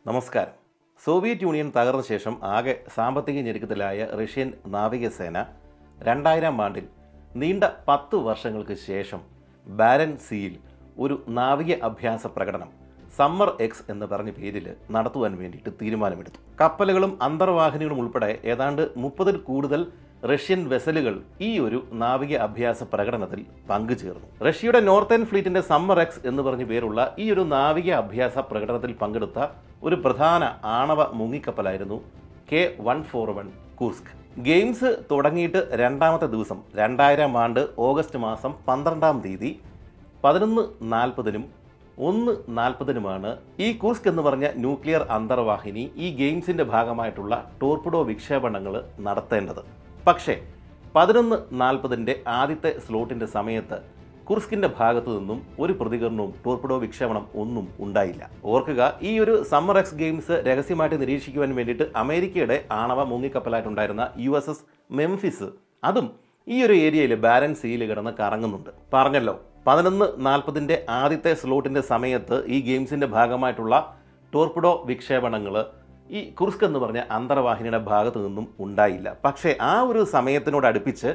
നമസ്കാരം. Soviet union തകർന്ന ശേഷം ആകെ സാമ്പത്തിക ഞെരുക്കത്തിലായ റഷ്യൻ നാവികസേന 2000 ആണ്ടിൽ നീണ്ട 10 വർഷങ്ങൾക്ക് ശേഷം ബാരൻസ് സീയിൽ ഒരു നാവിക അഭ്യാസ പ്രകടനം സമ്മർ എക്സ് എന്ന് പറഞ്ഞ പേരിൽ നടത്തുവാൻ വേണ്ടിയിട്ട് തീരുമാനമെടുത്തു. കപ്പലുകളും അന്തർവാഹിനികളും ഉൾപ്പെടെ ഏതാണ്ട് 30-ൽ കൂടുതൽ റഷ്യൻ വെസലുകൾ ഈ ഒരു നാവിക അഭ്യാസ പ്രകടനത്തിൽ പങ്കുചേർന്നു. റഷ്യയുടെ നോർത്തേൺ ഫ്ലീറ്റിന്റെ സമ്മർ എക്സ് എന്ന് പറഞ്ഞ പേരുള്ള ഈ ഒരു നാവിക അഭ്യാസ പ്രകടനത്തിൽ പങ്കെടുത്ത ഒരു പ്രധാന ആണവ മുങ്ങിക്കപ്പലായിരുന്നു K-141 കൂർസ്ക്. ഗെയിംസ് തുടങ്ങിയിട്ട് രണ്ടാമത്തെ ദിവസം 2000 ആണ്ട് ഓഗസ്റ്റ് മാസം 12-ാം തീയതി 11:40-നും 1:40-നുമാണ് ഈ കൂർസ്ക് എന്ന് പറഞ്ഞ ന്യൂക്ലിയർ അന്തർവാഹിനി ഈ ഗെയിംസിന്റെ ഭാഗമായിട്ടുള്ള ടോർപിഡോ വിക്ഷേപണങ്ങൾ നടത്തേണ്ടത്. പക്ഷേ 11:40-ന്റെ ആദ്യത്തെ സ്ലോട്ടിന്റെ സമയത്ത് കുർസ്കിന്റെ ഭാഗത്തു നിന്നും ഒരു പ്രതികരണവും ടോർപിഡോ വിക്ഷേപണം ഒന്നും ഉണ്ടായില്ല. ഓർക്കുക, ഈ ഒരു സമ്മർ എക്സ് ഗെയിംസ് രഹസ്യമായിട്ട് നിരീക്ഷിക്കുവാൻ വേണ്ടിയിട്ട് അമേരിക്കയുടെ ആണവ മുങ്ങിക്കപ്പലായിട്ടുണ്ടായിരുന്ന USS മെംഫിസ് അതും ഈ ഒരു ഏരിയയിൽ ബാരൻസ് സീയിൽ കിടന്ന് കറങ്ങുന്നുണ്ട്. പറഞ്ഞല്ലോ, 11:40-ന്റെ ആദ്യത്തെ സ്ലോട്ടിന്റെ സമയത്ത് ഈ ഗെയിംസിന്റെ ഭാഗമായിട്ടുള്ള ടോർപിഡോ വിക്ഷേപണങ്ങൾ ഈ കുർസ്ക് എന്ന് പറഞ്ഞ അന്തർവാഹിനിയുടെ ഭാഗത്തു നിന്നും ഉണ്ടായില്ല. പക്ഷേ ആ ഒരു സമയത്തിനോടടുപ്പിച്ച്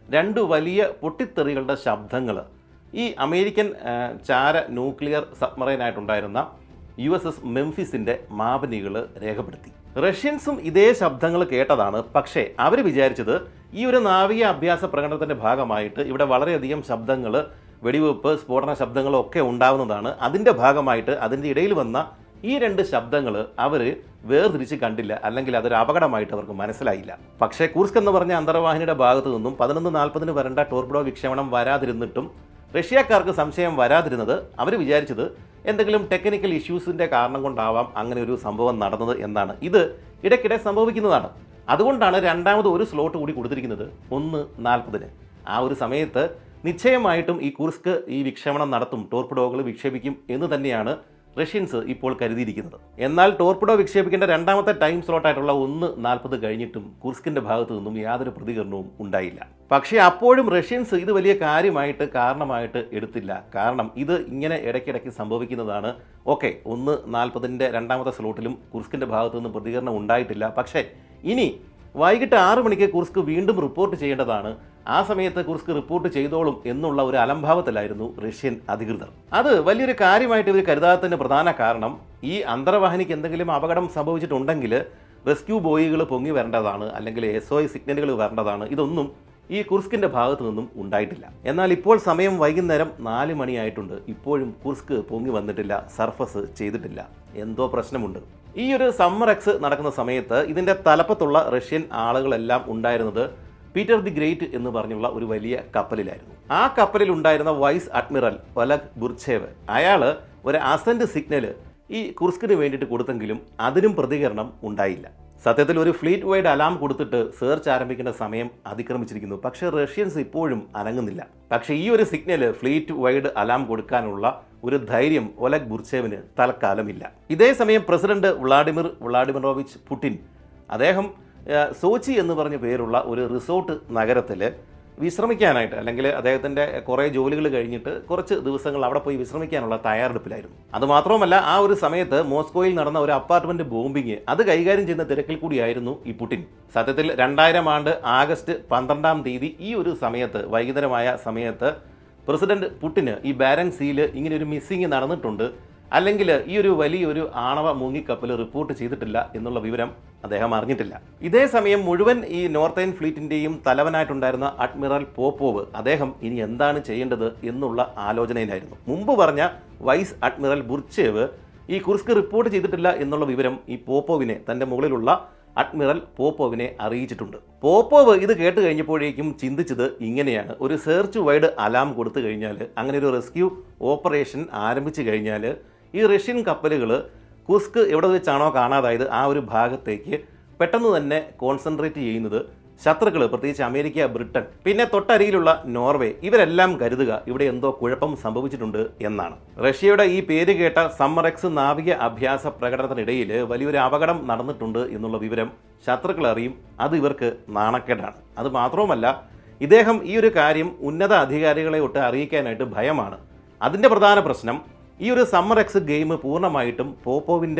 2 വലിയ പൊട്ടിത്തെറികളുടെ ശബ്ദങ്ങൾ ഈ അമേരിക്കൻ ചാര ന്യൂക്ലിയർ സബ്മറൈനായിട്ടുണ്ടായിരുന്ന USS മെംഫിസിന്റെ മാപനികൾ രേഖപ്പെടുത്തി. റഷ്യൻസും ഇതേ ശബ്ദങ്ങൾ കേട്ടതാണ്. പക്ഷേ അവർ വിചാരിച്ചത് ഈ ഒരു നാവിക അഭ്യാസ പ്രകടനത്തിന്റെ ഭാഗമായിട്ട് ഇവിടെ വളരെയധികം ശബ്ദങ്ങൾ, വെടിവെപ്പ്, സ്ഫോടന ശബ്ദങ്ങളൊക്കെ ഉണ്ടാവുന്നതാണ്. അതിൻ്റെ ഭാഗമായിട്ട് അതിൻ്റെ ഇടയിൽ വന്ന ഈ 2 ശബ്ദങ്ങൾ അവർ വേർതിരിച്ച് കണ്ടില്ല, അല്ലെങ്കിൽ അതൊരു അപകടമായിട്ട് അവർക്ക് മനസ്സിലായില്ല. പക്ഷേ കൂർസ്ക് എന്ന് പറഞ്ഞ അന്തർവാഹിനിയുടെ ഭാഗത്തു നിന്നും 11:40-ന് വരേണ്ട ടോർപിഡോ വിക്ഷേപണം വരാതിരുന്നിട്ടും റഷ്യക്കാർക്ക് സംശയം വരാതിരുന്നത് അവർ വിചാരിച്ചത് എന്തെങ്കിലും ടെക്നിക്കൽ ഇഷ്യൂസിൻ്റെ കാരണം കൊണ്ടാവാം അങ്ങനെ ഒരു സംഭവം നടന്നത് എന്നാണ്. ഇത് ഇടയ്ക്കിടെ സംഭവിക്കുന്നതാണ്. അതുകൊണ്ടാണ് രണ്ടാമത് ഒരു സ്ലോട്ട് കൂടി കൊടുത്തിരിക്കുന്നത് 1:40-ന്. ആ ഒരു സമയത്ത് നിശ്ചയമായിട്ടും ഈ കൂർസ്ക് ഈ വിക്ഷേപണം നടത്തും, ടോർപിഡോകൾ വിക്ഷേപിക്കും എന്ന് തന്നെയാണ് റഷ്യൻസ് ഇപ്പോൾ കരുതിയിരിക്കുന്നത്. എന്നാൽ ടോർപിഡോ വിക്ഷേപിക്കേണ്ട രണ്ടാമത്തെ ടൈം സ്ലോട്ടായിട്ടുള്ള 1:40 കഴിഞ്ഞിട്ടും കൂർസ്കിന്റെ ഭാഗത്തു നിന്നും യാതൊരു പ്രതികരണവും ഉണ്ടായില്ല. പക്ഷേ അപ്പോഴും റഷ്യൻസ് ഇത് വലിയ കാരണമായിട്ട് എടുത്തില്ല. കാരണം ഇത് ഇങ്ങനെ ഇടയ്ക്കിടയ്ക്ക് സംഭവിക്കുന്നതാണ്. ഓക്കെ, 1:40-ന്റെ രണ്ടാമത്തെ സ്ലോട്ടിലും കൂർസ്കിന്റെ ഭാഗത്തു നിന്നും പ്രതികരണം ഉണ്ടായിട്ടില്ല. പക്ഷേ ഇനി വൈകിട്ട് 6 മണിക്ക് കുർസ്ക് വീണ്ടും റിപ്പോർട്ട് ചെയ്യേണ്ടതാണ്. ആ സമയത്ത് കുർസ്ക് റിപ്പോർട്ട് ചെയ്തോളും എന്നുള്ള ഒരു അലംഭാവത്തിലായിരുന്നു റഷ്യൻ അധികൃതർ. അത് വലിയൊരു കാര്യമായിട്ട് ഇവർ കരുതാത്തതിന് പ്രധാന കാരണം, ഈ അന്തർവാഹിനിക്ക് എന്തെങ്കിലും അപകടം സംഭവിച്ചിട്ടുണ്ടെങ്കിൽ റെസ്ക്യൂ ബോയികൾ പൊങ്ങി വരേണ്ടതാണ്, അല്ലെങ്കിൽ SOS സിഗ്നലുകൾ വരേണ്ടതാണ്. ഇതൊന്നും ഈ കുർസ്കിന്റെ ഭാഗത്തു നിന്നും ഉണ്ടായിട്ടില്ല. എന്നാൽ ഇപ്പോൾ സമയം വൈകുന്നേരം 4 മണിയായിട്ടുണ്ട്. ഇപ്പോഴും കുർസ്ക് പൊങ്ങി വന്നിട്ടില്ല, സർഫസ് ചെയ്തിട്ടില്ല. എന്തോ പ്രശ്നമുണ്ട്. ഈ ഒരു സമ്മർ എക്സ് നടക്കുന്ന സമയത്ത് ഇതിൻ്റെ തലപ്പത്തുള്ള റഷ്യൻ ആളുകളെല്ലാം ഉണ്ടായിരുന്നത് പീറ്റർ ദി ഗ്രേറ്റ് എന്ന് പറഞ്ഞുള്ള ഒരു വലിയ കപ്പലിലായിരുന്നു. ആ കപ്പലിൽ ഉണ്ടായിരുന്ന വൈസ് അഡ്മിറൽ ഒലഗ് ബുർച്ചേവ്, അയാൾ ഒരു അസെൻറ്റ് സിഗ്നൽ ഈ കുർസ്കിന് വേണ്ടിയിട്ട് കൊടുത്തെങ്കിലും അതിനും പ്രതികരണം ഉണ്ടായില്ല. സത്യത്തിൽ ഒരു ഫ്ലീറ്റ് വൈഡ് അലാം കൊടുത്തിട്ട് സെർച്ച് ആരംഭിക്കേണ്ട സമയം അതിക്രമിച്ചിരിക്കുന്നു. പക്ഷേ റഷ്യൻസ് ഇപ്പോഴും അനങ്ങുന്നില്ല. പക്ഷേ ഈ ഒരു സിഗ്നൽ, ഫ്ലീറ്റ് വൈഡ് അലാം കൊടുക്കാനുള്ള ഒരു ധൈര്യം ഒലഗ് ബുർച്ചേവിന് തൽക്കാലമില്ല. ഇതേ സമയം പ്രസിഡന്റ് വ്ളാഡിമിറോവിച്ച് പുടിൻ, അദ്ദേഹം സോച്ചി എന്ന് പറഞ്ഞ പേരുള്ള ഒരു റിസോർട്ട് നഗരത്തിൽ വിശ്രമിക്കാനായിട്ട്, അല്ലെങ്കിൽ അദ്ദേഹത്തിൻ്റെ കുറേ ജോലികൾ കഴിഞ്ഞിട്ട് കുറച്ച് ദിവസങ്ങൾ അവിടെ പോയി വിശ്രമിക്കാനുള്ള തയ്യാറെടുപ്പിലായിരുന്നു. അതുമാത്രമല്ല, ആ ഒരു സമയത്ത് മോസ്കോയിൽ നടന്ന ഒരു അപ്പാർട്ട്മെൻറ്റ് ബോംബിങ് അത് കൈകാര്യം ചെയ്യുന്ന തിരക്കിൽ കൂടിയായിരുന്നു ഈ പുടിൻ. സത്യത്തിൽ 2000 ആണ്ട് ആഗസ്റ്റ് 12-ാം തീയതി ഈ ഒരു സമയത്ത്, വൈകുന്നേരമായ സമയത്ത്, പ്രസിഡന്റ് പുടിന് ഈ ബാരൻസ് സീയിൽ ഇങ്ങനെ ഒരു മിസ്സിങ് നടന്നിട്ടുണ്ട്, അല്ലെങ്കിൽ ഈ ഒരു വലിയൊരു ആണവ മുങ്ങിക്കപ്പൽ റിപ്പോർട്ട് ചെയ്തിട്ടില്ല എന്നുള്ള വിവരം അദ്ദേഹം അറിഞ്ഞിട്ടില്ല. ഇതേ സമയം മുഴുവൻ ഈ നോർത്തേൺ ഫ്ലീറ്റിൻ്റെയും തലവനായിട്ടുണ്ടായിരുന്ന അഡ്മിറൽ പോപ്പോവ്, അദ്ദേഹം ഇനി എന്താണ് ചെയ്യേണ്ടത് എന്നുള്ള ആലോചനയിലായിരുന്നു. മുമ്പ് പറഞ്ഞ വൈസ് അഡ്മിറൽ ബുർച്ചേവ് ഈ കുർസ്ക് റിപ്പോർട്ട് ചെയ്തിട്ടില്ല എന്നുള്ള വിവരം ഈ പോപ്പോവിനെ, തൻ്റെ മുകളിലുള്ള അഡ്മിറൽ പോപ്പോവിനെ അറിയിച്ചിട്ടുണ്ട്. പോപ്പോവ് ഇത് കേട്ട് കഴിഞ്ഞപ്പോഴേക്കും ചിന്തിച്ചത് ഇങ്ങനെയാണ്: ഒരു സെർച്ച് വൈഡ് അലാം കൊടുത്തു കഴിഞ്ഞാൽ, അങ്ങനെ ഒരു റെസ്ക്യൂ ഓപ്പറേഷൻ ആരംഭിച്ചു കഴിഞ്ഞാൽ, ഈ റഷ്യൻ കപ്പലുകൾ കുർസ്ക് എവിടെ വെച്ചാണോ കാണാതായത് ആ ഒരു ഭാഗത്തേക്ക് പെട്ടെന്ന് തന്നെ കോൺസെൻട്രേറ്റ് ചെയ്യുന്നത് ശത്രുക്കൾ, പ്രത്യേകിച്ച് അമേരിക്ക, ബ്രിട്ടൻ, പിന്നെ തൊട്ടരികിലുള്ള നോർവേ, ഇവരെല്ലാം കരുതുക ഇവിടെ എന്തോ കുഴപ്പം സംഭവിച്ചിട്ടുണ്ട് എന്നാണ്. റഷ്യയുടെ ഈ പേര് കേട്ട സമ്മർ എക്സ് നാവിക അഭ്യാസ പ്രകടനത്തിനിടയിൽ വലിയൊരു അപകടം നടന്നിട്ടുണ്ട് എന്നുള്ള വിവരം ശത്രുക്കൾ അറിയും. അത് ഇവർക്ക് നാണക്കേടാണ്. അത് മാത്രവുമല്ല, ഇദ്ദേഹം ഈ ഒരു കാര്യം ഉന്നത അധികാരികളെ ഒട്ട് അറിയിക്കാനായിട്ട് ഭയമാണ്. അതിൻ്റെ പ്രധാന പ്രശ്നം, ഈ ഒരു സമ്മർ എക്സ് ഗെയിം പൂർണ്ണമായിട്ടും പോപ്പോവിൻ്റെ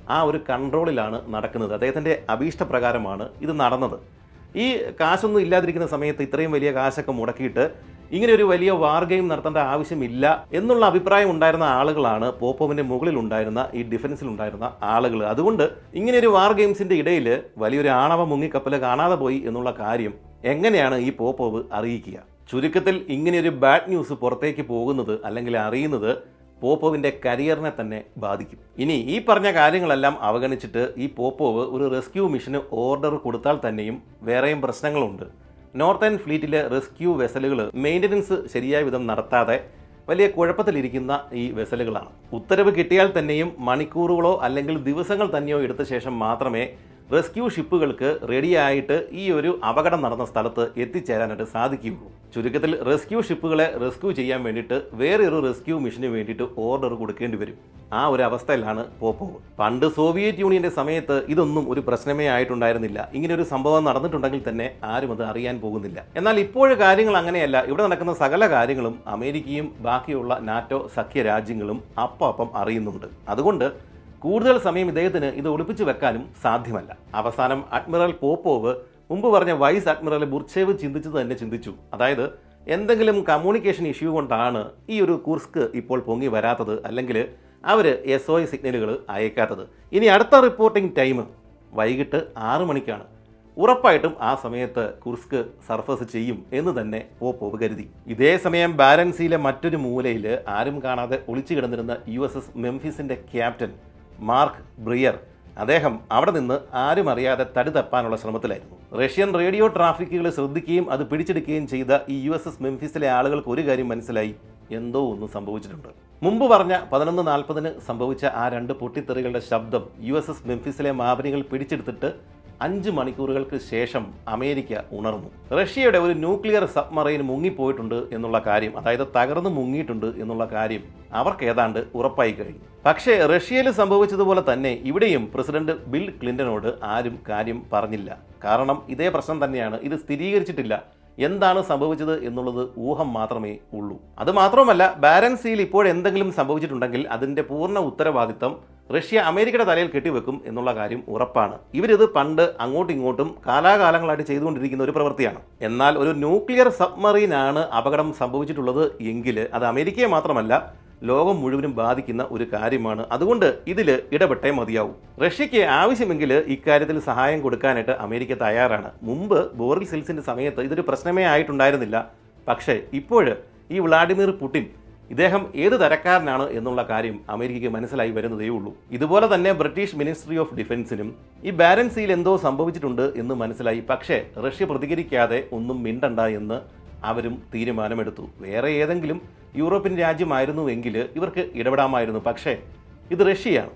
ആ ഒരു കൺട്രോളിലാണ് നടക്കുന്നത്. അദ്ദേഹത്തിൻ്റെ അഭീഷ്ടപ്രകാരമാണ് ഇത് നടന്നത്. ഈ കാശൊന്നും ഇല്ലാതിരിക്കുന്ന സമയത്ത് ഇത്രയും വലിയ കാശൊക്കെ മുടക്കിയിട്ട് ഇങ്ങനെ ഒരു വലിയ വാർ ഗെയിം നടത്തേണ്ട ആവശ്യമില്ല എന്നുള്ള അഭിപ്രായം ഉണ്ടായിരുന്ന ആളുകളാണ് പോപ്പോവിൻ്റെ മുകളിൽ ഉണ്ടായിരുന്ന ഈ ഡിഫൻസിലുണ്ടായിരുന്ന ആളുകൾ. അതുകൊണ്ട് ഇങ്ങനെ ഒരു വാർ ഗെയിംസിൻ്റെ ഇടയിൽ വലിയൊരു ആണവ മുങ്ങിക്കപ്പൽ കാണാതെ പോയി എന്നുള്ള കാര്യം എങ്ങനെയാണ് ഈ പോപ്പോവ് അറിയിക്കുക? ചുരുക്കത്തിൽ ഇങ്ങനെയൊരു ബാഡ് ന്യൂസ് പുറത്തേക്ക് പോകുന്നത് അല്ലെങ്കിൽ അറിയുന്നത് പോപ്പോവിൻ്റെ കരിയറിനെ തന്നെ ബാധിക്കും. ഇനി ഈ പറഞ്ഞ കാര്യങ്ങളെല്ലാം അവഗണിച്ചിട്ട് ഈ പോപ്പോവ് ഒരു റെസ്ക്യൂ മിഷന് ഓർഡർ കൊടുത്താൽ തന്നെയും വേറെയും പ്രശ്നങ്ങളുണ്ട്. നോർത്തേൺ ഫ്ലീറ്റിലെ റെസ്ക്യൂ വെസലുകൾ മെയിൻ്റനൻസ് ശരിയായ വിധം നടത്താതെ വലിയ കുഴപ്പത്തിലിരിക്കുന്ന ഈ വെസലുകളാണ്. ഉത്തരവ് കിട്ടിയാൽ തന്നെയും മണിക്കൂറുകളോ അല്ലെങ്കിൽ ദിവസങ്ങൾ തന്നെയോ എടുത്ത ശേഷം മാത്രമേ റെസ്ക്യൂ ഷിപ്പുകൾക്ക് റെഡിയായിട്ട് ഈ ഒരു അപകടം നടന്ന സ്ഥലത്ത് എത്തിച്ചേരാനായിട്ട് സാധിക്കുകയുള്ളൂ. ചുരുക്കത്തിൽ റെസ്ക്യൂ ഷിപ്പുകളെ റെസ്ക്യൂ ചെയ്യാൻ വേണ്ടിയിട്ട് വേറൊരു റെസ്ക്യൂ മിഷന് വേണ്ടിയിട്ട് ഓർഡർ കൊടുക്കേണ്ടി വരും. ആ ഒരു അവസ്ഥയിലാണ് പോപ്പോവ്. പണ്ട് സോവിയറ്റ് യൂണിയൻ്റെ സമയത്ത് ഇതൊന്നും ഒരു പ്രശ്നമേ ആയിട്ടുണ്ടായിരുന്നില്ല. ഇങ്ങനെ ഒരു സംഭവം നടന്നിട്ടുണ്ടെങ്കിൽ തന്നെ ആരും അത് അറിയാൻ പോകുന്നില്ല. എന്നാൽ ഇപ്പോഴും കാര്യങ്ങൾ അങ്ങനെയല്ല. ഇവിടെ നടക്കുന്ന സകല കാര്യങ്ങളും അമേരിക്കയും ബാക്കിയുള്ള നാറ്റോ സഖ്യ രാജ്യങ്ങളും അപ്പം അറിയുന്നുണ്ട്. അതുകൊണ്ട് കൂടുതൽ സമയം ഇദ്ദേഹത്തിന് ഇത് ഒളിപ്പിച്ചു വെക്കാനും സാധ്യമല്ല. അവസാനം അഡ്മിറൽ പോപ്പോവ് മുമ്പ് പറഞ്ഞ വൈസ് അഡ്മിറൽ ബുർച്ചേവ് ചിന്തിച്ചത് തന്നെ ചിന്തിച്ചു. അതായത് എന്തെങ്കിലും കമ്മ്യൂണിക്കേഷൻ ഇഷ്യൂ കൊണ്ടാണ് ഈ ഒരു കുർസ്ക് ഇപ്പോൾ പൊങ്ങി വരാത്തത്, അല്ലെങ്കിൽ അവർ SOS സിഗ്നലുകൾ അയക്കാത്തത്. ഇനി അടുത്ത റിപ്പോർട്ടിംഗ് ടൈം വൈകിട്ട് 6 മണിക്കാണ്. ഉറപ്പായിട്ടും ആ സമയത്ത് കുർസ്ക് സർഫസ് ചെയ്യും എന്ന് തന്നെ പോപ്പോവ് കരുതി. ഇതേ സമയം ബാരൻസിയിലെ മറ്റൊരു മൂലയിൽ ആരും കാണാതെ ഒളിച്ചു കിടന്നിരുന്ന USS മെംഫിസിൻ്റെ ക്യാപ്റ്റൻ മാർക്ക് ബ്രിയർ, അദ്ദേഹം അവിടെ നിന്ന് ആരും അറിയാതെ തടി തപ്പാനുള്ള ശ്രമത്തിലായിരുന്നു. റഷ്യൻ റേഡിയോ ട്രാഫിക്കുകൾ ശ്രദ്ധിക്കുകയും അത് പിടിച്ചെടുക്കുകയും ചെയ്ത ഈ USS മെംഫിസിലെ ആളുകൾക്ക് ഒരു കാര്യം മനസ്സിലായി, എന്തോ ഒന്ന് സംഭവിച്ചിട്ടുണ്ട്. മുമ്പ് പറഞ്ഞ 11:40 സംഭവിച്ച ആ 2 പൊട്ടിത്തെറികളുടെ ശബ്ദം USS മെംഫിസിലെ മാവരികൾ പിടിച്ചെടുത്തിട്ട് 5 മണിക്കൂറുകൾക്ക് ശേഷം അമേരിക്ക ഉണർന്നു. റഷ്യയുടെ ഒരു ന്യൂക്ലിയർ സബ്മറൈൻ മുങ്ങിപ്പോയിട്ടുണ്ട് എന്നുള്ള കാര്യം, അതായത് തകർന്നു മുങ്ങിയിട്ടുണ്ട് എന്നുള്ള കാര്യം അവർക്ക് ഏതാണ്ട് ഉറപ്പായി കഴിഞ്ഞു. പക്ഷേ റഷ്യയിൽ സംഭവിച്ചതുപോലെ തന്നെ ഇവിടെയും പ്രസിഡന്റ് ബിൽ ക്ലിന്റനോട് ആരും കാര്യം പറഞ്ഞില്ല. കാരണം ഇതേ പ്രശ്നം തന്നെയാണ്. ഇത് സ്ഥിരീകരിച്ചിട്ടില്ല. എന്താണ് സംഭവിച്ചത് എന്നുള്ളത് ഊഹം മാത്രമേ ഉള്ളൂ. അതുമാത്രമല്ല, ബാരൻസിയിൽ ഇപ്പോഴെന്തെങ്കിലും സംഭവിച്ചിട്ടുണ്ടെങ്കിൽ അതിൻ്റെ പൂർണ്ണ ഉത്തരവാദിത്തം റഷ്യ അമേരിക്കയുടെ തലയിൽ കെട്ടിവെക്കും എന്നുള്ള കാര്യം ഉറപ്പാണ്. ഇവരിത് പണ്ട് അങ്ങോട്ടും ഇങ്ങോട്ടും കാലാകാലങ്ങളായിട്ട് ചെയ്തുകൊണ്ടിരിക്കുന്ന ഒരു പ്രവൃത്തിയാണ്. എന്നാൽ ഒരു ന്യൂക്ലിയർ സബ്മറീനാണ് അപകടം സംഭവിച്ചിട്ടുള്ളത് എങ്കിൽ അത് അമേരിക്കയെ മാത്രമല്ല ലോകം മുഴുവനും ബാധിക്കുന്ന ഒരു കാര്യമാണ്. അതുകൊണ്ട് ഇതിൽ ഇടപെട്ടേ മതിയാവും. റഷ്യയ്ക്ക് ആവശ്യമെങ്കിൽ ഇക്കാര്യത്തിൽ സഹായം കൊടുക്കാനായിട്ട് അമേരിക്ക തയ്യാറാണ്. മുമ്പ് ബോറിസ് യെൽസിൻ്റെ സമയത്ത് ഇതൊരു പ്രശ്നമേ ആയിട്ടുണ്ടായിരുന്നില്ല. പക്ഷേ ഇപ്പോൾ ഈ വ്ളാഡിമിർ പുടിൻ ഇദ്ദേഹം ഏത് തരക്കാരനാണ് എന്നുള്ള കാര്യം അമേരിക്കയ്ക്ക് മനസ്സിലായി വരുന്നതേ ഉള്ളൂ. ഇതുപോലെ തന്നെ ബ്രിട്ടീഷ് മിനിസ്ട്രി ഓഫ് ഡിഫൻസിനും ഈ ബാരൻസിയിൽ എന്തോ സംഭവിച്ചിട്ടുണ്ട് എന്ന് മനസ്സിലായി. പക്ഷേ റഷ്യ പ്രതികരിക്കാതെ ഒന്നും മിണ്ടണ്ട എന്ന് അവരും തീരുമാനമെടുത്തു. വേറെ ഏതെങ്കിലും യൂറോപ്യൻ രാജ്യമായിരുന്നുവെങ്കിൽ ഇവർക്ക് ഇടപെടാമായിരുന്നു. പക്ഷേ ഇത് റഷ്യയാണ്.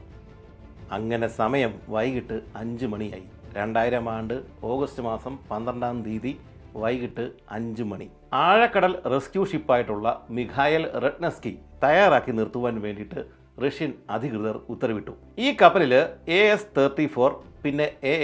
അങ്ങനെ സമയം വൈകിട്ട് 5 മണിയായി. 2000 ആണ്ട് ഓഗസ്റ്റ് മാസം 12-ാം തീയതി വൈകിട്ട് 5 മണി. ആഴക്കടൽ റെസ്ക്യൂ ഷിപ്പായിട്ടുള്ള മിഖായൽ റെഡ്നസ്കി തയ്യാറാക്കി നിർത്തുവാൻ വേണ്ടിയിട്ട് റഷ്യൻ അധികൃതർ ഉത്തരവിട്ടു. ഈ കപ്പലിൽ AS-34 പിന്നെ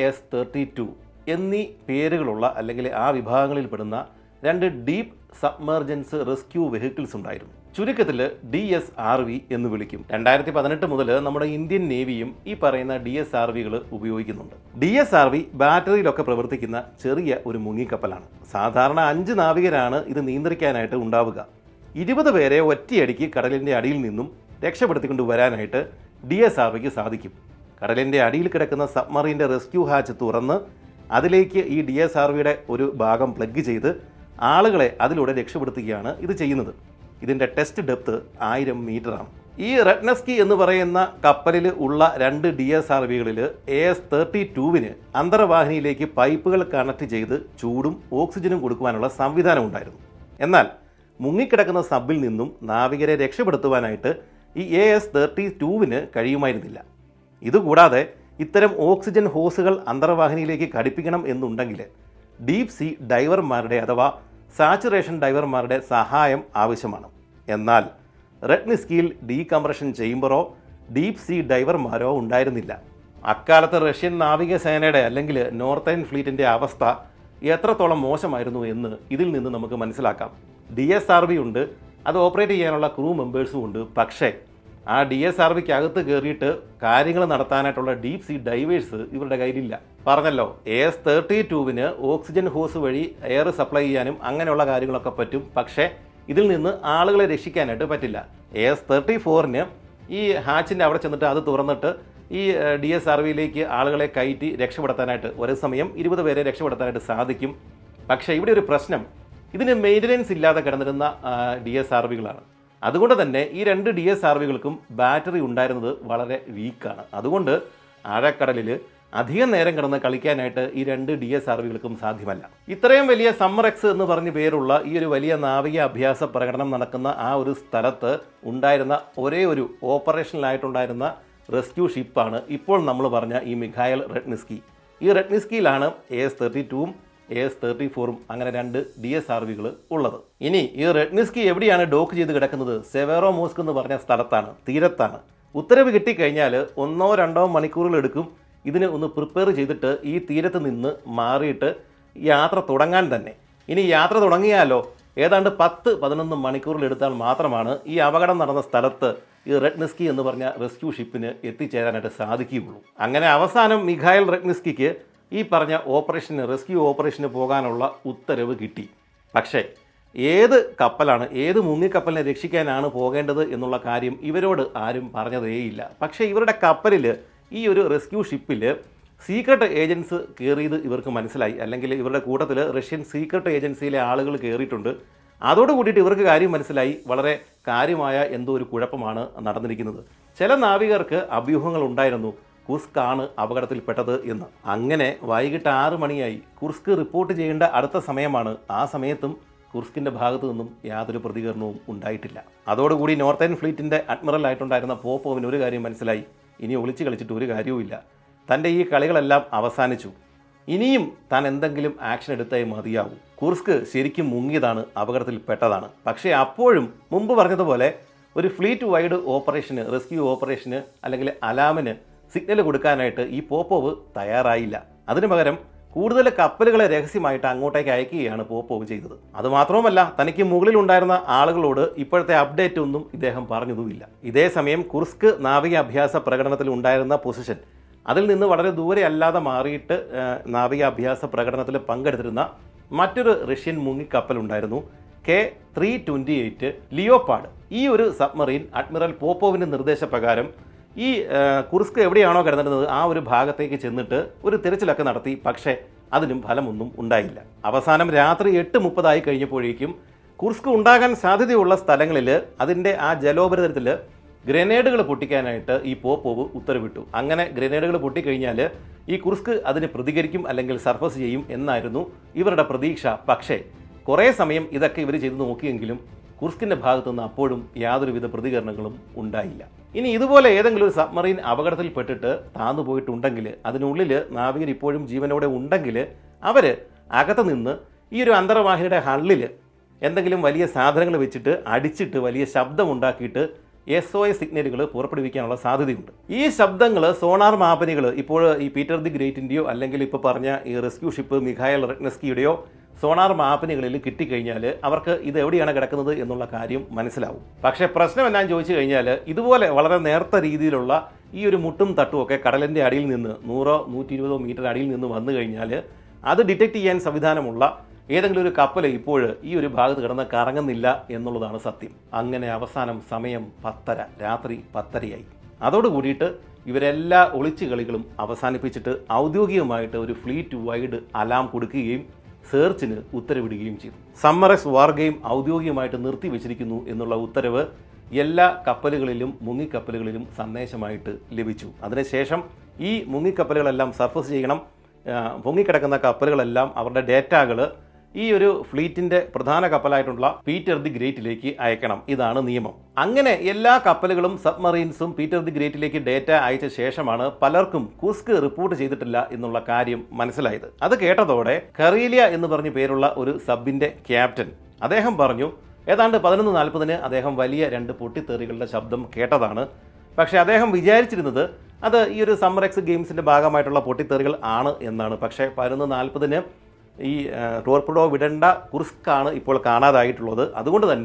AS-32 എന്നീ പേരുകളുള്ള അല്ലെങ്കിൽ ആ വിഭാഗങ്ങളിൽപ്പെടുന്ന 2 ഡീപ്പ് സബ്മർജൻസ് റെസ്ക്യൂ വെഹിക്കിൾസ് ഉണ്ടായിരുന്നു. ചുരുക്കത്തിൽ DSRV എന്ന് വിളിക്കും. 2018 മുതൽ നമ്മുടെ ഇന്ത്യൻ നേവിയും ഈ പറയുന്ന DSRVകൾ ഉപയോഗിക്കുന്നുണ്ട്. DSRV ബാറ്ററിയിലൊക്കെ പ്രവർത്തിക്കുന്ന ചെറിയ ഒരു മുങ്ങിക്കപ്പലാണ്. സാധാരണ 5 നാവികരാണ് ഇത് നിയന്ത്രിക്കാനായിട്ട് ഉണ്ടാവുക. 20 പേരെ ഒറ്റയടിക്ക് കടലിൻ്റെ അടിയിൽ നിന്നും രക്ഷപ്പെടുത്തിക്കൊണ്ട് വരാനായിട്ട് DSRVക്ക് സാധിക്കും. കടലിൻ്റെ അടിയിൽ കിടക്കുന്ന സബ്മറീൻ്റെ റെസ്ക്യൂ ഹാച്ച് തുറന്ന് അതിലേക്ക് ഈ DSRVയുടെ ഒരു ഭാഗം പ്ലഗ് ചെയ്ത് ആളുകളെ അതിലൂടെ രക്ഷപ്പെടുത്തുകയാണ് ഇത് ചെയ്യുന്നത്. ഇതിൻ്റെ ടെസ്റ്റ് ഡെപ്ത് 1000 മീറ്ററാണ്. ഈ റെഡ്നസ്കി എന്ന് പറയുന്ന കപ്പലിൽ ഉള്ള 2 DSRVകളിൽ AS-32 അന്തർവാഹിനിയിലേക്ക് പൈപ്പുകൾ കണക്ട് ചെയ്ത് ചൂടും ഓക്സിജനും കൊടുക്കുവാനുള്ള സംവിധാനം ഉണ്ടായിരുന്നു. എന്നാൽ മുങ്ങിക്കിടക്കുന്ന സബിൽ നിന്നും നാവികരെ രക്ഷപ്പെടുത്തുവാനായിട്ട് ഈ AS-32 കഴിയുമായിരുന്നില്ല. ഇതുകൂടാതെ ഇത്തരം ഓക്സിജൻ ഹോസുകൾ അന്തർവാഹിനിയിലേക്ക് ഘടിപ്പിക്കണം എന്നുണ്ടെങ്കിൽ ഡീപ് സീ ഡൈവർമാരുടെ അഥവാ സാച്ചുറേഷൻ ഡൈവർമാരുടെ സഹായം ആവശ്യമാണ്. എന്നാൽ റെഡ്നിസ്കിയിൽ ഡീകംപ്രഷൻ ചേംബറോ ഡീപ് സീ ഡൈവർമാരോ ഉണ്ടായിരുന്നില്ല. അക്കാലത്ത് റഷ്യൻ നാവികസേനയുടെ അല്ലെങ്കിൽ നോർത്തേൺ ഫ്ലീറ്റിൻ്റെ അവസ്ഥ എത്രത്തോളം മോശമായിരുന്നു എന്ന് ഇതിൽ നിന്ന് നമുക്ക് മനസ്സിലാക്കാം. DSRV ഉണ്ട്, അത് ഓപ്പറേറ്റ് ചെയ്യാനുള്ള ക്രൂ മെമ്പേഴ്സും ഉണ്ട്. പക്ഷേ ആ DSRVക്ക് അകത്ത് കയറിയിട്ട് കാര്യങ്ങൾ നടത്താനായിട്ടുള്ള ഡീപ് സീ ഡൈവേഴ്സ് ഇവരുടെ കയ്യിലില്ല. പറഞ്ഞല്ലോ, AS-32വിന് ഓക്സിജൻ ഹോസ് വഴി എയർ സപ്ലൈ ചെയ്യാനും അങ്ങനെയുള്ള കാര്യങ്ങളൊക്കെ പറ്റും. പക്ഷേ ഇതിൽ നിന്ന് ആളുകളെ രക്ഷിക്കാനായിട്ട് പറ്റില്ല. AS-34ന് ഈ ഹാച്ചിൻ്റെ അവിടെ ചെന്നിട്ട് അത് തുറന്നിട്ട് ഈ DSRVയിലേക്ക് ആളുകളെ കയറ്റി രക്ഷപ്പെടുത്താനായിട്ട് ഒരേ സമയം 20 പേരെ രക്ഷപ്പെടുത്താനായിട്ട് സാധിക്കും. പക്ഷേ ഇവിടെ ഒരു പ്രശ്നം, ഇതിന് മെയിൻ്റനൻസ് ഇല്ലാതെ കിടന്നിരുന്ന DSRVകളാണ്. അതുകൊണ്ട് തന്നെ ഈ 2 DSRVകൾക്കും ബാറ്ററി ഉണ്ടായിരുന്നത് വളരെ വീക്കാണ്. അതുകൊണ്ട് ആഴക്കടലിൽ അധികം നേരം കിടന്ന് കളിക്കാനായിട്ട് ഈ 2 DSRVകൾക്കും സാധ്യമല്ല. ഇത്രയും വലിയ സമ്മർ-എക്സ് എന്ന് പറഞ്ഞ് പേരുള്ള ഈ ഒരു വലിയ നാവിക അഭ്യാസ പ്രകടനം നടക്കുന്ന ആ ഒരു സ്ഥലത്ത് ഉണ്ടായിരുന്ന ഒരേ ഒരു ഓപ്പറേഷനിലായിട്ടുണ്ടായിരുന്ന റെസ്ക്യൂ ഷിപ്പാണ് ഇപ്പോൾ നമ്മൾ പറഞ്ഞ ഈ മിഖായൽ റെഡ്നിസ്കി. ഈ റെഡ്നിസ്കിയിലാണ് AS-32ഉം AS-34ഉം അങ്ങനെ 2 DSRVകൾ ഉള്ളത്. ഇനി ഈ റെഡ്നിസ്കി എവിടെയാണ് ഡോക്ക് ചെയ്ത് കിടക്കുന്നത്? സെവേറോമോസ്ക് എന്ന് പറഞ്ഞ സ്ഥലത്താണ്, തീരത്താണ്. ഉത്തരവ് കിട്ടിക്കഴിഞ്ഞാൽ 1-2 മണിക്കൂറുകൾ എടുക്കും ഇതിന് ഒന്ന് പ്രിപ്പയർ ചെയ്തിട്ട് ഈ തീരത്ത് നിന്ന് മാറിയിട്ട് യാത്ര തുടങ്ങാൻ തന്നെ. ഇനി യാത്ര തുടങ്ങിയാലോ ഏതാണ്ട് 10-11 മണിക്കൂറിൽ എടുത്താൽ മാത്രമാണ് ഈ അപകടം നടന്ന സ്ഥലത്ത് ഈ റെഡ്നിസ്കി എന്ന് പറഞ്ഞ റെസ്ക്യൂ ഷിപ്പിന് എത്തിച്ചേരാനായിട്ട് സാധിക്കുകയുള്ളൂ. അങ്ങനെ അവസാനം മിഖായൽ റെഡ്നിസ്കിക്ക് ഈ പറഞ്ഞ റെസ്ക്യൂ ഓപ്പറേഷന് പോകാനുള്ള ഉത്തരവ് കിട്ടി. പക്ഷേ ഏത് കപ്പലാണ്, ഏത് മുങ്ങിക്കപ്പലിനെ രക്ഷിക്കാനാണ് പോകേണ്ടത് എന്നുള്ള കാര്യം ഇവരോട് ആരും പറഞ്ഞതേയില്ല. പക്ഷേ ഇവരുടെ കപ്പലിൽ, ഈ ഒരു റെസ്ക്യൂ ഷിപ്പിൽ സീക്രട്ട് ഏജൻസ് കയറിയത് ഇവർക്ക് മനസ്സിലായി. അല്ലെങ്കിൽ ഇവരുടെ കൂട്ടത്തിൽ റഷ്യൻ സീക്രട്ട് ഏജൻസിയിലെ ആളുകൾ കയറിയിട്ടുണ്ട്. അതോടുകൂടിയിട്ട് ഇവർക്ക് കാര്യം മനസ്സിലായി, വളരെ കാര്യമായ എന്തോ ഒരു കുഴപ്പമാണ് നടന്നിരിക്കുന്നത്. ചില നാവികർക്ക് അഭ്യൂഹങ്ങൾ ഉണ്ടായിരുന്നു കുർസ്ക് ആണ് അപകടത്തിൽപ്പെട്ടത് എന്ന്. അങ്ങനെ വൈകിട്ട് 6 മണിയായി. കുർസ്ക് റിപ്പോർട്ട് ചെയ്യേണ്ട അടുത്ത സമയമാണ്. ആ സമയത്തും കുർസ്കിൻ്റെ ഭാഗത്തു നിന്നും യാതൊരു പ്രതികരണവും ഉണ്ടായിട്ടില്ല. അതോടുകൂടി നോർത്തേൺ ഫ്ലീറ്റിൻ്റെ അഡ്മിറൽ ആയിട്ടുണ്ടായിരുന്ന പോപ്പോവിന് ഒരു കാര്യം മനസ്സിലായി, ഇനി ഒളിച്ചു കളിച്ചിട്ട് ഒരു കാര്യവുമില്ല. തൻ്റെ ഈ കളികളെല്ലാം അവസാനിച്ചു. ഇനിയും താൻ എന്തെങ്കിലും ആക്ഷൻ എടുത്തേ മതിയാവും. കുർസ്ക് ശരിക്കും മുങ്ങിയതാണ്, അപകടത്തിൽപ്പെട്ടതാണ്. പക്ഷേ അപ്പോഴും മുമ്പ് പറഞ്ഞതുപോലെ ഒരു ഫ്ലീറ്റ് വൈഡ് ഓപ്പറേഷന്, റെസ്ക്യൂ ഓപ്പറേഷന് അല്ലെങ്കിൽ അലാമിന് സിഗ്നൽ കൊടുക്കാനായിട്ട് ഈ പോപ്പോവ് തയ്യാറായില്ല. അതിനു പകരം കൂടുതൽ കപ്പലുകളെ രഹസ്യമായിട്ട് അങ്ങോട്ടേക്ക് അയക്കുകയാണ് പോപ്പോവ് ചെയ്തത്. അതുമാത്രവുമല്ല, തനിക്ക് മുകളിലുണ്ടായിരുന്ന ആളുകളോട് ഇപ്പോഴത്തെ അപ്ഡേറ്റ് ഒന്നും ഇദ്ദേഹം പറഞ്ഞതുമില്ല. ഇതേ സമയം കുർസ്ക് നാവിക അഭ്യാസ പ്രകടനത്തിൽ ഉണ്ടായിരുന്ന പൊസിഷൻ, അതിൽ നിന്ന് വളരെ ദൂരെ അല്ലാതെ മാറിയിട്ട് നാവിക അഭ്യാസ പ്രകടനത്തിൽ പങ്കെടുത്തിരുന്ന മറ്റൊരു റഷ്യൻ മുങ്ങിക്കപ്പലുണ്ടായിരുന്നു, K-328 ലിയോപാഡ്. ഈ ഒരു സബ്മറീൻ അഡ്മിറൽ പോപ്പോവിൻ്റെ നിർദ്ദേശപ്രകാരം ഈ കുർസ്ക് എവിടെയാണോ കിടന്നിരുന്നത് ആ ഒരു ഭാഗത്തേക്ക് ചെന്നിട്ട് ഒരു തിരച്ചിലൊക്കെ നടത്തി. പക്ഷേ അതിനും ഫലമൊന്നും ഉണ്ടായില്ല. അവസാനം രാത്രി 8:30 കഴിഞ്ഞപ്പോഴേക്കും കുർസ്ക് ഉണ്ടാകാൻ സാധ്യതയുള്ള സ്ഥലങ്ങളിൽ അതിൻ്റെ ആ ജലോപരിതലത്തിൽ ഗ്രനേഡുകൾ പൊട്ടിക്കാനായിട്ട് ഈ പോപ്പോവ് ഉത്തരവിട്ടു. അങ്ങനെ ഗ്രനേഡുകൾ പൊട്ടിക്കഴിഞ്ഞാൽ ഈ കുർസ്ക് അതിന് പ്രതികരിക്കും അല്ലെങ്കിൽ സർഫസ് ചെയ്യും എന്നായിരുന്നു ഇവരുടെ പ്രതീക്ഷ. പക്ഷേ കുറേ സമയം ഇതൊക്കെ ഇവർ ചെയ്ത് നോക്കിയെങ്കിലും കുർസ്കിൻ്റെ ഭാഗത്തുനിന്ന് അപ്പോഴും യാതൊരുവിധ പ്രതികരണങ്ങളും ഉണ്ടായില്ല. ഇനി ഇതുപോലെ ഏതെങ്കിലും ഒരു സബ്മറീൻ അപകടത്തിൽപ്പെട്ടിട്ട് താന്നു പോയിട്ടുണ്ടെങ്കിൽ, അതിനുള്ളിൽ നാവികർ ഇപ്പോഴും ജീവനോടെ ഉണ്ടെങ്കിൽ, അവർ അകത്ത് നിന്ന് ഈ ഒരു അന്തർവാഹിനിയുടെ ഹള്ളിൽ എന്തെങ്കിലും വലിയ സാധനങ്ങൾ വെച്ചിട്ട് അടിച്ചിട്ട് വലിയ ശബ്ദമുണ്ടാക്കിയിട്ട് SOS സിഗ്നലുകൾ പുറപ്പെടുവിക്കാനുള്ള സാധ്യതയുണ്ട്. ഈ ശബ്ദങ്ങൾ സോണാർ മാപനികൾ ഇപ്പോൾ ഈ പീറ്റർ ദി ഗ്രേറ്റിൻ്റെയോ അല്ലെങ്കിൽ ഇപ്പോൾ പറഞ്ഞ ഈ റെസ്ക്യൂ ഷിപ്പ് മിഖായൽ റെഡ്നിസ്കിയുടെയോ സോണാർ മാപ്പനുകളിൽ കിട്ടിക്കഴിഞ്ഞാൽ അവർക്ക് ഇത് എവിടെയാണ് കിടക്കുന്നത് എന്നുള്ള കാര്യം മനസ്സിലാവും. പക്ഷേ പ്രശ്നം എന്നാന്ന് ചോദിച്ചു കഴിഞ്ഞാൽ, ഇതുപോലെ വളരെ നേർത്ത രീതിയിലുള്ള ഈ ഒരു മുട്ടും തട്ടുമൊക്കെ കടലിൻ്റെ അടിയിൽ നിന്ന് 100-120 മീറ്റർ അടിയിൽ നിന്ന് വന്നു കഴിഞ്ഞാൽ അത് ഡിറ്റക്റ്റ് ചെയ്യാൻ സംവിധാനമുള്ള ഏതെങ്കിലും ഒരു കപ്പൽ ഇപ്പോൾ ഈ ഒരു ഭാഗത്ത് കിടന്ന് കറങ്ങുന്നില്ല എന്നുള്ളതാണ് സത്യം. അങ്ങനെ അവസാനം സമയം 10:30, രാത്രി 10:30ആയി. അതോടുകൂടിയിട്ട് ഇവരെല്ലാ ഒളിച്ചു കളികളും അവസാനിപ്പിച്ചിട്ട് ഔദ്യോഗികമായിട്ട് ഒരു ഫ്ലീറ്റ് വൈഡ് അലാം കൊടുക്കുകയും സെർച്ചിന് ഉത്തരവിടുകയും ചെയ്തു. സമ്മർ-എക്സ് വാർ ഗെയിം ഔദ്യോഗികമായിട്ട് നിർത്തിവെച്ചിരിക്കുന്നു എന്നുള്ള ഉത്തരവ് എല്ലാ കപ്പലുകളിലും മുങ്ങിക്കപ്പലുകളിലും സന്ദേശമായിട്ട് ലഭിച്ചു. അതിനുശേഷം ഈ മുങ്ങിക്കപ്പലുകളെല്ലാം സർഫസ് ചെയ്യണം. പൊങ്ങിക്കിടക്കുന്ന കപ്പലുകളെല്ലാം അവരുടെ ഡേറ്റകൾ ഈ ഒരു ഫ്ലീറ്റിൻ്റെ പ്രധാന കപ്പലായിട്ടുള്ള പീറ്റർ ദി ഗ്രേറ്റിലേക്ക് അയക്കണം. ഇതാണ് നിയമം. അങ്ങനെ എല്ലാ കപ്പലുകളും സബ്മറീൻസും പീറ്റർ ദി ഗ്രേറ്റിലേക്ക് ഡേറ്റ അയച്ച ശേഷമാണ് പലർക്കും കുർസ്ക് റിപ്പോർട്ട് ചെയ്തിട്ടില്ല എന്നുള്ള കാര്യം മനസ്സിലായത്. അത് കേട്ടതോടെ കറീലിയ എന്ന് പറഞ്ഞ പേരുള്ള ഒരു സബിൻ്റെ ക്യാപ്റ്റൻ അദ്ദേഹം പറഞ്ഞു, ഏതാണ്ട് 11:40 അദ്ദേഹം വലിയ 2 പൊട്ടിത്തെറികളുടെ ശബ്ദം കേട്ടതാണ്. പക്ഷേ അദ്ദേഹം വിചാരിച്ചിരുന്നത് അത് ഈ ഒരു സമ്മർ-എക്സ് ഗെയിംസിൻ്റെ ഭാഗമായിട്ടുള്ള പൊട്ടിത്തെറികൾ ആണ് എന്നാണ്. പക്ഷേ 11:40 ഈ ടോർപിഡോ വിടേണ്ട കുർസ്ക് ആണ് ഇപ്പോൾ കാണാതായിട്ടുള്ളത്. അതുകൊണ്ട് തന്നെ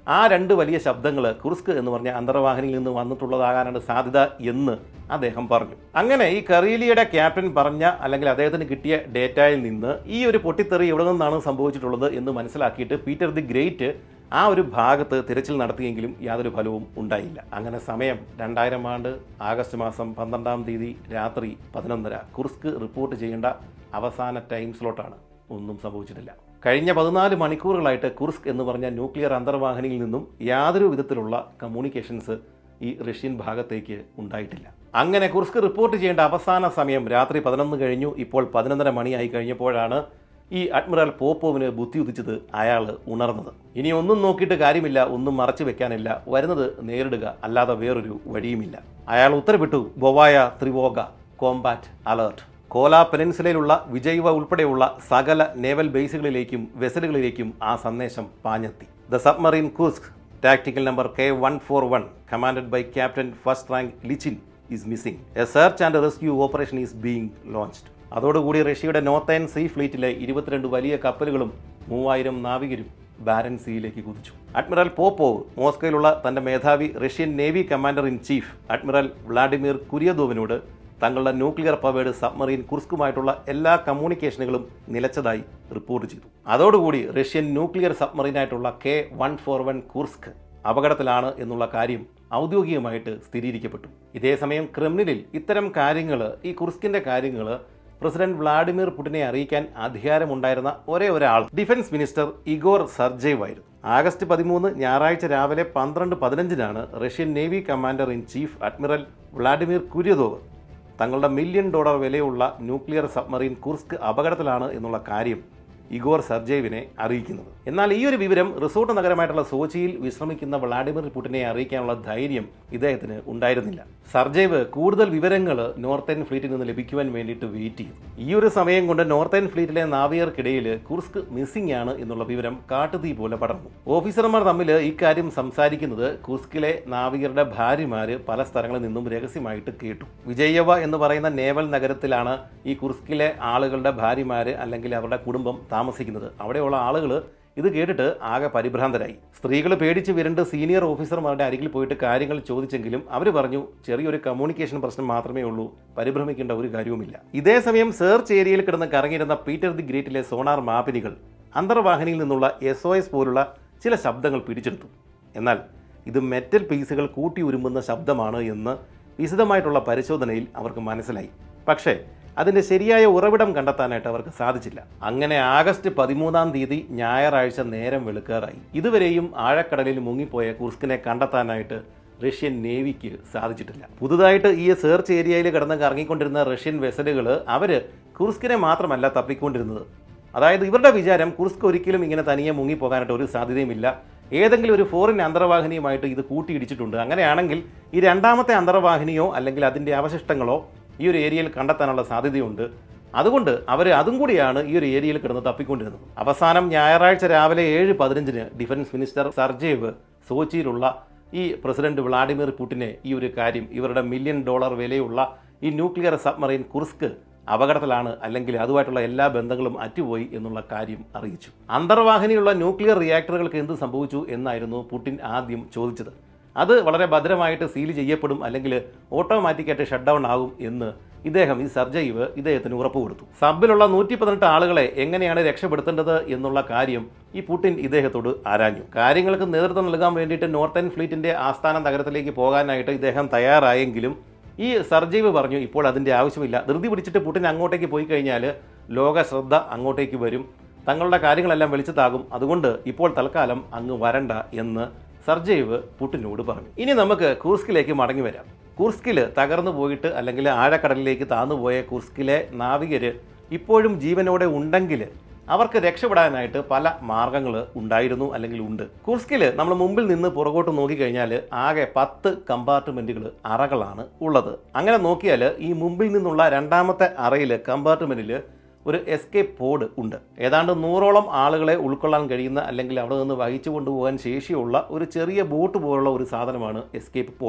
ആ രണ്ട് വലിയ ശബ്ദങ്ങൾ കുർസ്ക് എന്ന് പറഞ്ഞ അന്തർവാഹിനിയിൽ നിന്ന് വന്നിട്ടുള്ളതാകാനാണ് സാധ്യത എന്ന് അദ്ദേഹം പറഞ്ഞു. അങ്ങനെ ഈ കറീലിയയുടെ ക്യാപ്റ്റൻ പറഞ്ഞ അല്ലെങ്കിൽ അദ്ദേഹത്തിന് കിട്ടിയ ഡേറ്റയിൽ നിന്ന് ഈ ഒരു പൊട്ടിത്തെറി എവിടെ നിന്നാണ് സംഭവിച്ചിട്ടുള്ളത് എന്ന് മനസ്സിലാക്കിയിട്ട് പീറ്റർ ദി ഗ്രേറ്റ് ആ ഒരു ഭാഗത്ത് തിരച്ചിൽ നടത്തിയെങ്കിലും യാതൊരു ഫലവും ഉണ്ടായില്ല. അങ്ങനെ സമയം 2000 ആണ്ട് ആഗസ്റ്റ് മാസം 12-ാം തീയതി രാത്രി 11:30 കുർസ്ക് റിപ്പോർട്ട് ചെയ്യേണ്ട അവസാന ടൈം സ്ലോട്ടാണ്. ഒന്നും സംഭവിച്ചിട്ടില്ല. കഴിഞ്ഞ 14 മണിക്കൂറുകളായിട്ട് കുർസ്ക് എന്ന് പറഞ്ഞ ന്യൂക്ലിയർ അന്തർവാഹിനിയിൽ നിന്നും യാതൊരു വിധത്തിലുള്ള കമ്മ്യൂണിക്കേഷൻസ് ഈ റഷ്യൻ ഭാഗത്തേക്ക് ഉണ്ടായിട്ടില്ല. അങ്ങനെ കുർസ്ക് റിപ്പോർട്ട് ചെയ്യേണ്ട അവസാന സമയം രാത്രി 11 കഴിഞ്ഞു. ഇപ്പോൾ 11:30 മണിയായി കഴിഞ്ഞപ്പോഴാണ് ഈ അഡ്മിറൽ പോപ്പോവിന് ബുദ്ധി ഉദിച്ചത്. അയാൾ ഉണർന്നത്. ഇനി ഒന്നും നോക്കിയിട്ട് കാര്യമില്ല, ഒന്നും മറച്ചു വെക്കാനില്ല, വരുന്നത് നേരിടുക, അല്ലാതെ വേറൊരു വഴിയുമില്ല. അയാൾ ഉത്തരവിട്ടു, ബൊവായ ത്രിവോഗ കോംബാറ്റ് അലേർട്ട്. കോല പെനിൻസുലയിലുള്ള വിജയ്വ ഉൾപ്പെടെയുള്ള സകല നേവൽ ബേസുകളിലേക്കും വെസലുകളിലേക്കും ആ സന്ദേശം പാഞ്ഞെത്തി. The submarine Kursk tactical number K141 commanded by Captain First Rank Lichin is missing. A search and rescue operation is being launched. അതോടുകൂടി റഷ്യയുടെ നോർത്തേൺ സീ ഫ്ലീറ്റിലെ 22 വലിയ കപ്പലുകളും 3000 നാവികരും ബാരൻ സീയിലേക്ക് കുതിച്ചു. അഡ്മിറൽ പോപ്പോവ് മോസ്കോയിലുള്ള തന്റെ മേധാവി Russian navy commander in chief admiral Vladimir കുര്യദോവിനോട് തങ്ങളുടെ ന്യൂക്ലിയർ പവേഡ് സബ്മറീൻ കുർസ്കുമായിട്ടുള്ള എല്ലാ കമ്മ്യൂണിക്കേഷനുകളും നിലച്ചതായി റിപ്പോർട്ട് ചെയ്തു. അതോടുകൂടി റഷ്യൻ ന്യൂക്ലിയർ സബ്മറീനായിട്ടുള്ള K141 കുർസ്ക് അപകടത്തിലാണ് എന്നുള്ള കാര്യം ഔദ്യോഗികമായിട്ട് സ്ഥിരീകരിക്കപ്പെട്ടു. ഇതേസമയം ക്രെംലിനിൽ ഇത്തരം കാര്യങ്ങൾ, ഈ കുർസ്കിന്റെ കാര്യങ്ങൾ പ്രസിഡന്റ് വ്ളാഡിമിർ പുടിനെ അറിയിക്കാൻ അധികാരമുണ്ടായിരുന്ന ഒരേ ഒരാൾ ഡിഫൻസ് മിനിസ്റ്റർ ഇഗോർ സർജേവ് ആയിരുന്നു. ആഗസ്റ്റ് 13 ഞായറാഴ്ച രാവിലെ 12:15 Russian navy commander in chief admiral Vladimir Kuroyedov തങ്ങളുടെ $1 മില്യൺ വിലയുള്ള ന്യൂക്ലിയർ സബ്മറീൻ കുർസ്ക് അപകടത്തിലാണ് എന്നുള്ള കാര്യം ഇഗോർ സർജേവിനെ അറിയിക്കുന്നത്. എന്നാൽ ഈ ഒരു വിവരം റിസോർട്ട് നഗരമായിട്ടുള്ള സോച്ചിയിൽ വിശ്രമിക്കുന്ന വ്ളാഡിമിർ പുടിനെ അറിയിക്കാനുള്ള ധൈര്യം ഇദ്ദേഹത്തിന് ഉണ്ടായിരുന്നില്ല. സർജേവ് കൂടുതൽ വിവരങ്ങൾ നോർത്തേൺ ഫ്ലീറ്റിൽ നിന്ന് ലഭിക്കുവാൻ വേണ്ടിയിട്ട് വെയിറ്റ് ചെയ്തു. ഈ ഒരു സമയം കൊണ്ട് നോർത്തേൺ ഫ്ലീറ്റിലെ നാവികർക്കിടയിൽ കുർസ്ക് മിസ്സിംഗ് ആണ് എന്നുള്ള വിവരം കാട്ടുതീ പോലെ പടർന്നു. ഓഫീസർമാർ തമ്മിൽ ഇക്കാര്യം സംസാരിക്കുന്നത് കുർസ്കിലെ നാവികരുടെ ഭാര്യമാര് പല സ്ഥലങ്ങളിൽ നിന്നും രഹസ്യമായിട്ട് കേട്ടു. വിജയവ എന്ന് പറയുന്ന നേവൽ നഗരത്തിലാണ് ഈ കുർസ്കിലെ ആളുകളുടെ ഭാര്യമാര് അല്ലെങ്കിൽ അവരുടെ കുടുംബം താമസിക്കുന്നത്. അവിടെയുള്ള ആളുകൾ ഇത് കേട്ടിട്ട് ആകെ പരിഭ്രാന്തരായി. സ്ത്രീകൾ പേടിച്ച് വിരണ്ട് സീനിയർ ഓഫീസർമാരുടെ അരികിൽ പോയിട്ട് കാര്യങ്ങൾ ചോദിച്ചെങ്കിലും അവർ പറഞ്ഞു, ചെറിയൊരു കമ്മ്യൂണിക്കേഷൻ പ്രശ്നം മാത്രമേ ഉള്ളൂ, പരിഭ്രമിക്കേണ്ട ഒരു കാര്യവുമില്ല. ഇതേസമയം സെർച്ച് ഏരിയയിൽ കിടന്ന് കറങ്ങിയിരുന്ന പീറ്റർ ദി ഗ്രേറ്റിലെ സോണാർ മാപിനികൾ അന്തർവാഹിനിയിൽ നിന്നുള്ള SOS പോലുള്ള ചില ശബ്ദങ്ങൾ പിടിച്ചെടുത്തു. എന്നാൽ ഇത് മെറ്റൽ പീസുകൾ കൂട്ടി ഉരുമ്പുന്ന ശബ്ദമാണ് എന്ന് വിശദമായിട്ടുള്ള പരിശോധനയിൽ അവർക്ക് മനസ്സിലായി. പക്ഷേ അതിൻ്റെ ശരിയായ ഉറവിടം കണ്ടെത്താനായിട്ട് അവർക്ക് സാധിച്ചില്ല. അങ്ങനെ ആഗസ്റ്റ് 13-ാം തീയതി ഞായറാഴ്ച നേരം വെളുക്കാറായി. ഇതുവരെയും ആഴക്കടലിൽ മുങ്ങിപ്പോയ കുർസ്കിനെ കണ്ടെത്താനായിട്ട് റഷ്യൻ നേവിക്ക് സാധിച്ചിട്ടില്ല. പുതുതായിട്ട് ഈ സെർച്ച് ഏരിയയിൽ കിടന്ന് കറങ്ങിക്കൊണ്ടിരുന്ന റഷ്യൻ വെസലുകൾ അവർ കുർസ്കിനെ മാത്രമല്ല തപ്പിക്കൊണ്ടിരുന്നത്. അതായത് ഇവരുടെ വിചാരം കുർസ്ക് ഒരിക്കലും ഇങ്ങനെ തനിയെ മുങ്ങിപ്പോകാനായിട്ട് ഒരു സാധ്യതയുമില്ല, ഏതെങ്കിലും ഒരു ഫോറിൻ അന്തർവാഹിനിയുമായിട്ട് ഇത് കൂട്ടിയിടിച്ചിട്ടുണ്ട്. അങ്ങനെയാണെങ്കിൽ ഈ രണ്ടാമത്തെ അന്തർവാഹിനിയോ അല്ലെങ്കിൽ അതിൻ്റെ അവശിഷ്ടങ്ങളോ ഈ ഒരു ഏരിയയിൽ കണ്ടെത്താനുള്ള സാധ്യതയുണ്ട്. അതുകൊണ്ട് അവർ അതും കൂടിയാണ് ഈ ഒരു ഏരിയയിൽ കിടന്ന് തപ്പിക്കൊണ്ടിരുന്നത്. അവസാനം ഞായറാഴ്ച രാവിലെ 7:15 ഡിഫൻസ് മിനിസ്റ്റർ സർജേവ് സോച്ചിയിലുള്ള ഈ പ്രസിഡന്റ് വ്ളാഡിമിർ പുടിനെ ഈ ഒരു കാര്യം, ഇവരുടെ $1 മില്യൺ വിലയുള്ള ഈ ന്യൂക്ലിയർ സബ്മറീൻ കുർസ്ക് അപകടത്തിലാണ് അല്ലെങ്കിൽ അതുമായിട്ടുള്ള എല്ലാ ബന്ധങ്ങളും അറ്റുപോയി എന്നുള്ള കാര്യം അറിയിച്ചു. അന്തർവാഹിനിയുള്ള ന്യൂക്ലിയർ റിയാക്ടറുകൾക്ക് എന്ത് സംഭവിച്ചു എന്നായിരുന്നു പുടിൻ ആദ്യം ചോദിച്ചത്. അത് വളരെ ഭദ്രമായിട്ട് സീൽ ചെയ്യപ്പെടും അല്ലെങ്കിൽ ഓട്ടോമാറ്റിക്കായിട്ട് ഷട്ട് ഡൗൺ ആകും എന്ന് ഈ സർജൈവ് ഇദ്ദേഹത്തിന് ഉറപ്പ് കൊടുത്തു. സബിലുള്ള 118 ആളുകളെ എങ്ങനെയാണ് രക്ഷപ്പെടുത്തേണ്ടത് എന്നുള്ള കാര്യം ഈ പുടിൻ ഇദ്ദേഹത്തോട് ആരാഞ്ഞു. കാര്യങ്ങൾക്ക് നേതൃത്വം നൽകാൻ വേണ്ടിയിട്ട് നോർത്തേൺ ഫ്ലീറ്റിന്റെ ആസ്ഥാന നഗരത്തിലേക്ക് പോകാനായിട്ട് ഇദ്ദേഹം തയ്യാറായെങ്കിലും ഈ സർജൈവ് പറഞ്ഞു, ഇപ്പോൾ അതിൻ്റെ ആവശ്യമില്ല. ധൃതി പിടിച്ചിട്ട് പുടിൻ അങ്ങോട്ടേക്ക് പോയി കഴിഞ്ഞാൽ ലോക ശ്രദ്ധ അങ്ങോട്ടേക്ക് വരും, തങ്ങളുടെ കാര്യങ്ങളെല്ലാം വെളിച്ചത്താകും, അതുകൊണ്ട് ഇപ്പോൾ തൽക്കാലം അങ്ങ് വരണ്ട എന്ന് സർജൈവ് പുടിനോട് പറഞ്ഞു. ഇനി നമുക്ക് കുർസ്കിലേക്ക് മടങ്ങി വരാം. കുർസ്കിൽ തകർന്നു പോയിട്ട് അല്ലെങ്കിൽ ആഴക്കടലിലേക്ക് താന്നുപോയ കുർസ്കിലെ നാവികർ ഇപ്പോഴും ജീവനോടെ ഉണ്ടെങ്കിൽ അവർക്ക് രക്ഷപ്പെടാനായിട്ട് പല മാർഗങ്ങൾ ഉണ്ടായിരുന്നു അല്ലെങ്കിൽ ഉണ്ട്. കുർസ്കിൽ നമ്മൾ മുമ്പിൽ നിന്ന് പുറകോട്ട് നോക്കിക്കഴിഞ്ഞാൽ ആകെ 10 കമ്പാർട്ട്മെൻറ്റുകൾ, അറകളാണ് ഉള്ളത്. അങ്ങനെ നോക്കിയാൽ ഈ മുമ്പിൽ നിന്നുള്ള രണ്ടാമത്തെ അറയിൽ കമ്പാർട്ട്മെൻറ്റിൽ ഒരു എസ്കേപ്പ് പോഡ് ഉണ്ട്. ഏതാണ്ട് 100ഓളം ആളുകളെ ഉൾക്കൊള്ളാൻ കഴിയുന്ന അല്ലെങ്കിൽ അവിടെ നിന്ന് വഹിച്ചു കൊണ്ടുപോകാൻ ശേഷിയുള്ള ഒരു ചെറിയ ബോട്ട് പോലുള്ള ഒരു സാധനമാണ് എസ്കേപ്പ് പോഡ്.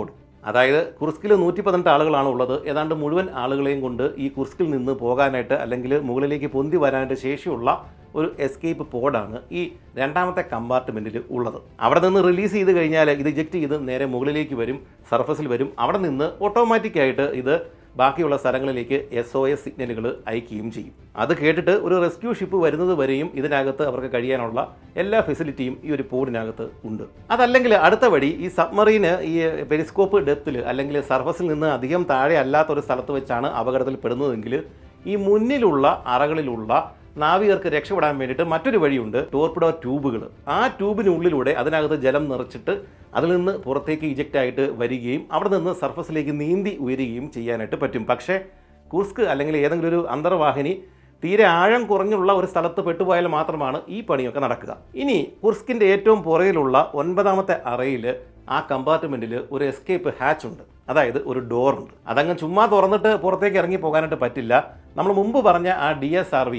അതായത് കുർസ്കിൽ 118 ആളുകളാണ് ഉള്ളത്. ഏതാണ്ട് മുഴുവൻ ആളുകളെയും കൊണ്ട് ഈ കുർസ്കിൽ നിന്ന് പോകാനായിട്ട് അല്ലെങ്കിൽ മുകളിലേക്ക് പൊന്തി വരാനായിട്ട് ശേഷിയുള്ള ഒരു എസ്കേപ്പ് പോഡാണ് ഈ രണ്ടാമത്തെ കമ്പാർട്ട്മെൻറ്റിൽ ഉള്ളത്. അവിടെ നിന്ന് റിലീസ് ചെയ്ത് കഴിഞ്ഞാൽ ഇത് ഇജക്റ്റ് ചെയ്ത് നേരെ മുകളിലേക്ക് വരും, സർഫസിൽ വരും. അവിടെ നിന്ന് ഓട്ടോമാറ്റിക്കായിട്ട് ഇത് ബാക്കിയുള്ള സ്ഥലങ്ങളിലേക്ക് SOS സിഗ്നലുകൾ അയക്കുകയും ചെയ്യും. അത് കേട്ടിട്ട് ഒരു റെസ്ക്യൂ ഷിപ്പ് വരുന്നത് വരെയും ഇതിനകത്ത് അവർക്ക് കഴിയാനുള്ള എല്ലാ ഫെസിലിറ്റിയും ഈ ഒരു പോഡിനകത്ത് ഉണ്ട്. അതല്ലെങ്കിൽ അടുത്ത വഴി ഈ സബ്മറീന് ഈ പെരിസ്കോപ്പ് ഡെപ്തിൽ അല്ലെങ്കിൽ സർഫസിൽ നിന്ന് അധികം താഴെ അല്ലാത്തൊരു സ്ഥലത്ത് വെച്ചാണ് അപകടത്തിൽ പെടുന്നതെങ്കിൽ ഈ മുന്നിലുള്ള അറകളിലുള്ള നാവികർക്ക് രക്ഷപ്പെടാൻ വേണ്ടിയിട്ട് മറ്റൊരു വഴിയുണ്ട്, ടോർപിഡോ ട്യൂബുകൾ. ആ ട്യൂബിനുള്ളിലൂടെ അതിനകത്ത് ജലം നിറച്ചിട്ട് അതിൽ നിന്ന് പുറത്തേക്ക് ഇജക്റ്റ് ആയിട്ട് വരികയും അവിടെ നിന്ന് സർഫസിലേക്ക് നീന്തി ഉയരുകയും ചെയ്യാനായിട്ട് പറ്റും. പക്ഷേ കുർസ്ക് അല്ലെങ്കിൽ ഏതെങ്കിലും ഒരു അന്തർവാഹിനി തീരെ ആഴം കുറഞ്ഞുള്ള ഒരു സ്ഥലത്ത് പെട്ടുപോയാൽ മാത്രമാണ് ഈ പണിയൊക്കെ നടക്കുക. ഇനി കുർസ്കിൻ്റെ ഏറ്റവും പുറകിലുള്ള 9ാമത്തെ അറയിൽ ആ കമ്പാർട്ട്മെൻറ്റിൽ ഒരു എസ്കേപ്പ് ഹാച്ച് ഉണ്ട്, അതായത് ഒരു ഡോറുണ്ട്. അതങ്ങ് ചുമ്മാ തുറന്നിട്ട് പുറത്തേക്ക് ഇറങ്ങി പോകാനായിട്ട് പറ്റില്ല. നമ്മൾ മുമ്പ് പറഞ്ഞ ആ DSRV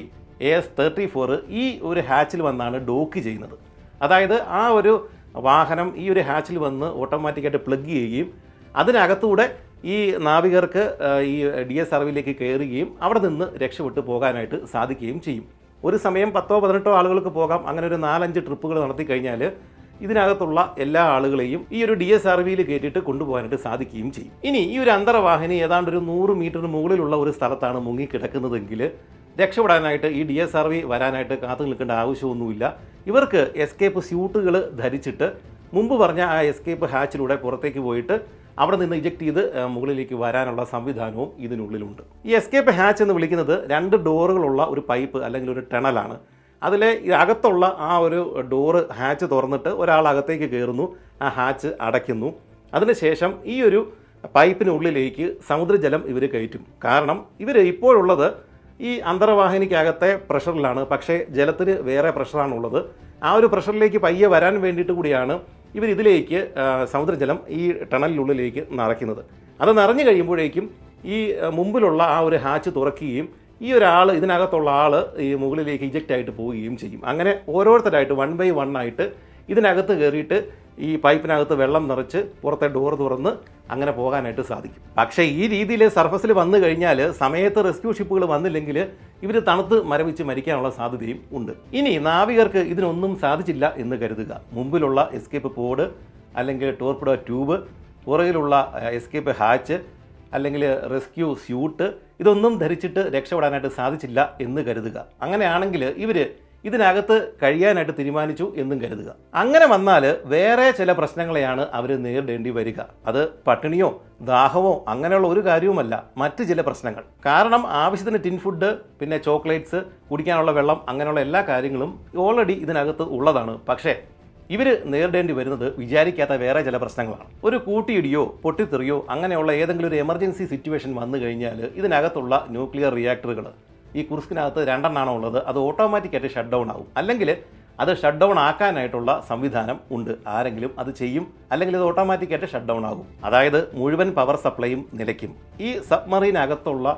AS-34 ഈ ഒരു ഹാച്ചിൽ വന്നാണ് ഡോക്ക് ചെയ്യുന്നത്. അതായത് ആ ഒരു വാഹനം ഈ ഒരു ഹാച്ചിൽ വന്ന് ഓട്ടോമാറ്റിക്കായിട്ട് പ്ലഗ് ചെയ്യുകയും അതിനകത്തൂടെ ഈ നാവികർക്ക് ഈ DSRVയിലേക്ക് കയറുകയും അവിടെ നിന്ന് രക്ഷപ്പെട്ട് പോകാനായിട്ട് സാധിക്കുകയും ചെയ്യും. ഒരു സമയം 10-18 ആളുകൾക്ക് പോകാം. അങ്ങനെ ഒരു 4-5 ട്രിപ്പുകൾ നടത്തി കഴിഞ്ഞാൽ ഇതിനകത്തുള്ള എല്ലാ ആളുകളെയും ഈ ഒരു DSRVയിൽ കയറ്റിയിട്ട് കൊണ്ടുപോകാനായിട്ട് സാധിക്കുകയും ചെയ്യും. ഇനി ഈ ഒരു അന്തർവാഹിനി ഏതാണ്ട് ഒരു 100 മീറ്ററിന് മുകളിലുള്ള ഒരു സ്ഥലത്താണ് മുങ്ങിക്കിടക്കുന്നതെങ്കിൽ രക്ഷപ്പെടാനായിട്ട് ഈ DSRV വരാനായിട്ട് കാത്തു നിൽക്കേണ്ട ആവശ്യമൊന്നുമില്ല. ഇവർക്ക് എസ്കേപ്പ് സ്യൂട്ടുകൾ ധരിച്ചിട്ട് മുമ്പ് പറഞ്ഞ ആ എസ്കേപ്പ് ഹാച്ചിലൂടെ പുറത്തേക്ക് പോയിട്ട് അവിടെ നിന്ന് ഇജക്റ്റ് ചെയ്ത് മുകളിലേക്ക് വരാനുള്ള സംവിധാനവും ഇതിനുള്ളിലുണ്ട്. ഈ എസ്കേപ്പ് ഹാച്ച് എന്ന് വിളിക്കുന്നത് 2 ഡോറുകളുള്ള ഒരു പൈപ്പ് അല്ലെങ്കിൽ ഒരു ടണലാണ്. അതിലെ അകത്തുള്ള ആ ഒരു ഡോറ് ഹാച്ച് തുറന്നിട്ട് ഒരാൾ അകത്തേക്ക് കയറുന്നു, ആ ഹാച്ച് അടയ്ക്കുന്നു. അതിനുശേഷം ഈ ഒരു പൈപ്പിനുള്ളിലേക്ക് സമുദ്രജലം ഇവർ കയറ്റും. കാരണം ഇവർ ഇപ്പോഴുള്ളത് ഈ അന്തർവാഹിനിക്കകത്തെ പ്രഷറിലാണ്, പക്ഷേ ജലത്തിന് വേറെ പ്രഷറാണുള്ളത്. ആ ഒരു പ്രഷറിലേക്ക് പയ്യെ വരാൻ വേണ്ടിയിട്ട് കൂടിയാണ് ഇവർ ഇതിലേക്ക് സമുദ്രജലം ഈ ടണലിനുള്ളിലേക്ക് നിറയ്ക്കുന്നത്. അത് നിറഞ്ഞു കഴിയുമ്പോഴേക്കും ഈ മുമ്പിലുള്ള ആ ഒരു ഹാച്ച് തുറക്കുകയും ഈ ഒരാൾ ഇതിനകത്തുള്ള ആൾ ഈ മുകളിലേക്ക് ഇജക്റ്റ് ആയിട്ട് പോവുകയും ചെയ്യും. അങ്ങനെ ഓരോരുത്തരായിട്ട് 1 by 1 ആയിട്ട് ഇതിനകത്ത് കയറിയിട്ട് ഈ പൈപ്പിനകത്ത് വെള്ളം നിറച്ച് പുറത്തെ ഡോർ തുറന്ന് അങ്ങനെ പോകാനായിട്ട് സാധിക്കും. പക്ഷേ ഈ രീതിയിൽ സർഫസിൽ വന്നു കഴിഞ്ഞാൽ സമയത്ത് റെസ്ക്യൂ ഷിപ്പുകൾ വന്നില്ലെങ്കിൽ ഇവർ തണുത്ത് മരവിച്ച് മരിക്കാനുള്ള സാധ്യതയും ഉണ്ട്. ഇനി നാവികർക്ക് ഇതിനൊന്നും സാധിച്ചില്ല എന്ന് കരുതുക. മുമ്പിലുള്ള എസ്കേപ്പ് പോഡ് അല്ലെങ്കിൽ ടോർപിഡോ ട്യൂബ്, പുറകിലുള്ള എസ്കേപ്പ് ഹാച്ച് അല്ലെങ്കിൽ റെസ്ക്യൂ സ്യൂട്ട് ഇതൊന്നും ധരിച്ചിട്ട് രക്ഷപ്പെടാനായിട്ട് സാധിച്ചില്ല എന്ന് കരുതുക. അങ്ങനെയാണെങ്കിൽ ഇവർ ഇതിനകത്ത് കഴിയാനായിട്ട് തീരുമാനിച്ചു എന്നും കരുതുക. അങ്ങനെ വന്നാൽ വേറെ ചില പ്രശ്നങ്ങളെയാണ് അവർ നേരിടേണ്ടി വരിക. അത് പട്ടിണിയോ ദാഹമോ അങ്ങനെയുള്ള ഒരു കാര്യവുമല്ല, മറ്റ് ചില പ്രശ്നങ്ങൾ. കാരണം ആവശ്യത്തിന് ടിൻ ഫുഡ്, പിന്നെ ചോക്ലേറ്റ്സ്, കുടിക്കാനുള്ള വെള്ളം, അങ്ങനെയുള്ള എല്ലാ കാര്യങ്ങളും ഓൾറെഡി ഇതിനകത്ത് ഉള്ളതാണ്. പക്ഷേ ഇവർ നേരിടേണ്ടി വരുന്നത് വിചാരിക്കാത്ത വേറെ ചില പ്രശ്നങ്ങളാണ്. ഒരു കൂട്ടിയിടിയോ പൊട്ടിത്തെറിയോ അങ്ങനെയുള്ള ഏതെങ്കിലും ഒരു എമർജൻസി സിറ്റുവേഷൻ വന്നു കഴിഞ്ഞാൽ ഇതിനകത്തുള്ള ന്യൂക്ലിയർ റിയാക്ടറുകൾ ഈ കുർസ്കിനകത്ത് 2 എണ്ണമാണ് ഉള്ളത്. അത് ഓട്ടോമാറ്റിക്കായിട്ട് ഷട്ട് ഡൗൺ ആവും. അല്ലെങ്കിൽ അത് ഷട്ട് ഡൗൺ ആക്കാനായിട്ടുള്ള സംവിധാനം ഉണ്ട്. ആരെങ്കിലും അത് ചെയ്യും, അല്ലെങ്കിൽ ഇത് ഓട്ടോമാറ്റിക്കായിട്ട് ഷട്ട് ഡൗൺ ആകും. അതായത് മുഴുവൻ പവർ സപ്ലൈയും നിലയ്ക്കും. ഈ സബ്മറീനകത്തുള്ള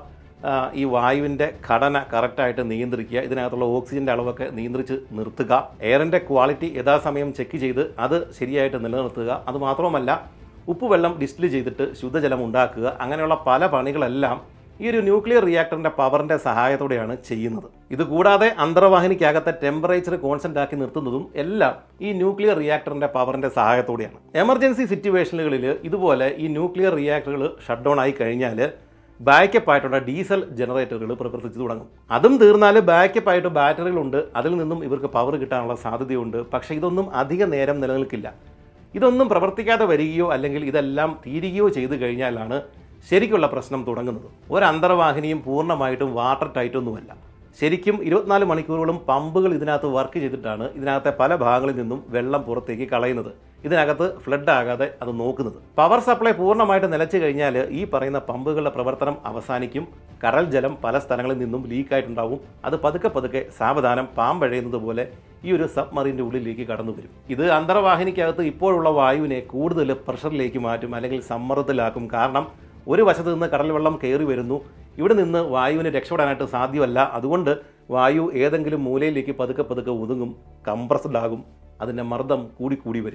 ഈ വായുവിൻ്റെ ഘടന കറക്റ്റായിട്ട് നിയന്ത്രിക്കുക, ഇതിനകത്തുള്ള ഓക്സിജൻ്റെ അളവൊക്കെ നിയന്ത്രിച്ച് നിർത്തുക, എയറിൻ്റെ ക്വാളിറ്റി യഥാസമയം ചെക്ക് ചെയ്ത് അത് ശരിയായിട്ട് നിലനിർത്തുക. അതുമാത്രമല്ല ഉപ്പുവെള്ളം ഡിസ്റ്റിൽ ചെയ്തിട്ട് ശുദ്ധജലം ഉണ്ടാക്കുക. അങ്ങനെയുള്ള പല പണികളെല്ലാം ഈ ഒരു ന്യൂക്ലിയർ റിയാക്ടറിൻ്റെ പവറിൻ്റെ സഹായത്തോടെയാണ് ചെയ്യുന്നത്. ഇതുകൂടാതെ അന്തർവാഹിനിക്കകത്തെ ടെമ്പറേച്ചർ കോൺസ്റ്റന്റ് ആക്കി നിർത്തുന്നതും എല്ലാം ഈ ന്യൂക്ലിയർ റിയാക്ടറിൻ്റെ പവറിൻ്റെ സഹായത്തോടെയാണ്. എമർജൻസി സിറ്റുവേഷനുകളിൽ ഇതുപോലെ ഈ ന്യൂക്ലിയർ റിയാക്ടറുകൾ ഷട്ട് ഡൗൺ ആയി കഴിഞ്ഞാൽ ബാക്കപ്പ് ആയിട്ടുള്ള ഡീസൽ ജനറേറ്ററുകൾ പ്രവർത്തിച്ചു തുടങ്ങും. അതും തീർന്നാൽ ബാക്കപ്പ് ആയിട്ട് ബാറ്ററികളുണ്ട്, അതിൽ നിന്നും ഇവർക്ക് പവർ കിട്ടാനുള്ള സാധ്യതയുണ്ട്. പക്ഷേ ഇതൊന്നും അധിക നേരം നിലനിൽക്കില്ല. ഇതൊന്നും പ്രവർത്തിക്കാതെ വരികയോ അല്ലെങ്കിൽ ഇതെല്ലാം തീരുകയോ ചെയ്തു കഴിഞ്ഞാലാണ് ശരിക്കുള്ള പ്രശ്നം തുടങ്ങുന്നത്. ഒരു അന്തർവാഹിനിയും പൂർണ്ണമായിട്ടും വാട്ടർ ടൈറ്റൊന്നുമല്ല. ശരിക്കും 24 മണിക്കൂറുകളും പമ്പുകൾ ഇതിനകത്ത് വർക്ക് ചെയ്തിട്ടാണ് ഇതിനകത്തെ പല ഭാഗങ്ങളിൽ നിന്നും വെള്ളം പുറത്തേക്ക് കളയുന്നത്, ഇതിനകത്ത് ഫ്ലഡ് ആകാതെ അത് നോക്കുന്നത്. പവർ സപ്ലൈ പൂർണ്ണമായിട്ട് നിലച്ചു കഴിഞ്ഞാൽ ഈ പറയുന്ന പമ്പുകളുടെ പ്രവർത്തനം അവസാനിക്കും. കടൽ ജലം പല സ്ഥലങ്ങളിൽ നിന്നും ലീക്കായിട്ടുണ്ടാവും. അത് പതുക്കെ പതുക്കെ സാവധാനം പാമ്പഴയുന്നത് പോലെ ഈ ഒരു സബ്മറീൻ്റെ ഉള്ളിലേക്ക് കടന്നു വരും. ഇത് അന്തർവാഹിനിക്കകത്ത് ഇപ്പോഴുള്ള വായുവിനെ കൂടുതൽ പ്രഷറിലേക്ക് മാറ്റും, അല്ലെങ്കിൽ സമ്മർദ്ദത്തിലാക്കും. കാരണം ഒരു വശത്ത് നിന്ന് കടൽ വെള്ളം കയറി വരുന്നു, ഇവിടെ നിന്ന് വായുവിന് രക്ഷപ്പെടാനായിട്ട് സാധ്യമല്ല. അതുകൊണ്ട് വായു ഏതെങ്കിലും മൂലയിലേക്ക് പതുക്കെ പതുക്കെ ഒതുങ്ങും, കംപ്രസ്ഡ് ആകും, അതിൻ്റെ മർദ്ദം കൂടിക്കൂടി വരും.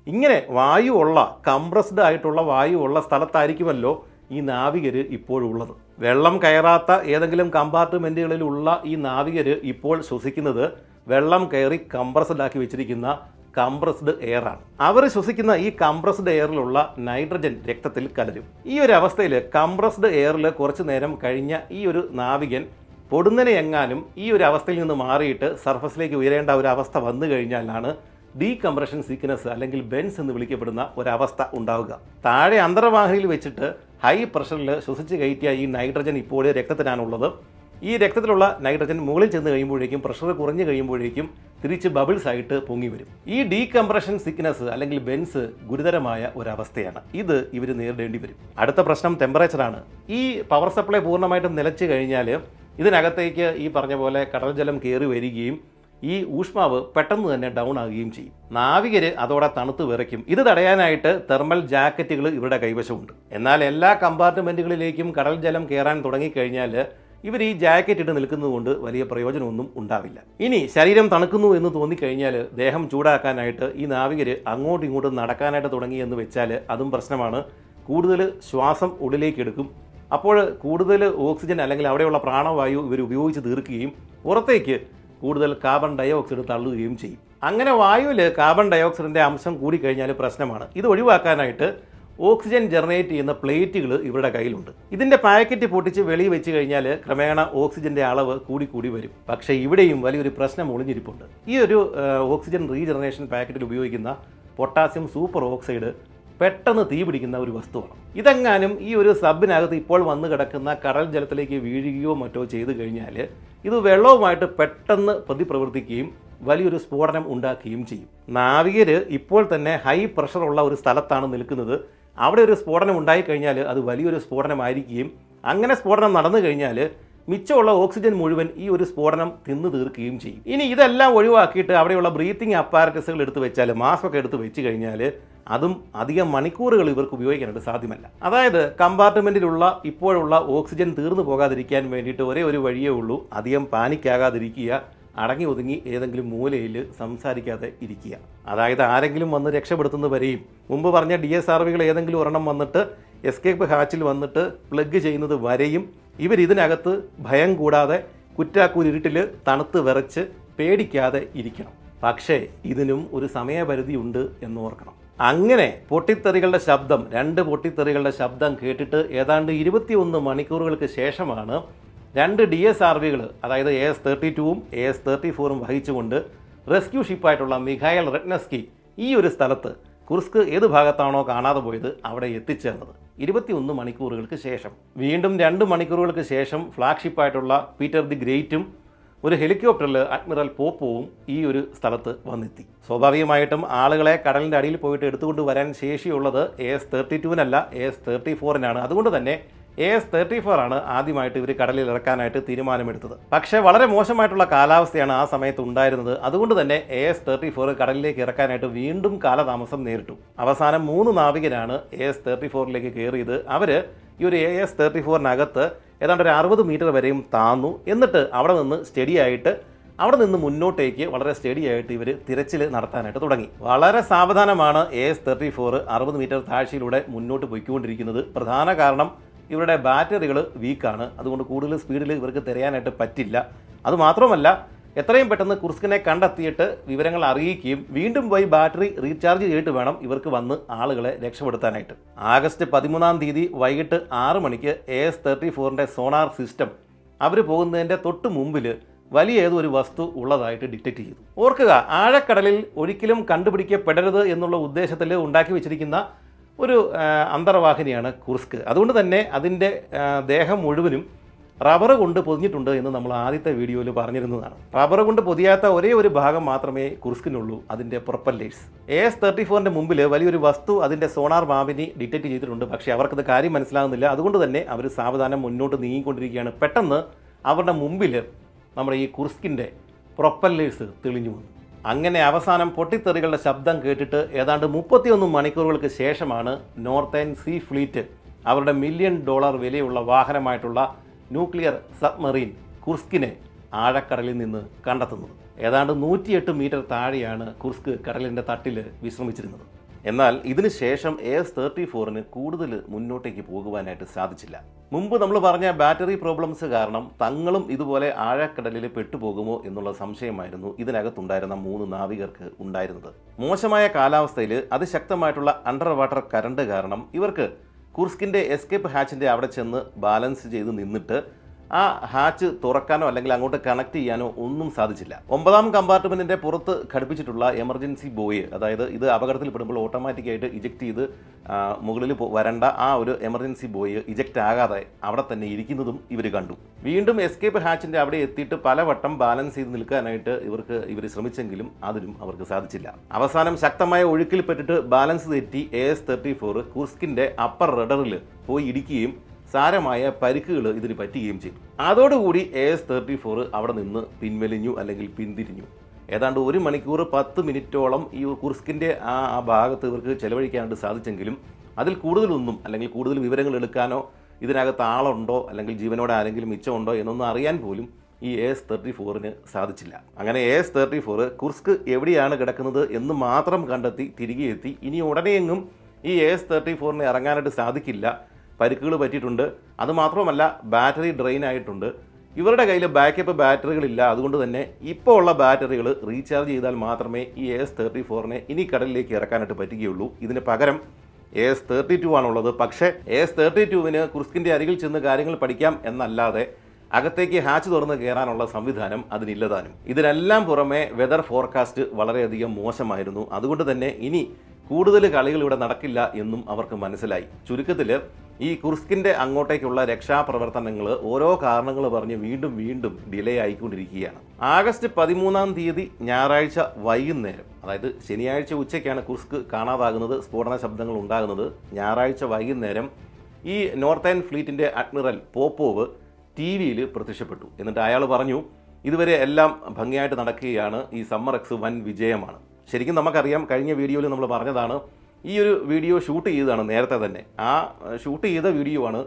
ഇങ്ങനെ വായുവുള്ള കംപ്രസ്ഡ് ആയിട്ടുള്ള വായുവുള്ള സ്ഥലത്തായിരിക്കുമല്ലോ ഈ നാവികർ ഇപ്പോഴുള്ളത്. വെള്ളം കയറാത്ത ഏതെങ്കിലും കമ്പാർട്ട്മെൻറ്റുകളിലുള്ള ഈ നാവികർ ഇപ്പോൾ ശ്വസിക്കുന്നത് വെള്ളം കയറി കംപ്രസ്ഡ് ആക്കി വെച്ചിരിക്കുന്ന കംപ്രസ്ഡ് എയറാണ്. അവർ ശ്വസിക്കുന്ന ഈ കംപ്രസ്ഡ് എയറിലുള്ള നൈട്രജൻ രക്തത്തിൽ കലരും. ഈ ഒരു അവസ്ഥയിൽ കംപ്രസ്ഡ് എയറിൽ കുറച്ചു നേരം കഴിഞ്ഞ ഈ ഒരു നാവികൻ പൊടുന്നനെ എങ്ങാനും ഈ ഒരു അവസ്ഥയിൽ നിന്ന് മാറിയിട്ട് സർഫസിലേക്ക് ഉയരേണ്ട ഒരു അവസ്ഥ വന്നു കഴിഞ്ഞാലാണ് ഡീകംപ്രഷൻ സിക്നസ് അല്ലെങ്കിൽ ബെൻസ് എന്ന് വിളിക്കപ്പെടുന്ന ഒരവസ്ഥ ഉണ്ടാവുക. താഴെ അന്തർവാഹിനിയിൽ വെച്ചിട്ട് ഹൈ പ്രഷറിൽ ശ്വസിച്ച് കയറ്റിയ ഈ നൈട്രജൻ ഇപ്പോൾ രക്തത്തിലാണുള്ളത്. ഈ രക്തത്തിലുള്ള നൈട്രജൻ മുകളിൽ ചെന്ന് കഴിയുമ്പോഴേക്കും പ്രഷർ കുറഞ്ഞു കഴിയുമ്പോഴേക്കും തിരിച്ച് ബബിൾസ് ആയിട്ട് പൊങ്ങി വരും. ഈ ഡീകംപ്രഷൻ സിക്നസ് അല്ലെങ്കിൽ ബെൻസ് ഗുരുതരമായ ഒരവസ്ഥയാണ്. ഇത് ഇവർ നേരിടേണ്ടി വരും. അടുത്ത പ്രശ്നം ടെമ്പറേച്ചറാണ്. ഈ പവർ സപ്ലൈ പൂർണ്ണമായിട്ടും നിലച്ചു കഴിഞ്ഞാൽ ഇതിനകത്തേക്ക് ഈ പറഞ്ഞ പോലെ കടൽ ജലം കയറി വരികയും ഈ ഊഷ്മാവ് പെട്ടെന്ന് തന്നെ ഡൗൺ ആകുകയും ചെയ്യും. നാവികർ അതോടെ തണുത്ത് വിറയ്ക്കും. ഇത് തടയാനായിട്ട് തെർമൽ ജാക്കറ്റുകൾ ഇവരുടെ കൈവശമുണ്ട്. എന്നാൽ എല്ലാ കമ്പാർട്ട്മെൻറ്റുകളിലേക്കും കടൽ ജലം കയറാൻ തുടങ്ങിക്കഴിഞ്ഞാൽ ഇവർ ഈ ജാക്കറ്റ് ഇട്ട് നിൽക്കുന്നതുകൊണ്ട് വലിയ പ്രയോജനമൊന്നും ഉണ്ടാവില്ല. ഇനി ശരീരം തണുക്കുന്നു എന്ന് തോന്നിക്കഴിഞ്ഞാൽ ദേഹം ചൂടാക്കാനായിട്ട് ഈ നാവികർ അങ്ങോട്ടും ഇങ്ങോട്ടും നടക്കാനായിട്ട് തുടങ്ങി എന്ന് വെച്ചാൽ അതും പ്രശ്നമാണ്. കൂടുതൽ ശ്വാസം ഉള്ളിലേക്ക് എടുക്കും. അപ്പോൾ കൂടുതൽ ഓക്സിജൻ അല്ലെങ്കിൽ അവിടെയുള്ള പ്രാണവായു ഇവർ ഉപയോഗിച്ച് തീർക്കുകയും പുറത്തേക്ക് കൂടുതൽ കാർബൺ ഡൈ ഓക്സൈഡ് തള്ളുകയും ചെയ്യും. അങ്ങനെ വായുവിൽ കാർബൺ ഡൈ ഓക്സൈഡിൻ്റെ അംശം കൂടിക്കഴിഞ്ഞാൽ പ്രശ്നമാണ്. ഇത് ഒഴിവാക്കാനായിട്ട് ഓക്സിജൻ ജനറേറ്റ് ചെയ്യുന്ന പ്ലേറ്റുകൾ ഇവരുടെ കയ്യിലുണ്ട്. ഇതിൻ്റെ പാക്കറ്റ് പൊട്ടിച്ച് വെളിയിൽ വെച്ച് കഴിഞ്ഞാൽ ക്രമേണ ഓക്സിജൻ്റെ അളവ് കൂടി വരും. പക്ഷേ ഇവിടെയും വലിയൊരു പ്രശ്നം ഒളിഞ്ഞിരിപ്പുണ്ട്. ഈ ഒരു ഓക്സിജൻ റീജനറേഷൻ പാക്കറ്റിൽ ഉപയോഗിക്കുന്ന പൊട്ടാസ്യം സൂപ്പർ ഓക്സൈഡ് പെട്ടെന്ന് തീ പിടിക്കുന്ന ഒരു വസ്തുവാണ്. ഇതെങ്ങാനും ഈ ഒരു സബിനകത്ത് ഇപ്പോൾ വന്ന് കിടക്കുന്ന കടൽ ജലത്തിലേക്ക് വീഴുകയോ മറ്റോ ചെയ്തു കഴിഞ്ഞാൽ ഇത് വെള്ളവുമായിട്ട് പെട്ടെന്ന് പ്രതിപ്രവർത്തിക്കുകയും വലിയൊരു സ്ഫോടനം ഉണ്ടാക്കുകയും ചെയ്യും. നാവികർ ഇപ്പോൾ തന്നെ ഹൈ പ്രഷറുള്ള ഒരു സ്ഥലത്താണ് നിൽക്കുന്നത്. അവിടെ ഒരു സ്ഫോടനം ഉണ്ടായിക്കഴിഞ്ഞാൽ അത് വലിയൊരു സ്ഫോടനമായിരിക്കുകയും അങ്ങനെ സ്ഫോടനം നടന്നു കഴിഞ്ഞാൽ മിച്ചമുള്ള ഓക്സിജൻ മുഴുവൻ ഈ ഒരു സ്ഫോടനം തിന്നു തീർക്കുകയും ചെയ്യും. ഇനി ഇതെല്ലാം ഒഴിവാക്കിയിട്ട് അവിടെയുള്ള ബ്രീത്തിങ് അപ്പാരറ്റസുകൾ എടുത്ത് വെച്ചാൽ മാസ്ക് ഒക്കെ എടുത്ത് വെച്ച് കഴിഞ്ഞാൽ അതും അധികം മണിക്കൂറുകൾ ഇവർക്ക് ഉപയോഗിക്കാനായിട്ട് സാധ്യമല്ല. അതായത് കമ്പാർട്ട്മെൻറ്റിലുള്ള ഇപ്പോഴുള്ള ഓക്സിജൻ തീർന്നു പോകാതിരിക്കാൻ വേണ്ടിയിട്ട് ഒരേ ഒരു വഴിയേ ഉള്ളൂ. അധികം പാനിക്കാകാതിരിക്കുക, അടങ്ങി ഒതുങ്ങി ഏതെങ്കിലും മൂലയിൽ സംസാരിക്കാതെ ഇരിക്കുക. അതായത് ആരെങ്കിലും വന്ന് രക്ഷപ്പെടുത്തുന്നവരെയും മുമ്പ് പറഞ്ഞ DSRVകൾ ഏതെങ്കിലും ഒരെണ്ണം വന്നിട്ട് എസ്കേപ്പ് ഹാച്ചിൽ വന്നിട്ട് പ്ലഗ് ചെയ്യുന്നത് വരെയും ഇവരിതിനകത്ത് ഭയം കൂടാതെ കുറ്റാക്കൂരിട്ടിൽ തണുത്ത് വിറച്ച് പേടിക്കാതെ ഇരിക്കണം. പക്ഷേ ഇതിനും ഒരു സമയപരിധി ഉണ്ട് എന്നോർക്കണം. അങ്ങനെ പൊട്ടിത്തെറികളുടെ ശബ്ദം, 2 പൊട്ടിത്തെറികളുടെ ശബ്ദം കേട്ടിട്ട് ഏതാണ്ട് 21 മണിക്കൂറുകൾക്ക് ശേഷമാണ് 2 DSRVകൾ, അതായത് AS-32ഉം AS-34ഉം വഹിച്ചുകൊണ്ട് റെസ്ക്യൂ ഷിപ്പായിട്ടുള്ള മിഖായൽ റെറ്റ്നസ്കി ഈ ഒരു സ്ഥലത്ത് കുർസ്ക് ഏത് ഭാഗത്താണോ കാണാതെ പോയത് അവിടെ എത്തിച്ചേർന്നത് 21 മണിക്കൂറുകൾക്ക് ശേഷം. വീണ്ടും 2 മണിക്കൂറുകൾക്ക് ശേഷം ഫ്ലാഗ്ഷിപ്പായിട്ടുള്ള പീറ്റർ ദി ഗ്രേറ്റും ഒരു ഹെലികോപ്റ്ററിൽ അഡ്മിറൽ പോപ്പോവും ഈ ഒരു സ്ഥലത്ത് വന്നെത്തി. സ്വാഭാവികമായിട്ടും ആളുകളെ കടലിൻ്റെ അടിയിൽ പോയിട്ട് എടുത്തുകൊണ്ട് വരാൻ ശേഷിയുള്ളത് AS-32നല്ല, AS-34നാണ്. അതുകൊണ്ട് തന്നെ AS-34 ആണ് ആദ്യമായിട്ട് ഇവർ കടലിൽ ഇറക്കാനായിട്ട് തീരുമാനമെടുത്തത്. പക്ഷേ വളരെ മോശമായിട്ടുള്ള കാലാവസ്ഥയാണ് ആ സമയത്ത് ഉണ്ടായിരുന്നത്. അതുകൊണ്ട് തന്നെ AS-34 കടലിലേക്ക് ഇറക്കാനായിട്ട് വീണ്ടും കാലതാമസം നേരിട്ടു. അവസാനം 3 നാവികരാണ് AS-34ലേക്ക് കയറിയത്. അവർ ഈ ഒരു AS-34നകത്ത് ഏതാണ്ട് ഒരു 60 മീറ്റർ വരെയും താന്നു. എന്നിട്ട് അവിടെ നിന്ന് സ്റ്റഡിയായിട്ട് അവിടെ നിന്ന് മുന്നോട്ടേക്ക് വളരെ സ്റ്റഡിയായിട്ട് ഇവർ തിരച്ചിൽ നടത്താനായിട്ട് തുടങ്ങി. വളരെ സാവധാനമാണ് AS-34 60 മീറ്റർ താഴ്ചയിലൂടെ മുന്നോട്ട് പോയിക്കൊണ്ടിരിക്കുന്നത്. പ്രധാന കാരണം ഇവരുടെ ബാറ്ററികൾ വീക്കാണ്. അതുകൊണ്ട് കൂടുതൽ സ്പീഡിൽ ഇവർക്ക് തിരയാനായിട്ട് പറ്റില്ല. അതുമാത്രമല്ല, എത്രയും പെട്ടെന്ന് കുർസ്കിനെ കണ്ടെത്തിയിട്ട് വിവരങ്ങൾ അറിയിക്കുകയും വീണ്ടും പോയി ബാറ്ററി റീചാർജ് ചെയ്തിട്ട് വേണം ഇവർക്ക് വന്ന് ആളുകളെ രക്ഷപ്പെടുത്താനായിട്ട്. ആഗസ്റ്റ് 13-ാം തീയതി വൈകിട്ട് 6 മണിക്ക് AS-34ൻ്റെ സോണാർ സിസ്റ്റം അവർ പോകുന്നതിൻ്റെ തൊട്ട് മുമ്പിൽ വലിയ ഏതൊരു വസ്തു ഉള്ളതായിട്ട് ഡിറ്റക്റ്റ് ചെയ്തു. ഓർക്കുക, ആഴക്കടലിൽ ഒരിക്കലും കണ്ടുപിടിക്കപ്പെടരുത് എന്നുള്ള ഉദ്ദേശത്തിൽ ഉണ്ടാക്കി വെച്ചിരിക്കുന്ന ഒരു അന്തർവാഹിനിയാണ് കുർസ്ക്. അതുകൊണ്ട് തന്നെ അതിൻ്റെ ദേഹം മുഴുവനും റബ്ബർ കൊണ്ട് പൊതിഞ്ഞിട്ടുണ്ട് എന്ന് നമ്മൾ ആദ്യത്തെ വീഡിയോയിൽ പറഞ്ഞിരുന്നതാണ്. റബ്ബർ കൊണ്ട് പൊതിയാത്ത ഒരേ ഒരു ഭാഗം മാത്രമേ കുർസ്കിനുള്ളൂ, അതിൻ്റെ പ്രൊപ്പല്ലേഴ്സ്. AS-34ൻ്റെ മുമ്പിൽ വലിയൊരു വസ്തു അതിൻ്റെ സോണാർ മാപിനി ഡിറ്റക്റ്റ് ചെയ്തിട്ടുണ്ട്. പക്ഷേ അവർക്കത് കാര്യം മനസ്സിലാകുന്നില്ല. അതുകൊണ്ട് തന്നെ അവർ സാവധാനം മുന്നോട്ട് നീങ്ങിക്കൊണ്ടിരിക്കുകയാണ്. പെട്ടെന്ന് അവരുടെ മുമ്പിൽ നമ്മുടെ ഈ കുർസ്കിൻ്റെ പ്രൊപ്പല്ലേഴ്സ് തെളിഞ്ഞു വന്നു. അങ്ങനെ അവസാനം പൊട്ടിത്തെറികളുടെ ശബ്ദം കേട്ടിട്ട് ഏതാണ്ട് 31 മണിക്കൂറുകൾക്ക് ശേഷമാണ് നോർത്തേൺ സീ ഫ്ലീറ്റ് അവരുടെ $1 മില്യൺ വിലയുള്ള വാഹനമായിട്ടുള്ള ന്യൂക്ലിയർ സബ്മറീൻ കുർസ്കിനെ ആഴക്കടലിൽ നിന്ന് കണ്ടെത്തുന്നത്. ഏതാണ്ട് 108 മീറ്റർ താഴെയാണ് കുർസ്ക് കടലിൻ്റെ തട്ടിൽ വിശ്രമിച്ചിരുന്നത്. എന്നാൽ ഇതിനുശേഷം AS-34 കൂടുതൽ മുന്നോട്ടേക്ക് പോകുവാനായിട്ട് സാധിച്ചില്ല. മുമ്പ് നമ്മൾ പറഞ്ഞ ബാറ്ററി പ്രോബ്ലംസ് കാരണം തങ്ങളും ഇതുപോലെ ആഴക്കടലിൽ പെട്ടുപോകുമോ എന്നുള്ള സംശയമായിരുന്നു ഇതിനകത്തുണ്ടായിരുന്ന 3 നാവികർക്ക് ഉണ്ടായിരുന്നത്. മോശമായ കാലാവസ്ഥയിൽ അതിശക്തമായിട്ടുള്ള അണ്ടർ വാട്ടർ കറണ്ട് കാരണം ഇവർക്ക് കുർസ്കിൻ്റെ എസ്കേപ്പ് ഹാച്ചിൻ്റെ അവിടെ ചെന്ന് ബാലൻസ് ചെയ്ത് നിന്നിട്ട് ആ ഹാച്ച് തുറക്കാനോ അല്ലെങ്കിൽ അങ്ങോട്ട് കണക്ട് ചെയ്യാനോ ഒന്നും സാധിച്ചില്ല. 9ാം കമ്പാർട്ട്മെൻറ്റിൻ്റെ പുറത്ത് ഘടിപ്പിച്ചിട്ടുള്ള എമർജൻസി ബോയ്, അതായത് ഇത് അപകടത്തിൽപ്പെടുമ്പോൾ ഓട്ടോമാറ്റിക്കായിട്ട് ഇജക്റ്റ് ചെയ്ത് മുകളിൽ വരേണ്ട ആ ഒരു എമർജൻസി ബോയ് ഇജക്റ്റ് ആകാതെ അവിടെ തന്നെ ഇരിക്കുന്നതും ഇവർ കണ്ടു. വീണ്ടും എസ്കേപ്പ് ഹാച്ചിൻ്റെ അവിടെ എത്തിയിട്ട് പലവട്ടം ബാലൻസ് ചെയ്ത് നിൽക്കാനായിട്ട് ഇവർ ശ്രമിച്ചെങ്കിലും അതിനും അവർക്ക് സാധിച്ചില്ല. അവസാനം ശക്തമായ ഒഴുക്കിൽപ്പെട്ടിട്ട് ബാലൻസ് തെറ്റി AS-34 കുർസ്കിൻ്റെ അപ്പർ റഡറിൽ പോയി ഇടിക്കുകയും സാരമായ പരിക്കുകൾ ഇതിന് പറ്റുകയും ചെയ്തു. അതോടുകൂടി AS-34 അവിടെ നിന്ന് പിൻവലിഞ്ഞു അല്ലെങ്കിൽ പിന്തിരിഞ്ഞു. ഏതാണ്ട് 1 മണിക്കൂർ 10 മിനിറ്റോളം ഈ കുർസ്കിൻ്റെ ആ ഭാഗത്ത് ഇവർക്ക് ചെലവഴിക്കാനായിട്ട് സാധിച്ചെങ്കിലും അതിൽ കൂടുതലൊന്നും അല്ലെങ്കിൽ കൂടുതൽ വിവരങ്ങൾ എടുക്കാനോ ഇതിനകത്ത് ആളുണ്ടോ അല്ലെങ്കിൽ ജീവനോടെ ആരെങ്കിലും മിച്ചമുണ്ടോ എന്നൊന്നും അറിയാൻ പോലും ഈ AS-34 സാധിച്ചില്ല. അങ്ങനെ AS-34 കുർസ്ക് എവിടെയാണ് കിടക്കുന്നത് എന്ന് മാത്രം കണ്ടെത്തി തിരികെ എത്തി. ഇനി ഉടനെയെങ്ങും ഈ AS-34 ഇറങ്ങാനായിട്ട് സാധിക്കില്ല, പരിക്കുകൾ പറ്റിയിട്ടുണ്ട്, അതുമാത്രമല്ല ബാറ്ററി ഡ്രെയിൻ ആയിട്ടുണ്ട്, ഇവരുടെ കയ്യിൽ ബാക്കപ്പ് ബാറ്ററികളില്ല. അതുകൊണ്ട് തന്നെ ഇപ്പോൾ ഉള്ള ബാറ്ററികൾ റീചാർജ് ചെയ്താൽ മാത്രമേ ഈ AS-34 ഇനി കടലിലേക്ക് ഇറക്കാനായിട്ട് പറ്റുകയുള്ളൂ. ഇതിന് പകരം AS-32 ആണുള്ളത്. പക്ഷേ AS-32 കുർസ്കിൻ്റെ അരികിൽ ചെന്ന് കാര്യങ്ങൾ പഠിക്കാം എന്നല്ലാതെ അകത്തേക്ക് ഹാച്ച് തുറന്ന് കയറാനുള്ള സംവിധാനം അതിനില്ലതാനും. ഇതിനെല്ലാം പുറമെ വെതർ ഫോർകാസ്റ്റ് വളരെയധികം മോശമായിരുന്നു. അതുകൊണ്ട് തന്നെ ഇനി കൂടുതൽ കളികൾ ഇവിടെ നടക്കില്ല എന്നും അവർക്ക് മനസ്സിലായി. ചുരുക്കത്തിൽ ഈ കുർസ്കിൻ്റെ അങ്ങോട്ടേക്കുള്ള രക്ഷാപ്രവർത്തനങ്ങൾ ഓരോ കാരണങ്ങൾ പറഞ്ഞ് വീണ്ടും ഡിലേ ആയിക്കൊണ്ടിരിക്കുകയാണ്. ആഗസ്റ്റ് 13-ാം തീയതി ഞായറാഴ്ച വൈകുന്നേരം, അതായത് ശനിയാഴ്ച ഉച്ചയ്ക്കാണ് കുർസ്ക് കാണാതാകുന്നത്, സ്ഫോടന ശബ്ദങ്ങൾ ഉണ്ടാകുന്നത്. ഞായറാഴ്ച വൈകുന്നേരം ഈ നോർത്തേൺ ഫ്ലീറ്റിൻ്റെ അഡ്മിറൽ പോപ്പോവ് TV-യിൽ പ്രത്യക്ഷപ്പെട്ടു. എന്നിട്ട് അയാൾ പറഞ്ഞു, ഇതുവരെ എല്ലാം ഭംഗിയായിട്ട് നടക്കുകയാണ്, ഈ സമ്മർ എക്സ് വൻ വിജയമാണ്. ശരിക്കും നമുക്കറിയാം, കഴിഞ്ഞ വീഡിയോയിൽ നമ്മൾ പറഞ്ഞതാണ്, ഈ ഒരു വീഡിയോ ഷൂട്ട് ചെയ്തതാണ് നേരത്തെ തന്നെ. ആ ഷൂട്ട് ചെയ്ത വീഡിയോ ആണ്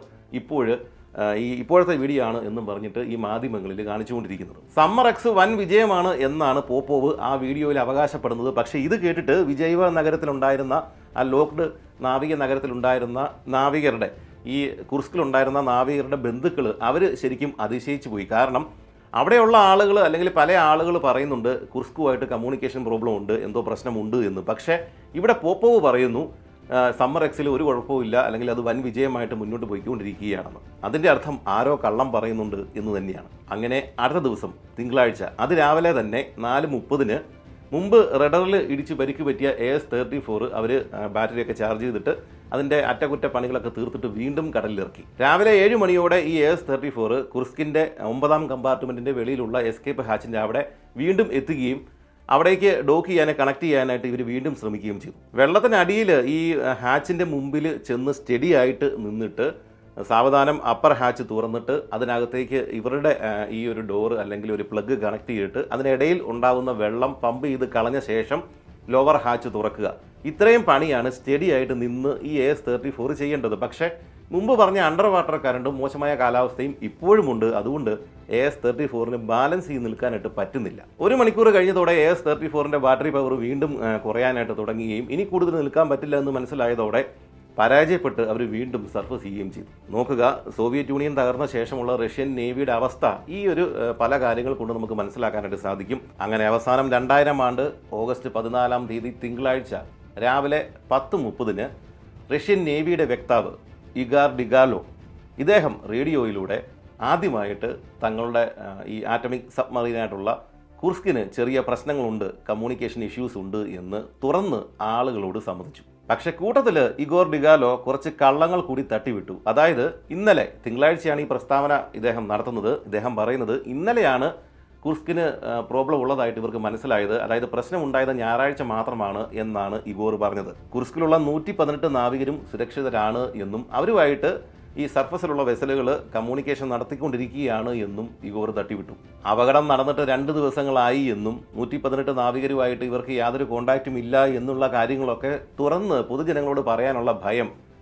ഇപ്പോഴത്തെ വീഡിയോ ആണ് എന്നും പറഞ്ഞിട്ട് ഈ മാധ്യമങ്ങളിൽ കാണിച്ചുകൊണ്ടിരിക്കുന്നത്. സമ്മർ എക്സ് വൻ വിജയമാണ് എന്നാണ് പോപ്പോവ് ആ വീഡിയോയിൽ അവകാശപ്പെടുന്നത്. പക്ഷേ ഇത് കേട്ടിട്ട് വിജയവ നഗരത്തിലുണ്ടായിരുന്ന ആ ലോക്ക്ഡ് നാവിക നഗരത്തിലുണ്ടായിരുന്ന നാവികരുടെ, ഈ കുർസ്കിലുണ്ടായിരുന്ന നാവികരുടെ ബന്ധുക്കൾ അവർ ശരിക്കും അതിശയിച്ചു പോയി. കാരണം അവിടെയുള്ള ആളുകൾ അല്ലെങ്കിൽ പല ആളുകൾ പറയുന്നുണ്ട് കുർസ്കുമായിട്ട് കമ്മ്യൂണിക്കേഷൻ പ്രോബ്ലം ഉണ്ട്, എന്തോ പ്രശ്നമുണ്ട് എന്ന്. പക്ഷേ ഇവിടെ പോപ്പോവ് പറയുന്നു സമ്മർ എക്സിൽ ഒരു കുഴപ്പമില്ല, അല്ലെങ്കിൽ അത് വൻ വിജയമായിട്ട് മുന്നോട്ട് പോയിക്കൊണ്ടിരിക്കുകയാണെന്ന്. അതിൻ്റെ അർത്ഥം ആരോ കള്ളം പറയുന്നുണ്ട് എന്ന് തന്നെയാണ്. അങ്ങനെ അടുത്ത ദിവസം തിങ്കളാഴ്ച അതിരാവിലെ തന്നെ 4:30 മുമ്പ് റഡറിൽ ഇടിച്ച് പരിക്ക് പറ്റിയ AS-34 അവർ ബാറ്ററിയൊക്കെ ചാർജ് ചെയ്തിട്ട് അതിൻ്റെ അറ്റകുറ്റപ്പണികളൊക്കെ തീർത്തിട്ട് വീണ്ടും കടലിലിറക്കി. രാവിലെ 7 മണിയോടെ ഈ AS-34 കുർസ്കിൻ്റെ 9ാം കമ്പാർട്ട്മെൻറ്റിൻ്റെ വെളിയിലുള്ള എസ്കേപ്പ് ഹാച്ചിൻ്റെ അവിടെ വീണ്ടും എത്തുകയും അവിടേക്ക് ഡോക്ക് ചെയ്യാൻ കണക്ട് ചെയ്യാനായിട്ട് ഇവർ വീണ്ടും ശ്രമിക്കുകയും ചെയ്തു. വെള്ളത്തിനടിയിൽ ഈ ഹാച്ചിൻ്റെ മുമ്പിൽ ചെന്ന് സ്റ്റഡി ആയിട്ട് നിന്നിട്ട് സാവധാനം അപ്പർ ഹാച്ച് തുറന്നിട്ട് അതിനകത്തേക്ക് ഇവരുടെ ഈ ഒരു ഡോറ് അല്ലെങ്കിൽ ഒരു പ്ലഗ് കണക്ട് ചെയ്തിട്ട് അതിനിടയിൽ ഉണ്ടാകുന്ന വെള്ളം പമ്പ് ചെയ്ത് കളഞ്ഞ ശേഷം ലോവർ ഹാച്ച് തുറക്കുക. ഇത്രയും പണിയാണ് സ്റ്റഡി ആയിട്ട് നിന്ന് ഈ AS-34 ചെയ്യേണ്ടത്. പക്ഷേ മുമ്പ് പറഞ്ഞ അണ്ടർ വാട്ടർ കറണ്ടും മോശമായ കാലാവസ്ഥയും ഇപ്പോഴുമുണ്ട്. അതുകൊണ്ട് AS-34 ബാലൻസ് ചെയ്ത് നിൽക്കാനായിട്ട് പറ്റുന്നില്ല. 1 മണിക്കൂർ കഴിഞ്ഞതോടെ AS-34 ബാറ്ററി പവർ വീണ്ടും കുറയാനായിട്ട് തുടങ്ങുകയും ഇനി കൂടുതൽ നിൽക്കാൻ പറ്റില്ല എന്ന് മനസ്സിലായതോടെ പരാജയപ്പെട്ട് അവർ വീണ്ടും സർഫസ് ചെയ്യുകയും ചെയ്തു. നോക്കുക, സോവിയറ്റ് യൂണിയൻ തകർന്ന ശേഷമുള്ള റഷ്യൻ നേവിയുടെ അവസ്ഥ ഈ ഒരു പല കാര്യങ്ങൾ കൊണ്ട് നമുക്ക് മനസ്സിലാക്കാനായിട്ട് സാധിക്കും. അങ്ങനെ അവസാനം 2000 ആണ്ട് ഓഗസ്റ്റ് 14-ാം തീയതി തിങ്കളാഴ്ച രാവിലെ 10:30 റഷ്യൻ നേവിയുടെ വക്താവ് ഇഗാർ ഡിഗാലോ ഇദ്ദേഹം റേഡിയോയിലൂടെ ആദ്യമായിട്ട് തങ്ങളുടെ ഈ ആറ്റമിക് സബ്മറീനായിട്ടുള്ള കുർസ്കിന് ചെറിയ പ്രശ്നങ്ങളുണ്ട്, കമ്മ്യൂണിക്കേഷൻ ഇഷ്യൂസ് ഉണ്ട് എന്ന് തുറന്ന് ആളുകളോട് സമ്മതിച്ചു. പക്ഷെ കൂട്ടത്തിൽ ഇഗോർ ഡിഗാലോ കുറച്ച് കള്ളങ്ങൾ കൂടി തട്ടിവിട്ടു. അതായത് ഇന്നലെ, തിങ്കളാഴ്ചയാണ് ഈ പ്രസ്താവന ഇദ്ദേഹം നടത്തുന്നത്. ഇദ്ദേഹം പറയുന്നത് ഇന്നലെയാണ് കുർസ്കിന് പ്രോബ്ലം ഉള്ളതായിട്ട് ഇവർക്ക് മനസ്സിലായത്, അതായത് പ്രശ്നം ഉണ്ടായത് ഞായറാഴ്ച മാത്രമാണ് എന്നാണ് ഇഗോർ പറഞ്ഞത്. കുർസ്കിലുള്ള 118 നാവികരും സുരക്ഷിതരാണ് എന്നും അവരുമായിട്ട് ഈ സർഫസിലുള്ള വെസലുകൾ കമ്മ്യൂണിക്കേഷൻ നടത്തിക്കൊണ്ടിരിക്കുകയാണ് എന്നും ഇഗോർ തട്ടിവിട്ടു. അപകടം നടന്നിട്ട് 2 ദിവസങ്ങളായി എന്നും 118 നാവികരുമായിട്ട് ഇവർക്ക് യാതൊരു കോണ്ടാക്റ്റും ഇല്ല എന്നുള്ള കാര്യങ്ങളൊക്കെ തുറന്ന് പൊതുജനങ്ങളോട് പറയാനുള്ള ഭയം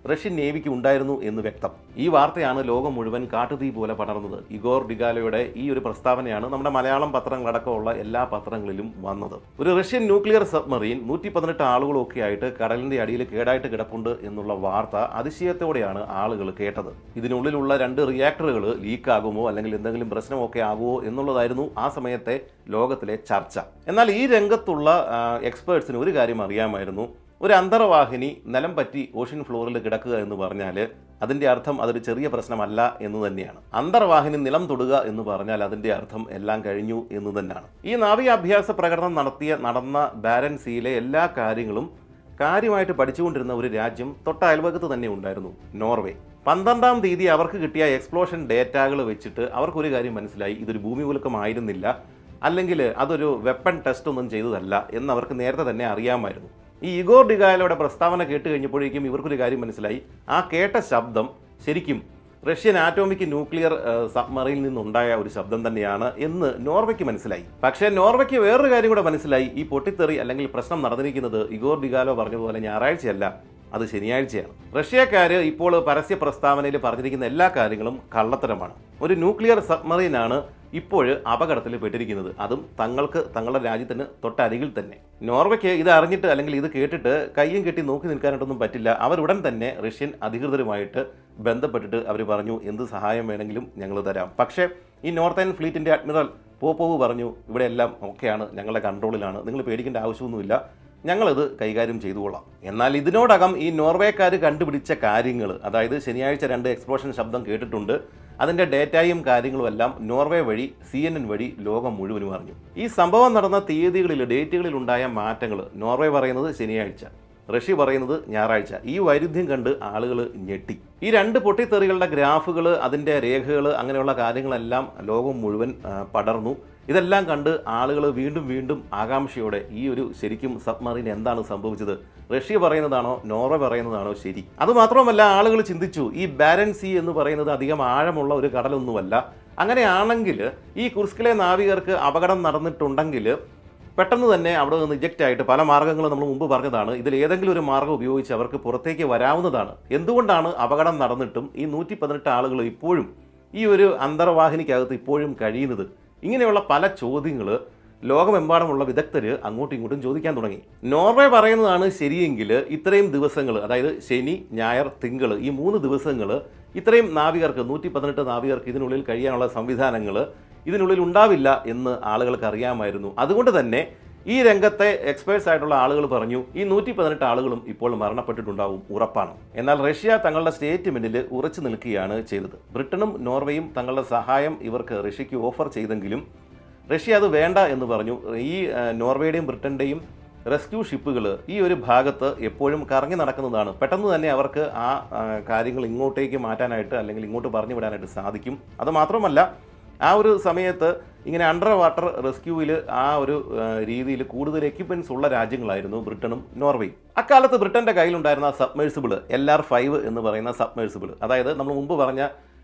റഷ്യൻ നേവിക്ക് ഉണ്ടായിരുന്നു എന്ന് വ്യക്തം. ഈ വാർത്തയാണ് ലോകം മുഴുവൻ കാട്ടുതീ പോലെ പടർന്നത്. ഇഗോർ ഡിഗാലോയുടെ ഈ ഒരു പ്രസ്താവനയാണ് നമ്മുടെ മലയാളം പത്രങ്ങളടക്കമുള്ള എല്ലാ പത്രങ്ങളിലും വന്നത്. ഒരു റഷ്യൻ ന്യൂക്ലിയർ സബ്മറീൻ 118 ആളുകളൊക്കെ ആയിട്ട് കടലിന്റെ അടിയിൽ കേടായിട്ട് കിടപ്പുണ്ട് എന്നുള്ള വാർത്ത അതിശയത്തോടെയാണ് ആളുകൾ കേട്ടത്. ഇതിനുള്ളിലുള്ള 2 റിയാക്ടറുകൾ ലീക്കാകുമോ അല്ലെങ്കിൽ എന്തെങ്കിലും പ്രശ്നമൊക്കെ ആകുമോ എന്നുള്ളതായിരുന്നു ആ സമയത്തെ ലോകത്തിലെ ചർച്ച. എന്നാൽ ഈ രംഗത്തുള്ള എക്സ്പേർട്സിന് ഒരു കാര്യം അറിയാമായിരുന്നു. ഒരു അന്തർവാഹിനി നിലം പറ്റി ഓഷ്യൻ ഫ്ലോറിൽ കിടക്കുക എന്ന് പറഞ്ഞാൽ അതിൻ്റെ അർത്ഥം അതൊരു ചെറിയ പ്രശ്നമല്ല എന്ന് തന്നെയാണ്. അന്തർവാഹിനി നിലം തൊടുക എന്ന് പറഞ്ഞാൽ അതിൻ്റെ അർത്ഥം എല്ലാം കഴിഞ്ഞു എന്ന് തന്നെയാണ്. ഈ നാവികാഭ്യാസ പ്രകടനം നടന്ന ബാരൻ സീയിലെ എല്ലാ കാര്യങ്ങളും കാര്യമായിട്ട് പഠിച്ചുകൊണ്ടിരുന്ന ഒരു രാജ്യം തൊട്ട അയൽവകത്ത് തന്നെ ഉണ്ടായിരുന്നു, നോർവേ. 12-ാം തീയതി അവർക്ക് കിട്ടിയ എക്സ്പ്ലോഷൻ ഡേറ്റകൾ വെച്ചിട്ട് അവർക്കൊരു കാര്യം മനസ്സിലായി. ഇതൊരു ഭൂമികുലുക്കമായിരുന്നില്ല, അല്ലെങ്കിൽ അതൊരു വെപ്പൺ ടെസ്റ്റ് ഒന്നും ചെയ്തതല്ല എന്നവർക്ക് നേരത്തെ തന്നെ അറിയാമായിരുന്നു. ഈ ഇഗോർ ഡിഗാലോയുടെ പ്രസ്താവന കേട്ട് കഴിഞ്ഞപ്പോഴേക്കും ഇവർക്കൊരു കാര്യം മനസ്സിലായി. ആ കേട്ട ശബ്ദം ശരിക്കും റഷ്യൻ ആറ്റോമിക് ന്യൂക്ലിയർ സബ്മറീനിൽ നിന്നുണ്ടായ ഒരു ശബ്ദം തന്നെയാണ് എന്ന് നോർവയ്ക്ക് മനസ്സിലായി. പക്ഷേ നോർവയ്ക്ക് വേറൊരു കാര്യം കൂടെ മനസ്സിലായി. ഈ പൊട്ടിത്തെറി അല്ലെങ്കിൽ പ്രശ്നം നടന്നിരിക്കുന്നത് ഇഗോർ ഡിഗാലോ പറഞ്ഞതുപോലെ ഞായറാഴ്ചയല്ല, അത് ശനിയാഴ്ചയാണ്. റഷ്യക്കാര് ഇപ്പോൾ പരസ്യ പ്രസ്താവനയിൽ പറഞ്ഞിരിക്കുന്ന എല്ലാ കാര്യങ്ങളും കള്ളത്തരമാണ്. ഒരു ന്യൂക്ലിയർ സബ്മറീനാണ് ഇപ്പോൾ അപകടത്തിൽ പെട്ടിരിക്കുന്നത്, അതും തങ്ങളുടെ രാജ്യത്തിന് തൊട്ടരികിൽ തന്നെ. നോർവയ്ക്ക് ഇത് അറിഞ്ഞിട്ട് അല്ലെങ്കിൽ ഇത് കേട്ടിട്ട് കയ്യും കെട്ടി നോക്കി നിൽക്കാനായിട്ടൊന്നും പറ്റില്ല. അവരുടൻ തന്നെ റഷ്യൻ അധികൃതരുമായിട്ട് ബന്ധപ്പെട്ടിട്ട് അവർ പറഞ്ഞു, എന്ത് സഹായം വേണമെങ്കിലും ഞങ്ങൾ തരാം. പക്ഷേ ഈ നോർത്തേൺ ഫ്ലീറ്റിൻ്റെ അഡ്മിറൽ പോപ്പോവ് പറഞ്ഞു, ഇവിടെ എല്ലാം ഓക്കെയാണ്, ഞങ്ങളുടെ കൺട്രോളിലാണ്, നിങ്ങൾ പേടിക്കേണ്ട ആവശ്യമൊന്നുമില്ല, ഞങ്ങളിത് കൈകാര്യം ചെയ്തുകൊള്ളാം. എന്നാൽ ഇതിനോടകം ഈ നോർവേക്കാർ കണ്ടുപിടിച്ച കാര്യങ്ങൾ, അതായത് ശനിയാഴ്ച 2 എക്സ്പ്ലോഷൻ ശബ്ദം കേട്ടിട്ടുണ്ട്, അതിൻ്റെ ഡേറ്റയും കാര്യങ്ങളും എല്ലാം നോർവേ വഴി CNN വഴി ലോകം മുഴുവനും അറിഞ്ഞു. ഈ സംഭവം നടന്ന ഡേറ്റുകളിലുണ്ടായ മാറ്റങ്ങൾ, നോർവേ പറയുന്നത് ശനിയാഴ്ച, റഷ്യ പറയുന്നത് ഞായറാഴ്ച. ഈ വൈരുദ്ധ്യം കണ്ട് ആളുകൾ ഞെട്ടി. ഈ 2 പൊട്ടിത്തെറികളുടെ ഗ്രാഫുകൾ, അതിൻ്റെ രേഖകൾ, അങ്ങനെയുള്ള കാര്യങ്ങളെല്ലാം ലോകം മുഴുവൻ പടർന്നു. ഇതെല്ലാം കണ്ട് ആളുകൾ വീണ്ടും ആകാംക്ഷയോടെ ഈ ഒരു ശരിക്കും സബ്മറീൻ എന്താണ് സംഭവിച്ചത്, റഷ്യ പറയുന്നതാണോ നോർവേ പറയുന്നതാണോ ശരി? അതുമാത്രമല്ല, ആളുകൾ ചിന്തിച്ചു, ഈ ബാരൻ സീ എന്ന് പറയുന്നത് അധികം ആഴമുള്ള ഒരു കടലൊന്നുമല്ല. അങ്ങനെയാണെങ്കിൽ ഈ കുർസ്കിലെ നാവികർക്ക് അപകടം നടന്നിട്ടുണ്ടെങ്കിൽ പെട്ടെന്ന് തന്നെ അവിടെ നിന്ന് ഇജക്റ്റ് ആയിട്ട് പല മാർഗ്ഗങ്ങളും നമ്മൾ മുമ്പ് പറഞ്ഞതാണ്. ഇതിൽ ഏതെങ്കിലും ഒരു മാർഗ്ഗം ഉപയോഗിച്ച് അവർക്ക് പുറത്തേക്ക് വരാവുന്നതാണ്. എന്തുകൊണ്ടാണ് അപകടം നടന്നിട്ടും ഈ 118 ആളുകൾ ഇപ്പോഴും ഈ ഒരു അന്തർവാഹിനിക്കകത്ത് ഇപ്പോഴും കഴിയുന്നത്? ഇങ്ങനെയുള്ള പല ചോദ്യങ്ങൾ ലോകമെമ്പാടുമുള്ള വിദഗ്ധർ അങ്ങോട്ടും ഇങ്ങോട്ടും ചോദിക്കാൻ തുടങ്ങി. നോർവേ പറയുന്നതാണ് ശരിയെങ്കിൽ ഇത്രയും ദിവസങ്ങൾ, അതായത് ശനി, ഞായർ, തിങ്കൾ, ഈ 3 ദിവസങ്ങൾ ഇത്രയും നാവികർക്ക് 118 നാവികർക്ക് ഇതിനുള്ളിൽ കഴിയാനുള്ള സംവിധാനങ്ങൾ ഇതിനുള്ളിൽ ഉണ്ടാവില്ല എന്ന് ആളുകൾക്ക് അറിയാമായിരുന്നു. അതുകൊണ്ട് തന്നെ ഈ രംഗത്തെ എക്സ്പേർട്സ് ആയിട്ടുള്ള ആളുകൾ പറഞ്ഞു, ഈ 118 ആളുകളും ഇപ്പോൾ മരണപ്പെട്ടിട്ടുണ്ടാവും, ഉറപ്പാണ്. എന്നാൽ റഷ്യ തങ്ങളുടെ സ്റ്റേറ്റ്മെന്റിൽ ഉറച്ചു നിൽക്കുകയാണ് ചെയ്തത്. ബ്രിട്ടനും നോർവേയും തങ്ങളുടെ സഹായം ഇവർക്ക് റഷ്യക്ക് ഓഫർ ചെയ്തെങ്കിലും റഷ്യ അത് വേണ്ട എന്ന് പറഞ്ഞു. ഈ നോർവേയുടെയും ബ്രിട്ടൻ്റെയും റെസ്ക്യൂ ഷിപ്പുകൾ ഈ ഒരു ഭാഗത്ത് എപ്പോഴും കറങ്ങി നടക്കുന്നതാണ്. പെട്ടെന്ന് തന്നെ അവർക്ക് ആ കാര്യങ്ങൾ ഇങ്ങോട്ടേക്ക് മാറ്റാനായിട്ട് അല്ലെങ്കിൽ ഇങ്ങോട്ട് പറഞ്ഞു വിടാനായിട്ട് സാധിക്കും. അതുമാത്രമല്ല, ആ ഒരു സമയത്ത് ഇങ്ങനെ അണ്ടർ വാട്ടർ റെസ്ക്യൂവിൽ ആ ഒരു രീതിയിൽ കൂടുതൽ എക്യുപ്മെൻറ്റ്സ് ഉള്ള രാജ്യങ്ങളായിരുന്നു ബ്രിട്ടനും നോർവേയും. അക്കാലത്ത് ബ്രിട്ടൻ്റെ കയ്യിലുണ്ടായിരുന്ന സബ്മേഴ്സിബിൾ LR5 എന്ന് പറയുന്ന സബ്മേഴ്സിബിൾ, അതായത് നമ്മൾ മുമ്പ് പറഞ്ഞ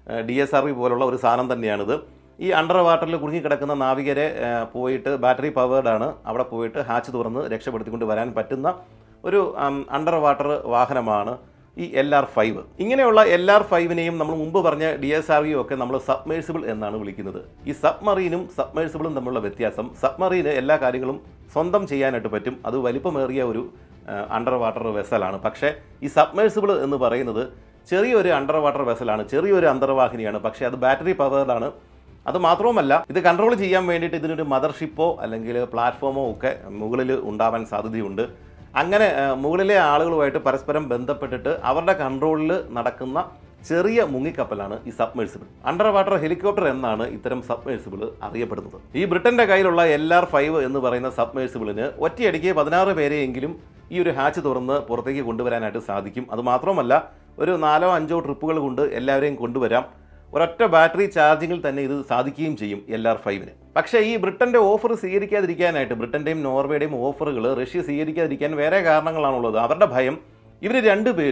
DSRV പോലുള്ള ഒരു സാധനം തന്നെയാണിത്. ഈ അണ്ടർ വാട്ടറിൽ കുടുങ്ങിക്കിടക്കുന്ന നാവികരെ പോയിട്ട് ബാറ്ററി പവേർഡാണ്, അവിടെ പോയിട്ട് ഹാച്ച് തുറന്ന് രക്ഷപ്പെടുത്തിക്കൊണ്ട് വരാൻ പറ്റുന്ന ഒരു അണ്ടർ വാട്ടർ വാഹനമാണ് ഈ LR5. ഇങ്ങനെയുള്ള LR5നെയും നമ്മൾ മുമ്പ് പറഞ്ഞ DSRVയും ഒക്കെ നമ്മൾ സബ്മേഴ്സിബിൾ എന്നാണ് വിളിക്കുന്നത്. ഈ സബ്മറീനും സബ്മേഴ്സിബിളും തമ്മിലുള്ള വ്യത്യാസം, സബ്മറീന് എല്ലാ കാര്യങ്ങളും സ്വന്തം ചെയ്യാനായിട്ട് പറ്റും, അത് വലിപ്പമേറിയ ഒരു അണ്ടർ വാട്ടർ വെസലാണ്. പക്ഷേ ഈ സബ്മേഴ്സിബിൾ എന്ന് പറയുന്നത് ചെറിയൊരു അണ്ടർ വാട്ടർ വെസലാണ്, ചെറിയൊരു അന്തർവാഹിനിയാണ്, പക്ഷേ അത് ബാറ്ററി പവേർഡാണ്. അതുമാത്രവുമല്ല, ഇത് കൺട്രോൾ ചെയ്യാൻ വേണ്ടിയിട്ട് ഇതിനൊരു മദർഷിപ്പോ അല്ലെങ്കിൽ പ്ലാറ്റ്ഫോമോ ഒക്കെ മുകളിൽ ഉണ്ടാവാൻ സാധ്യതയുണ്ട്. അങ്ങനെ മുകളിലെ ആളുകളുമായിട്ട് പരസ്പരം ബന്ധപ്പെട്ടിട്ട് അവരുടെ കൺട്രോളിൽ നടക്കുന്ന ചെറിയ മുങ്ങിക്കപ്പലാണ് ഈ സബ്മേഴ്സിബിൾ. അണ്ടർ വാട്ടർ ഹെലികോപ്റ്റർ എന്നാണ് ഇത്തരം സബ്മേഴ്സിബിൾ അറിയപ്പെടുന്നത്. ഈ ബ്രിട്ടൻ്റെ കയ്യിലുള്ള LR5 എന്ന് പറയുന്ന സബ്മേഴ്സിബിളിന് ഒറ്റയടിക്ക് 16 പേരെയെങ്കിലും ഈ ഒരു ഹാച്ച് തുറന്ന് പുറത്തേക്ക് കൊണ്ടുവരാനായിട്ട് സാധിക്കും. അതുമാത്രമല്ല, ഒരു 4-5 ട്രിപ്പുകൾ കൊണ്ട് എല്ലാവരെയും കൊണ്ടുവരാം. ഒരൊറ്റ ബാറ്ററി ചാർജിങ്ങിൽ തന്നെ ഇത് സാധിക്കുകയും ചെയ്യും LR5ന്. പക്ഷേ ഈ ബ്രിട്ടൻ്റെ ഓഫർ സ്വീകരിക്കാതിരിക്കാനായിട്ട്, ബ്രിട്ടൻ്റെയും നോർവേയുടെയും ഓഫറുകൾ റഷ്യ സ്വീകരിക്കാതിരിക്കാൻ വേറെ കാരണങ്ങളാണുള്ളത്. അവരുടെ ഭയം, ഇവർ രണ്ടുപേരും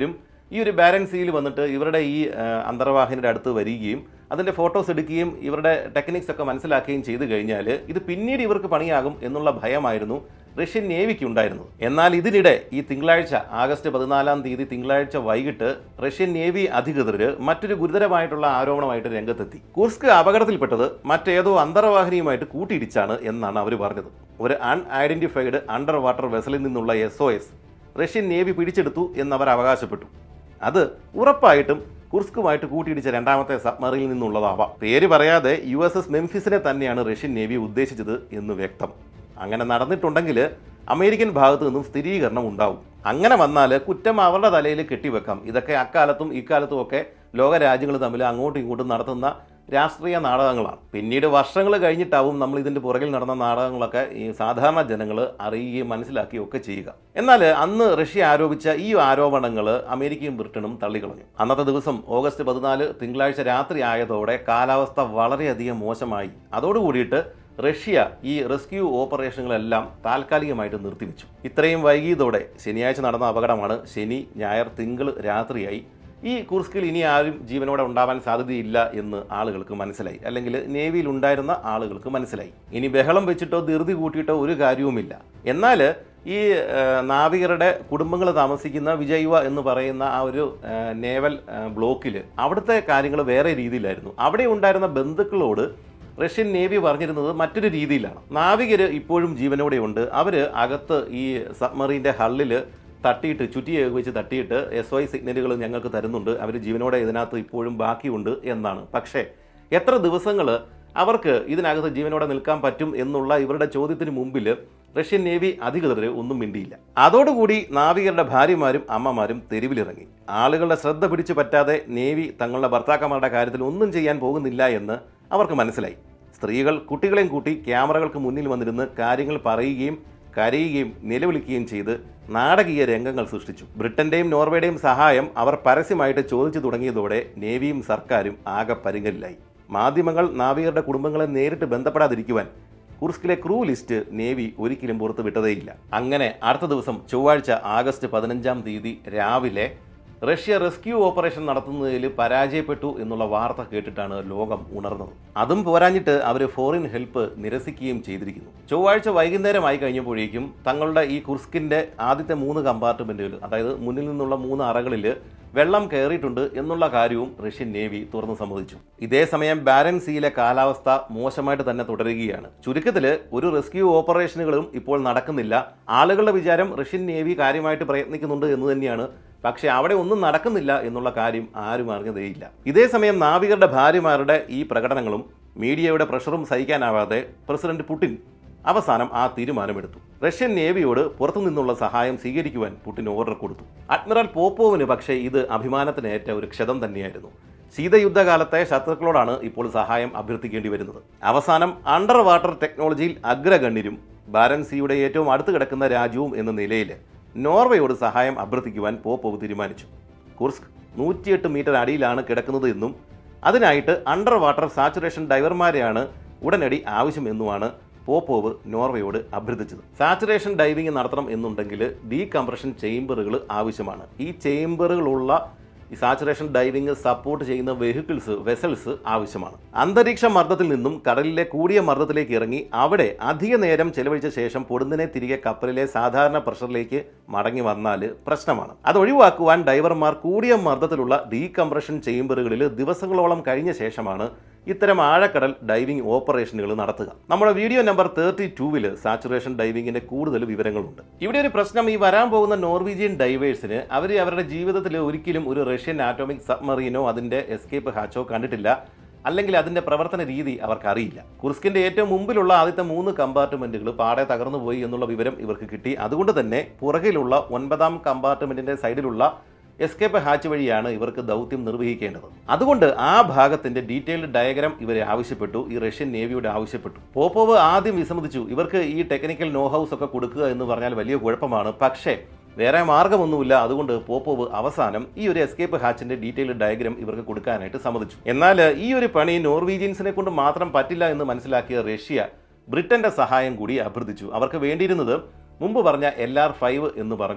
ഈ ഒരു ബാരൻ സീയിൽ വന്നിട്ട് ഇവരുടെ ഈ അന്തർവാഹിനിയുടെ അടുത്ത് വരികയും അതിൻ്റെ ഫോട്ടോസ് എടുക്കുകയും ഇവരുടെ ടെക്നിക്സ് ഒക്കെ മനസ്സിലാക്കുകയും ചെയ്തു കഴിഞ്ഞാൽ ഇത് പിന്നീട് ഇവർക്ക് പണിയാകും എന്നുള്ള ഭയമായിരുന്നു റഷ്യൻ നേവിക്ക് ഉണ്ടായിരുന്നത്. എന്നാൽ ഇതിനിടെ ഈ തിങ്കളാഴ്ച ആഗസ്റ്റ് 14-ാം തീയതി തിങ്കളാഴ്ച വൈകിട്ട് റഷ്യൻ നേവി അധികൃതർ മറ്റൊരു ഗുരുതരമായിട്ടുള്ള ആരോപണമായിട്ട് രംഗത്തെത്തി. കുർസ്ക് അപകടത്തിൽപ്പെട്ടത് മറ്റേതോ അന്തർവാഹിനിയുമായിട്ട് കൂട്ടിയിടിച്ചാണ് എന്നാണ് അവർ പറഞ്ഞത്. ഒരു അൺഐഡന്റിഫൈഡ് അണ്ടർ വാട്ടർ വെസലിൽ നിന്നുള്ള SOS റഷ്യൻ നേവി പിടിച്ചെടുത്തു എന്നവർ അവകാശപ്പെട്ടു. അത് ഉറപ്പായിട്ടും കുർസ്കുമായിട്ട് കൂട്ടിയിടിച്ച രണ്ടാമത്തെ സബ്മറീനിൽ നിന്നുള്ളതാവാം. പേര് പറയാതെ USS മെംഫിസിനെ തന്നെയാണ് റഷ്യൻ നേവി ഉദ്ദേശിച്ചത് എന്ന് വ്യക്തം. അങ്ങനെ നടന്നിട്ടുണ്ടെങ്കിൽ അമേരിക്കൻ ഭാഗത്തു നിന്നും സ്ഥിരീകരണം ഉണ്ടാവും. അങ്ങനെ വന്നാൽ കുറ്റം അവരുടെ തലയിൽ കെട്ടിവെക്കാം. ഇതൊക്കെ അക്കാലത്തും ഇക്കാലത്തും ഒക്കെ ലോകരാജ്യങ്ങൾ തമ്മിൽ അങ്ങോട്ടും ഇങ്ങോട്ടും നടത്തുന്ന രാഷ്ട്രീയ നാടകങ്ങളാണ്. പിന്നീട് വർഷങ്ങൾ കഴിഞ്ഞിട്ടാവും നമ്മൾ ഇതിൻ്റെ പുറകിൽ നടന്ന നാടകങ്ങളൊക്കെ ഈ സാധാരണ ജനങ്ങൾ അറിയുകയും മനസ്സിലാക്കുകയും ഒക്കെ ചെയ്യുക. എന്നാൽ അന്ന് റഷ്യ ആരോപിച്ച ഈ ആരോപണങ്ങൾ അമേരിക്കയും ബ്രിട്ടനും തള്ളിക്കളഞ്ഞു. അന്നത്തെ ദിവസം ഓഗസ്റ്റ് 14 തിങ്കളാഴ്ച രാത്രി ആയതോടെ കാലാവസ്ഥ വളരെയധികം മോശമായി. അതോടുകൂടിയിട്ട് റഷ്യ ഈ റെസ്ക്യൂ ഓപ്പറേഷനുകളെല്ലാം താൽക്കാലികമായിട്ട് നിർത്തിവെച്ചു. ഇത്രയും വൈകിയതോടെ ശനിയാഴ്ച നടന്ന അപകടമാണ്. ശനി, ഞായർ, തിങ്കൾ രാത്രിയായി. ഈ കുർസ്കിൽ ഇനി ആരും ജീവനോടെ ഉണ്ടാവാൻ സാധ്യതയില്ല എന്ന് ആളുകൾക്ക് മനസ്സിലായി, അല്ലെങ്കിൽ നേവിയിൽ ഉണ്ടായിരുന്ന ആളുകൾക്ക് മനസ്സിലായി. ഇനി ബഹളം വെച്ചിട്ടോ ധൃതി കൂട്ടിയിട്ടോ ഒരു കാര്യവുമില്ല. എന്നാൽ ഈ നാവികരുടെ കുടുംബങ്ങൾ താമസിക്കുന്ന വിജയ്വ എന്ന് പറയുന്ന ആ ഒരു നേവൽ ബ്ലോക്കിൽ അവിടുത്തെ കാര്യങ്ങൾ വേറെ രീതിയിലായിരുന്നു. അവിടെ ഉണ്ടായിരുന്ന ബന്ധുക്കളോട് റഷ്യൻ നേവി പറഞ്ഞിരുന്നത് മറ്റൊരു രീതിയിലാണ്. നാവികർ ഇപ്പോഴും ജീവനോടെയുണ്ട്. അവർ അകത്ത് ഈ സബ്മറീൻ്റെ ഹള്ളിൽ തട്ടിയിട്ട് ചുറ്റിയെ വെച്ച് തട്ടിയിട്ട് SOS സിഗ്നലുകൾ ഞങ്ങൾക്ക് തരുന്നുണ്ട്, അവർ ജീവനോടെ ഇതിനകത്ത് ഇപ്പോഴും ബാക്കിയുണ്ട് എന്നാണ്. പക്ഷേ എത്ര ദിവസങ്ങൾ അവർക്ക് ഇതിനകത്ത് ജീവനോടെ നിൽക്കാൻ പറ്റും എന്നുള്ള ഇവരുടെ ചോദ്യത്തിന് മുമ്പിൽ റഷ്യൻ നേവി അധികൃതർ ഒന്നും മിണ്ടിയില്ല. അതോടുകൂടി നാവികരുടെ ഭാര്യമാരും അമ്മമാരും തെരുവിലിറങ്ങി. ആളുകളുടെ ശ്രദ്ധ പിടിച്ചു പറ്റാതെ നേവി തങ്ങളുടെ ഭർത്താക്കന്മാരുടെ കാര്യത്തിൽ ഒന്നും ചെയ്യാൻ പോകുന്നില്ല എന്ന് അവർക്ക് മനസ്സിലായി. സ്ത്രീകൾ കുട്ടികളെയും കൂട്ടി ക്യാമറകൾക്ക് മുന്നിൽ വന്നിരുന്ന് കാര്യങ്ങൾ പറയുകയും കരയുകയും നിലവിളിക്കുകയും ചെയ്ത് നാടകീയ രംഗങ്ങൾ സൃഷ്ടിച്ചു. ബ്രിട്ടന്റെയും നോർവേയുടെയും സഹായം അവർ പരസ്യമായിട്ട് ചോദിച്ചു തുടങ്ങിയതോടെ നേവിയും സർക്കാരും ആകെ പരിങ്ങലിലായി. മാധ്യമങ്ങൾ നാവികരുടെ കുടുംബങ്ങളെ നേരിട്ട് ബന്ധപ്പെടാതിരിക്കുവാൻ കുർസ്കിലെ ക്രൂ ലിസ്റ്റ് നേവി ഒരിക്കലും പുറത്തു വിട്ടതേയില്ല. അങ്ങനെ അടുത്ത ദിവസം ചൊവ്വാഴ്ച ആഗസ്റ്റ് 15-ാം തീയതി രാവിലെ റഷ്യ റെസ്ക്യൂ ഓപ്പറേഷൻ നടത്തുന്നതിൽ പരാജയപ്പെട്ടു എന്നുള്ള വാർത്ത കേട്ടിട്ടാണ് ലോകം ഉണർന്നത്. അതും പോരാഞ്ഞിട്ട് അവർ ഫോറിൻ ഹെൽപ്പ് നിരസിക്കുകയും ചെയ്തിരിക്കുന്നു. ചൊവ്വാഴ്ച വൈകുന്നേരമായി കഴിഞ്ഞപ്പോഴേക്കും തങ്ങളുടെ ഈ കുർസ്കിൻ്റെ ആദ്യത്തെ 3 കമ്പാർട്ട്മെൻറ്റുകൾ, അതായത് മുന്നിൽ നിന്നുള്ള 3 അറകളിൽ വെള്ളം കയറിയിട്ടുണ്ട് എന്നുള്ള കാര്യവും റഷ്യൻ നേവി തുറന്നു സമ്മതിച്ചു. ഇതേ സമയം ബാരൻ സീയിലെ കാലാവസ്ഥ മോശമായിട്ട് തന്നെ തുടരുകയാണ്. ചുരുക്കത്തിൽ ഒരു റെസ്ക്യൂ ഓപ്പറേഷനുകളും ഇപ്പോൾ നടക്കുന്നില്ല. ആളുകളുടെ വിചാരം റഷ്യൻ നേവി കാര്യമായിട്ട് പ്രയത്നിക്കുന്നുണ്ട് എന്ന് തന്നെയാണ്. പക്ഷേ അവിടെ ഒന്നും നടക്കുന്നില്ല എന്നുള്ള കാര്യം ആരും അറിഞ്ഞതേയില്ല. ഇതേ സമയം നാവികരുടെ ഭാര്യമാരുടെ ഈ പ്രകടനങ്ങളും മീഡിയയുടെ പ്രഷറും സഹിക്കാനാവാതെ പ്രസിഡന്റ് പുടിൻ അവസാനം ആ തീരുമാനമെടുത്തു. റഷ്യൻ നേവിയോട് പുറത്തുനിന്നുള്ള സഹായം സ്വീകരിക്കുവാൻ പുടിൻ ഓർഡർ കൊടുത്തു. അഡ്മിറൽ പോപ്പോവിന് പക്ഷേ ഇത് അഭിമാനത്തിനേറ്റ ഒരു ക്ഷതം തന്നെയായിരുന്നു. ശീതയുദ്ധകാലത്തെ ശത്രുക്കളോടാണ് ഇപ്പോൾ സഹായം അഭ്യർത്ഥിക്കേണ്ടി വരുന്നത്. അവസാനം അണ്ടർ വാട്ടർ ടെക്നോളജിയിൽ അഗ്രഗണ്യരും ബാരൻ സീയുടെ ഏറ്റവും അടുത്ത് കിടക്കുന്ന രാജ്യവും എന്ന നിലയിൽ നോർവേയോട് സഹായം അഭ്യർത്ഥിക്കുവാൻ പോപ്പോവ് തീരുമാനിച്ചു. കുർസ്ക് 108 മീറ്റർ അടിയിലാണ് കിടക്കുന്നത് എന്നും അതിനായിട്ട് അണ്ടർ വാട്ടർ സാച്ചുറേഷൻ ഡൈവർമാരെയാണ് ഉടനടി ആവശ്യമെന്നുമാണ് പോപ്പോവ് നോർവേയോട് അഭ്യർത്ഥിച്ചത്. സാച്ചുറേഷൻ ഡൈവിംഗ് നടത്തണം എന്നുണ്ടെങ്കിൽ ഡീകംപ്രഷൻ ചേംബറുകൾ ആവശ്യമാണ്. ഈ ചേംബറുകളുള്ള ഈ സാച്ചുറേഷൻ ഡൈവിംഗ് സപ്പോർട്ട് ചെയ്യുന്ന വെസൽസ് ആവശ്യമാണ്. അന്തരീക്ഷ മർദ്ദത്തിൽ നിന്നും കടലിലെ കൂടിയ മർദ്ദത്തിലേക്ക് ഇറങ്ങി അവിടെ അധിക നേരം ചെലവഴിച്ച ശേഷം പൊടുന്നനെ തിരികെ കപ്പലിലെ സാധാരണ പ്രഷറിലേക്ക് മടങ്ങി വന്നാൽ പ്രശ്നമാണ്. അത് ഒഴിവാക്കുവാൻ ഡൈവർമാർ കൂടിയ മർദ്ദത്തിലുള്ള ഡീകംപ്രഷൻ ചേംബറുകളിൽ ദിവസങ്ങളോളം കഴിഞ്ഞ ശേഷമാണ് ഇത്തരം ആഴക്കടൽ ഡൈവിംഗ് ഓപ്പറേഷനുകൾ നടത്തുക. നമ്മുടെ വീഡിയോ നമ്പർ 32-ൽ സാച്ചുറേഷൻ ഡൈവിങ്ങിന്റെ കൂടുതൽ വിവരങ്ങളുണ്ട്. ഇവിടെ ഒരു പ്രശ്നം, ഈ വരാൻ പോകുന്ന നോർവീജിയൻ ഡൈവേഴ്സിന് അവരുടെ ജീവിതത്തിൽ ഒരിക്കലും ഒരു റഷ്യൻ ആറ്റോമിക് സബ്മറീനോ അതിന്റെ എസ്കേപ്പ് ഹാച്ചോ കണ്ടിട്ടില്ല, അല്ലെങ്കിൽ അതിന്റെ പ്രവർത്തന രീതി അവർക്കറിയില്ല. കുർസ്കിന്റെ ഏറ്റവും മുമ്പിലുള്ള ആദ്യത്തെ 3 കമ്പാർട്ട്മെന്റുകൾ പാടെ തകർന്നു പോയി എന്നുള്ള വിവരം ഇവർക്ക് കിട്ടി. അതുകൊണ്ട് തന്നെ പുറകിലുള്ള 9ാം കമ്പാർട്ട്മെന്റിന്റെ സൈഡിലുള്ള എസ്കേപ്പ് ഹാച്ച് വഴിയാണ് ഇവർക്ക് ദൗത്യം നിർവഹിക്കേണ്ടത്. അതുകൊണ്ട് ആ ഭാഗത്തിന്റെ ഡീറ്റെയിൽഡ് ഡയഗ്രാം ഇവരെ ആവശ്യപ്പെട്ടു, ഈ റഷ്യൻ നേവിയോട് ആവശ്യപ്പെട്ടു. പോപ്പോവ് ആദ്യം വിസമ്മതിച്ചു. ഇവർക്ക് ഈ ടെക്നിക്കൽ നോ ഹൗസ് ഒക്കെ കൊടുക്കുക എന്ന് പറഞ്ഞാൽ വലിയ കുഴപ്പമാണ്, പക്ഷേ വേറെ മാർഗമൊന്നുമില്ല. അതുകൊണ്ട് പോപ്പോവ് അവസാനം ഈ ഒരു എസ്കേപ്പ് ഹാച്ചിന്റെ ഡീറ്റെയിൽഡ് ഡയഗ്രാം ഇവർക്ക് കൊടുക്കാനായിട്ട് സമ്മതിച്ചു. എന്നാൽ ഈ ഒരു പണി നോർവീജിയൻസിനെ കൊണ്ട് മാത്രം പറ്റില്ല എന്ന് മനസ്സിലാക്കിയ റഷ്യ ബ്രിട്ടന്റെ സഹായം കൂടി അഭ്യർത്ഥിച്ചു. അവർക്ക് വേണ്ടിയിരുന്നത് മുമ്പ് പറഞ്ഞ LR5 എന്ന് പറഞ്ഞ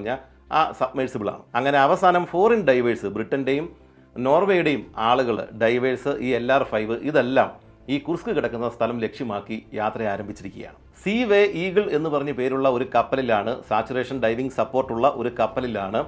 ആ സബ്മേഴ്സിബിളാണ്. അങ്ങനെ അവസാനം ഫോറിൻ ഡൈവേഴ്സ്, ബ്രിട്ടൻ്റെയും നോർവേയുടെയും ആളുകൾ, ഡൈവേഴ്സ്, ഈ LR-5 ഇതെല്ലാം ഈ കുർസ്ക് കിടക്കുന്ന സ്ഥലം ലക്ഷ്യമാക്കി യാത്ര ആരംഭിച്ചിരിക്കുകയാണ്. സീ വേ ഈഗിൾ എന്ന് പറഞ്ഞ പേരുള്ള ഒരു കപ്പലിലാണ്, സാച്ചുറേഷൻ ഡൈവിംഗ് സപ്പോർട്ടുള്ള ഒരു കപ്പലിലാണ്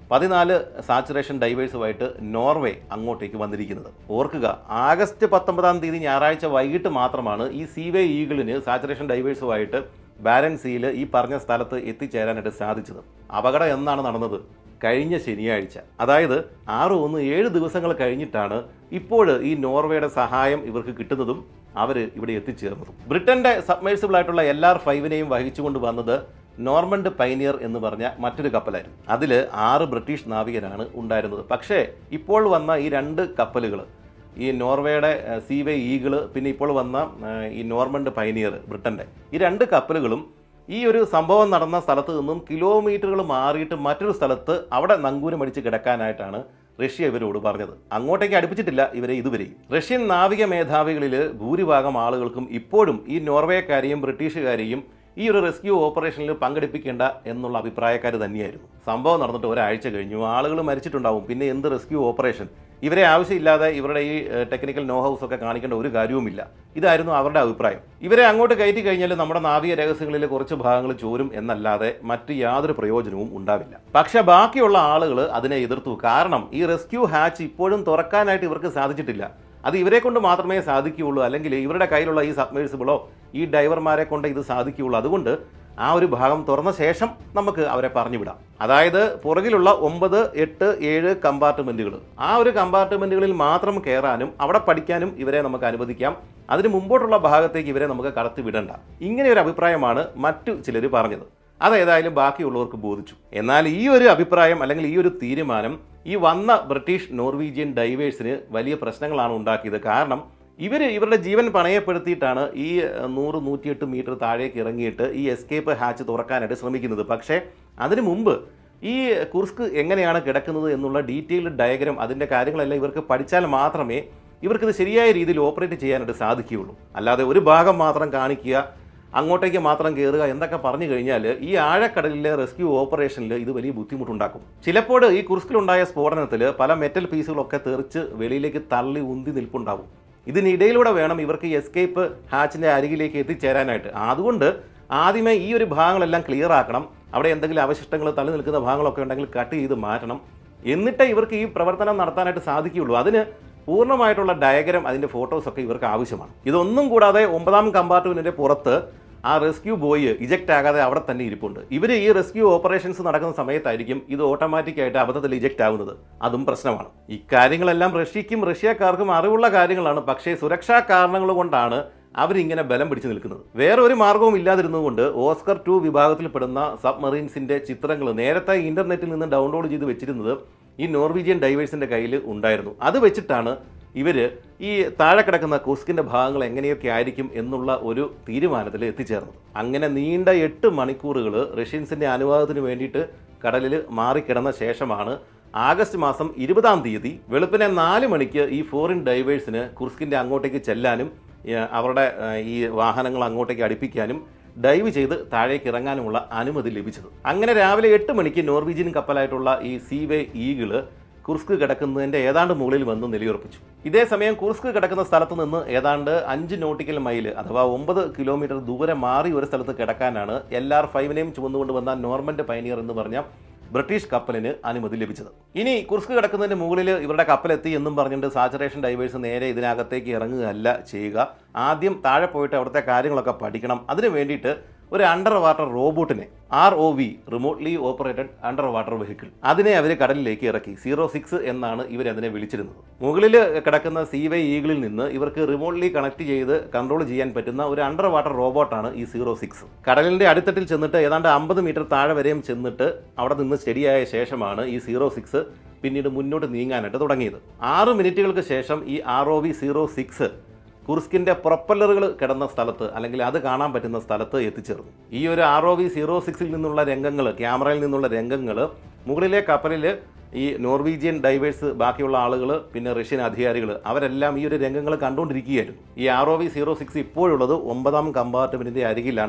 14 സാച്ചുറേഷൻ ഡൈവേഴ്സുമായിട്ട് നോർവേ അങ്ങോട്ടേക്ക് വന്നിരിക്കുന്നത്. ഓർക്കുക, ആഗസ്റ്റ് 19 ഞായറാഴ്ച വൈകിട്ട് മാത്രമാണ് ഈ സീ വേ ഈഗിളിന് സാച്ചുറേഷൻ ഡൈവേഴ്സുമായിട്ട് ബാരൻ സീയിൽ ഈ പറഞ്ഞ സ്ഥലത്ത് എത്തിച്ചേരാനായിട്ട് സാധിച്ചത്. അപകടം എന്നാണ് നടന്നത്? കഴിഞ്ഞ ശനിയാഴ്ച. അതായത് 6-1-7 ദിവസങ്ങൾ കഴിഞ്ഞിട്ടാണ് ഇപ്പോൾ ഈ നോർവേയുടെ സഹായം ഇവർക്ക് കിട്ടുന്നതും അവർ ഇവിടെ എത്തിച്ചേർന്നതും. ബ്രിട്ടൻ്റെ സബ്മേഴ്സിബിളായിട്ടുള്ള LR-5 വഹിച്ചുകൊണ്ട് വന്നത് നോർമണ്ട് പൈനിയർ എന്ന് പറഞ്ഞ മറ്റൊരു കപ്പലായിരുന്നു. അതിൽ 6 ബ്രിട്ടീഷ് നാവികരാണ് ഉണ്ടായിരുന്നത്. പക്ഷേ ഇപ്പോൾ വന്ന ഈ 2 കപ്പലുകൾ, ഈ നോർവേയുടെ സീ വേ ഈഗിള്, പിന്നെ ഇപ്പോൾ വന്ന ഈ നോർമണ്ട് പൈനിയർ ബ്രിട്ടൻ്റെ, ഈ 2 കപ്പലുകളും ഈ ഒരു സംഭവം നടന്ന സ്ഥലത്ത് നിന്നും കിലോമീറ്ററുകൾ മാറിയിട്ട് മറ്റൊരു സ്ഥലത്ത് അവിടെ നങ്കൂരമടിച്ച് കിടക്കാനായിട്ടാണ് റഷ്യ ഇവരോട് പറഞ്ഞത്. അങ്ങോട്ടേക്ക് അടുപ്പിച്ചിട്ടില്ല ഇവരെ ഇതുവരെയും. റഷ്യൻ നാവിക മേധാവികളിൽ ഭൂരിഭാഗം ആളുകൾക്കും ഇപ്പോഴും ഈ നോർവേക്കാരെയും ബ്രിട്ടീഷുകാരെയും ഈ ഒരു റെസ്ക്യൂ ഓപ്പറേഷനിൽ പങ്കെടുപ്പിക്കേണ്ട എന്നുള്ള അഭിപ്രായക്കാർ തന്നെയായിരുന്നു. സംഭവം നടന്നിട്ട് ഒരാഴ്ച കഴിഞ്ഞു, ആളുകൾ മരിച്ചിട്ടുണ്ടാവും, പിന്നെ എന്ത് റെസ്ക്യൂ ഓപ്പറേഷൻ? ഇവരെ ആവശ്യമില്ലാതെ ഇവരുടെ ഈ ടെക്നിക്കൽ നോ ഹൗസ് ഒക്കെ കാണിക്കേണ്ട ഒരു കാര്യവുമില്ല. ഇതായിരുന്നു അവരുടെ അഭിപ്രായം. ഇവരെ അങ്ങോട്ട് കയറ്റി കഴിഞ്ഞാൽ നമ്മുടെ നാവിക രഹസ്യങ്ങളിലെ കുറച്ച് ഭാഗങ്ങൾ ചോരും എന്നല്ലാതെ മറ്റ് യാതൊരു പ്രയോജനവും ഉണ്ടാവില്ല. പക്ഷെ ബാക്കിയുള്ള ആളുകൾ അതിനെ എതിർത്തു. കാരണം ഈ റെസ്ക്യൂ ഹാച്ച് ഇപ്പോഴും തുറക്കാനായിട്ട് ഇവർക്ക് സാധിച്ചിട്ടില്ല. അത് ഇവരെ കൊണ്ട് മാത്രമേ സാധിക്കുകയുള്ളൂ, അല്ലെങ്കിൽ ഇവരുടെ കയ്യിലുള്ള ഈ സബ്മേഴ്സിബിളോ ഈ ഡൈവർമാരെ കൊണ്ട് ഇത് സാധിക്കുകയുള്ളൂ. അതുകൊണ്ട് ആ ഒരു ഭാഗം തുറന്ന ശേഷം നമുക്ക് അവരെ പറഞ്ഞു വിടാം. അതായത് പുറകിലുള്ള 9, 8, 7 കമ്പാർട്ട്മെൻറ്റുകൾ, ആ ഒരു കമ്പാർട്ട്മെൻറ്റുകളിൽ മാത്രം കയറാനും അവിടെ പഠിക്കാനും ഇവരെ നമുക്ക് അനുവദിക്കാം. അതിന് മുമ്പോട്ടുള്ള ഭാഗത്തേക്ക് ഇവരെ നമുക്ക് കടത്തി വിടണ്ട. ഇങ്ങനെ ഒരു അഭിപ്രായമാണ് മറ്റു ചിലർ പറഞ്ഞത്. അതേതായാലും ബാക്കിയുള്ളവർക്ക് ബോധിച്ചു. എന്നാൽ ഈ ഒരു അഭിപ്രായം അല്ലെങ്കിൽ ഈ ഒരു തീരുമാനം ഈ വന്ന ബ്രിട്ടീഷ് നോർവീജിയൻ ഡൈവേഴ്സിന് വലിയ പ്രശ്നങ്ങളാണ് ഉണ്ടാക്കിയത്. കാരണം ഇവരുടെ ജീവൻ പണയപ്പെടുത്തിയിട്ടാണ് ഈ 100-108 മീറ്റർ താഴേക്ക് ഇറങ്ങിയിട്ട് ഈ എസ്കേപ്പ് ഹാച്ച് തുറക്കാനായിട്ട് ശ്രമിക്കുന്നത്. പക്ഷേ അതിനു മുമ്പ് ഈ കുർസ്ക് എങ്ങനെയാണ് കിടക്കുന്നത് എന്നുള്ള ഡീറ്റെയിൽഡ് ഡയഗ്രാം, അതിൻ്റെ കാര്യങ്ങളെല്ലാം ഇവർക്ക് പഠിച്ചാൽ മാത്രമേ ഇവർക്കിത് ശരിയായ രീതിയിൽ ഓപ്പറേറ്റ് ചെയ്യാനായിട്ട് സാധിക്കുകയുള്ളൂ. അല്ലാതെ ഒരു ഭാഗം മാത്രം കാണിക്കുക, അങ്ങോട്ടേക്ക് മാത്രം കയറുക എന്നൊക്കെ പറഞ്ഞു കഴിഞ്ഞാൽ ഈ ആഴക്കടലിലെ റെസ്ക്യൂ ഓപ്പറേഷനിൽ ഇത് വലിയ ബുദ്ധിമുട്ടുണ്ടാക്കും. ചിലപ്പോൾ ഈ കുർസ്കിലുണ്ടായ സ്ഫോടനത്തിൽ പല മെറ്റൽ പീസുകളൊക്കെ തെറിച്ച് വെളിയിലേക്ക് തള്ളി ഉന്തി നിൽപ്പുണ്ടാവും. ഇതിനിടയിലൂടെ വേണം ഇവർക്ക് ഈ എസ്കേപ്പ് ഹാച്ചിൻ്റെ അരികിലേക്ക് എത്തിച്ചേരാനായിട്ട്. അതുകൊണ്ട് ആദ്യമേ ഈ ഒരു ഭാഗങ്ങളെല്ലാം ക്ലിയർ ആക്കണം. അവിടെ എന്തെങ്കിലും അവശിഷ്ടങ്ങൾ തള്ളി നിൽക്കുന്ന ഭാഗങ്ങളൊക്കെ ഉണ്ടെങ്കിൽ കട്ട് ചെയ്ത് മാറ്റണം. എന്നിട്ടേ ഇവർക്ക് ഈ പ്രവർത്തനം നടത്താനായിട്ട് സാധിക്കുകയുള്ളൂ. അതിന് പൂർണ്ണമായിട്ടുള്ള ഡയഗ്രാം, അതിൻ്റെ ഫോട്ടോസൊക്കെ ഇവർക്ക് ആവശ്യമാണ്. ഇതൊന്നും കൂടാതെ 9ാം കമ്പാർട്ട്മെൻറ്റിൻ്റെ പുറത്ത് ആ റെസ്ക്യൂ ബോയ് ഇജക്റ്റ് ആകാതെ അവിടെ തന്നെ ഇരിപ്പുണ്ട്. ഇവർ ഈ റെസ്ക്യൂ ഓപ്പറേഷൻസ് നടക്കുന്ന സമയത്തായിരിക്കും ഇത് ഓട്ടോമാറ്റിക്കായിട്ട് അബദ്ധത്തിൽ ഇജക്റ്റ് ആവുന്നത്. അതും പ്രശ്നമാണ്. ഇക്കാര്യങ്ങളെല്ലാം റഷ്യക്കാർക്കും അറിവുള്ള കാര്യങ്ങളാണ്. പക്ഷേ സുരക്ഷാ കാരണങ്ങൾ കൊണ്ടാണ് അവരിങ്ങനെ ബലം പിടിച്ചു നിൽക്കുന്നത്. വേറെ ഒരു മാർഗവും ഇല്ലാതിരുന്നതുകൊണ്ട് ഓസ്കർ 2 വിഭാഗത്തിൽപ്പെടുന്ന സബ്മറീൻസിൻ്റെ ചിത്രങ്ങൾ നേരത്തെ ഇൻ്റർനെറ്റിൽ നിന്ന് ഡൗൺലോഡ് ചെയ്ത് വെച്ചിരുന്നത് ഈ നോർവീജിയൻ ഡൈവേഴ്സിൻ്റെ കയ്യിൽ ഉണ്ടായിരുന്നു. അത് വെച്ചിട്ടാണ് ഇവർ ഈ താഴെ കിടക്കുന്ന കുർസ്കിൻ്റെ ഭാഗങ്ങൾ എങ്ങനെയൊക്കെ ആയിരിക്കും എന്നുള്ള ഒരു തീരുമാനത്തിൽ എത്തിച്ചേർന്നത്. അങ്ങനെ നീണ്ട 8 മണിക്കൂറുകൾ റഷ്യൻസിൻ്റെ അനുവാദത്തിന് വേണ്ടിയിട്ട് കടലിൽ മാറിക്കിടന്ന ശേഷമാണ് ആഗസ്റ്റ് മാസം 20-ാം തീയതി വെളുപ്പിനെ 4 മണിക്ക് ഈ ഫോറിൻ ഡൈവേഴ്സിന് കുർസ്കിൻ്റെ അങ്ങോട്ടേക്ക് ചെല്ലാനും അവരുടെ ഈ വാഹനങ്ങൾ അങ്ങോട്ടേക്ക് അടുപ്പിക്കാനും ഡൈവ് ചെയ്ത് താഴേക്ക് ഇറങ്ങാനുമുള്ള അനുമതി ലഭിച്ചത്. അങ്ങനെ രാവിലെ 8 മണിക്ക് നോർവീജിയൻ കപ്പലായിട്ടുള്ള ഈ സീ വേ ഈഗിള് കുർസ്ക് കിടക്കുന്നതിൻ്റെ ഏതാണ്ട് മുകളിൽ വന്ന് നിലയുറപ്പിച്ചു. ഇതേ സമയം കുർസ്ക് കിടക്കുന്ന സ്ഥലത്ത് നിന്ന് ഏതാണ്ട് 5 നോട്ടിക്കൽ മൈൽ അഥവാ 9 കിലോമീറ്റർ ദൂരെ മാറി ഒരു സ്ഥലത്ത് കിടക്കാനാണ് LR-5 ചുമന്നുകൊണ്ട് വന്ന നോർമണ്ട് പൈനിയർ എന്ന് പറഞ്ഞ ബ്രിട്ടീഷ് കപ്പലിന് അനുമതി ലഭിച്ചത്. ഇനി കുർസ്ക് കിടക്കുന്നതിന് മുകളിൽ ഇവരുടെ കപ്പലെത്തി എന്നും പറഞ്ഞിട്ട് സാച്ചുറേഷൻ ഡൈവേഴ്സ് നേരെ ഇതിനകത്തേക്ക് ഇറങ്ങുകയല്ല ചെയ്യുക. ആദ്യം താഴെ പോയിട്ട് അവിടുത്തെ കാര്യങ്ങളൊക്കെ പഠിക്കണം. അതിനു വേണ്ടിയിട്ട് ഒരു അണ്ടർ വാട്ടർ റോബോട്ടിനെ, ROV, remotely operated under water vehicle, അതിനെ അവർ കടലിലേക്ക് ഇറക്കി. 06 എന്നാണ് ഇവരതിനെ വിളിച്ചിരുന്നത്. മുകളിൽ കിടക്കുന്ന സീ വേ ഈഗിളിൽ നിന്ന് ഇവർക്ക് റിമോട്ട്ലി കണക്ട് ചെയ്ത് കൺട്രോൾ ചെയ്യാൻ പറ്റുന്ന ഒരു അണ്ടർ വാട്ടർ റോബോട്ടാണ് ഈ 06. കടലിൻ്റെ അടിത്തട്ടിൽ ചെന്നിട്ട് ഏതാണ്ട് 50 മീറ്റർ താഴെ വരെയും ചെന്നിട്ട് അവിടെ നിന്ന് സ്റ്റഡിയായ ശേഷമാണ് ഈ 06 പിന്നീട് മുന്നോട്ട് നീങ്ങാനായിട്ട് തുടങ്ങിയത്. 6 മിനിറ്റുകൾക്ക് ശേഷം ഈ ROV 06 കുർസ്കിൻ്റെ പ്രൊപ്പല്ലറുകൾ കിടന്ന സ്ഥലത്ത്, അല്ലെങ്കിൽ അത് കാണാൻ പറ്റുന്ന സ്ഥലത്ത് എത്തിച്ചേർന്നു. ഈ ഒരു ROV 06 നിന്നുള്ള രംഗങ്ങൾ, ക്യാമറയിൽ നിന്നുള്ള രംഗങ്ങൾ മുകളിലെ കപ്പലിൽ ഈ നോർവീജിയൻ ഡൈവേഴ്സ്, ബാക്കിയുള്ള ആളുകൾ, പിന്നെ റഷ്യൻ അധികാരികൾ, അവരെല്ലാം ഈ ഒരു രംഗങ്ങൾ കണ്ടുകൊണ്ടിരിക്കുകയായിരുന്നു. ഈ ROV 06 ഇപ്പോഴുള്ളത് 9ാം കമ്പാർട്ട്മെൻറ്റിൻ്റെ അരികിലാണ്.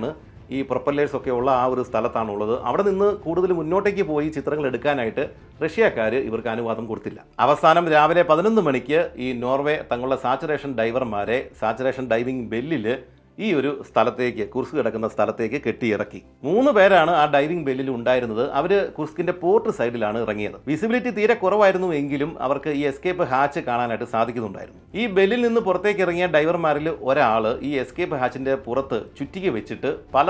ഈ പ്രൊപ്പല്ലേഴ്സ് ഒക്കെ ഉള്ള ആ ഒരു സ്ഥലത്താണുള്ളത്. അവിടെ നിന്ന് കൂടുതൽ മുന്നോട്ടേക്ക് പോയി ചിത്രങ്ങൾ എടുക്കാനായിട്ട് റഷ്യക്കാർ ഇവർക്ക് അനുവാദം കൊടുത്തില്ല. അവസാനം രാവിലെ 11 മണിക്ക് ഈ നോർവേ തങ്ങളുടെ സാച്ചുറേഷൻ ഡൈവർമാരെ സാച്ചുറേഷൻ ഡൈവിംഗ് ബെല്ലിൽ ഈ ഒരു സ്ഥലത്തേക്ക്, കുർസ്ക് കിടക്കുന്ന സ്ഥലത്തേക്ക് കെട്ടിയിറക്കി. 3 പേരാണ് ആ ഡൈവിംഗ് ബെല്ലിൽ ഉണ്ടായിരുന്നത്. അവർ കുർസ്കിന്റെ പോർട്ട് സൈഡിലാണ് ഇറങ്ങിയത്. വിസിബിലിറ്റി തീരെ കുറവായിരുന്നു എങ്കിലും അവർക്ക് ഈ എസ്കേപ്പ് ഹാച്ച് കാണാനായിട്ട് സാധിക്കുന്നുണ്ടായിരുന്നു. ഈ ബെല്ലിൽ നിന്ന് പുറത്തേക്ക് ഇറങ്ങിയ ഡൈവർമാരിൽ ഒരാൾ ഈ എസ്കേപ്പ് ഹാച്ചിന്റെ പുറത്ത് ചുറ്റിക വെച്ചിട്ട്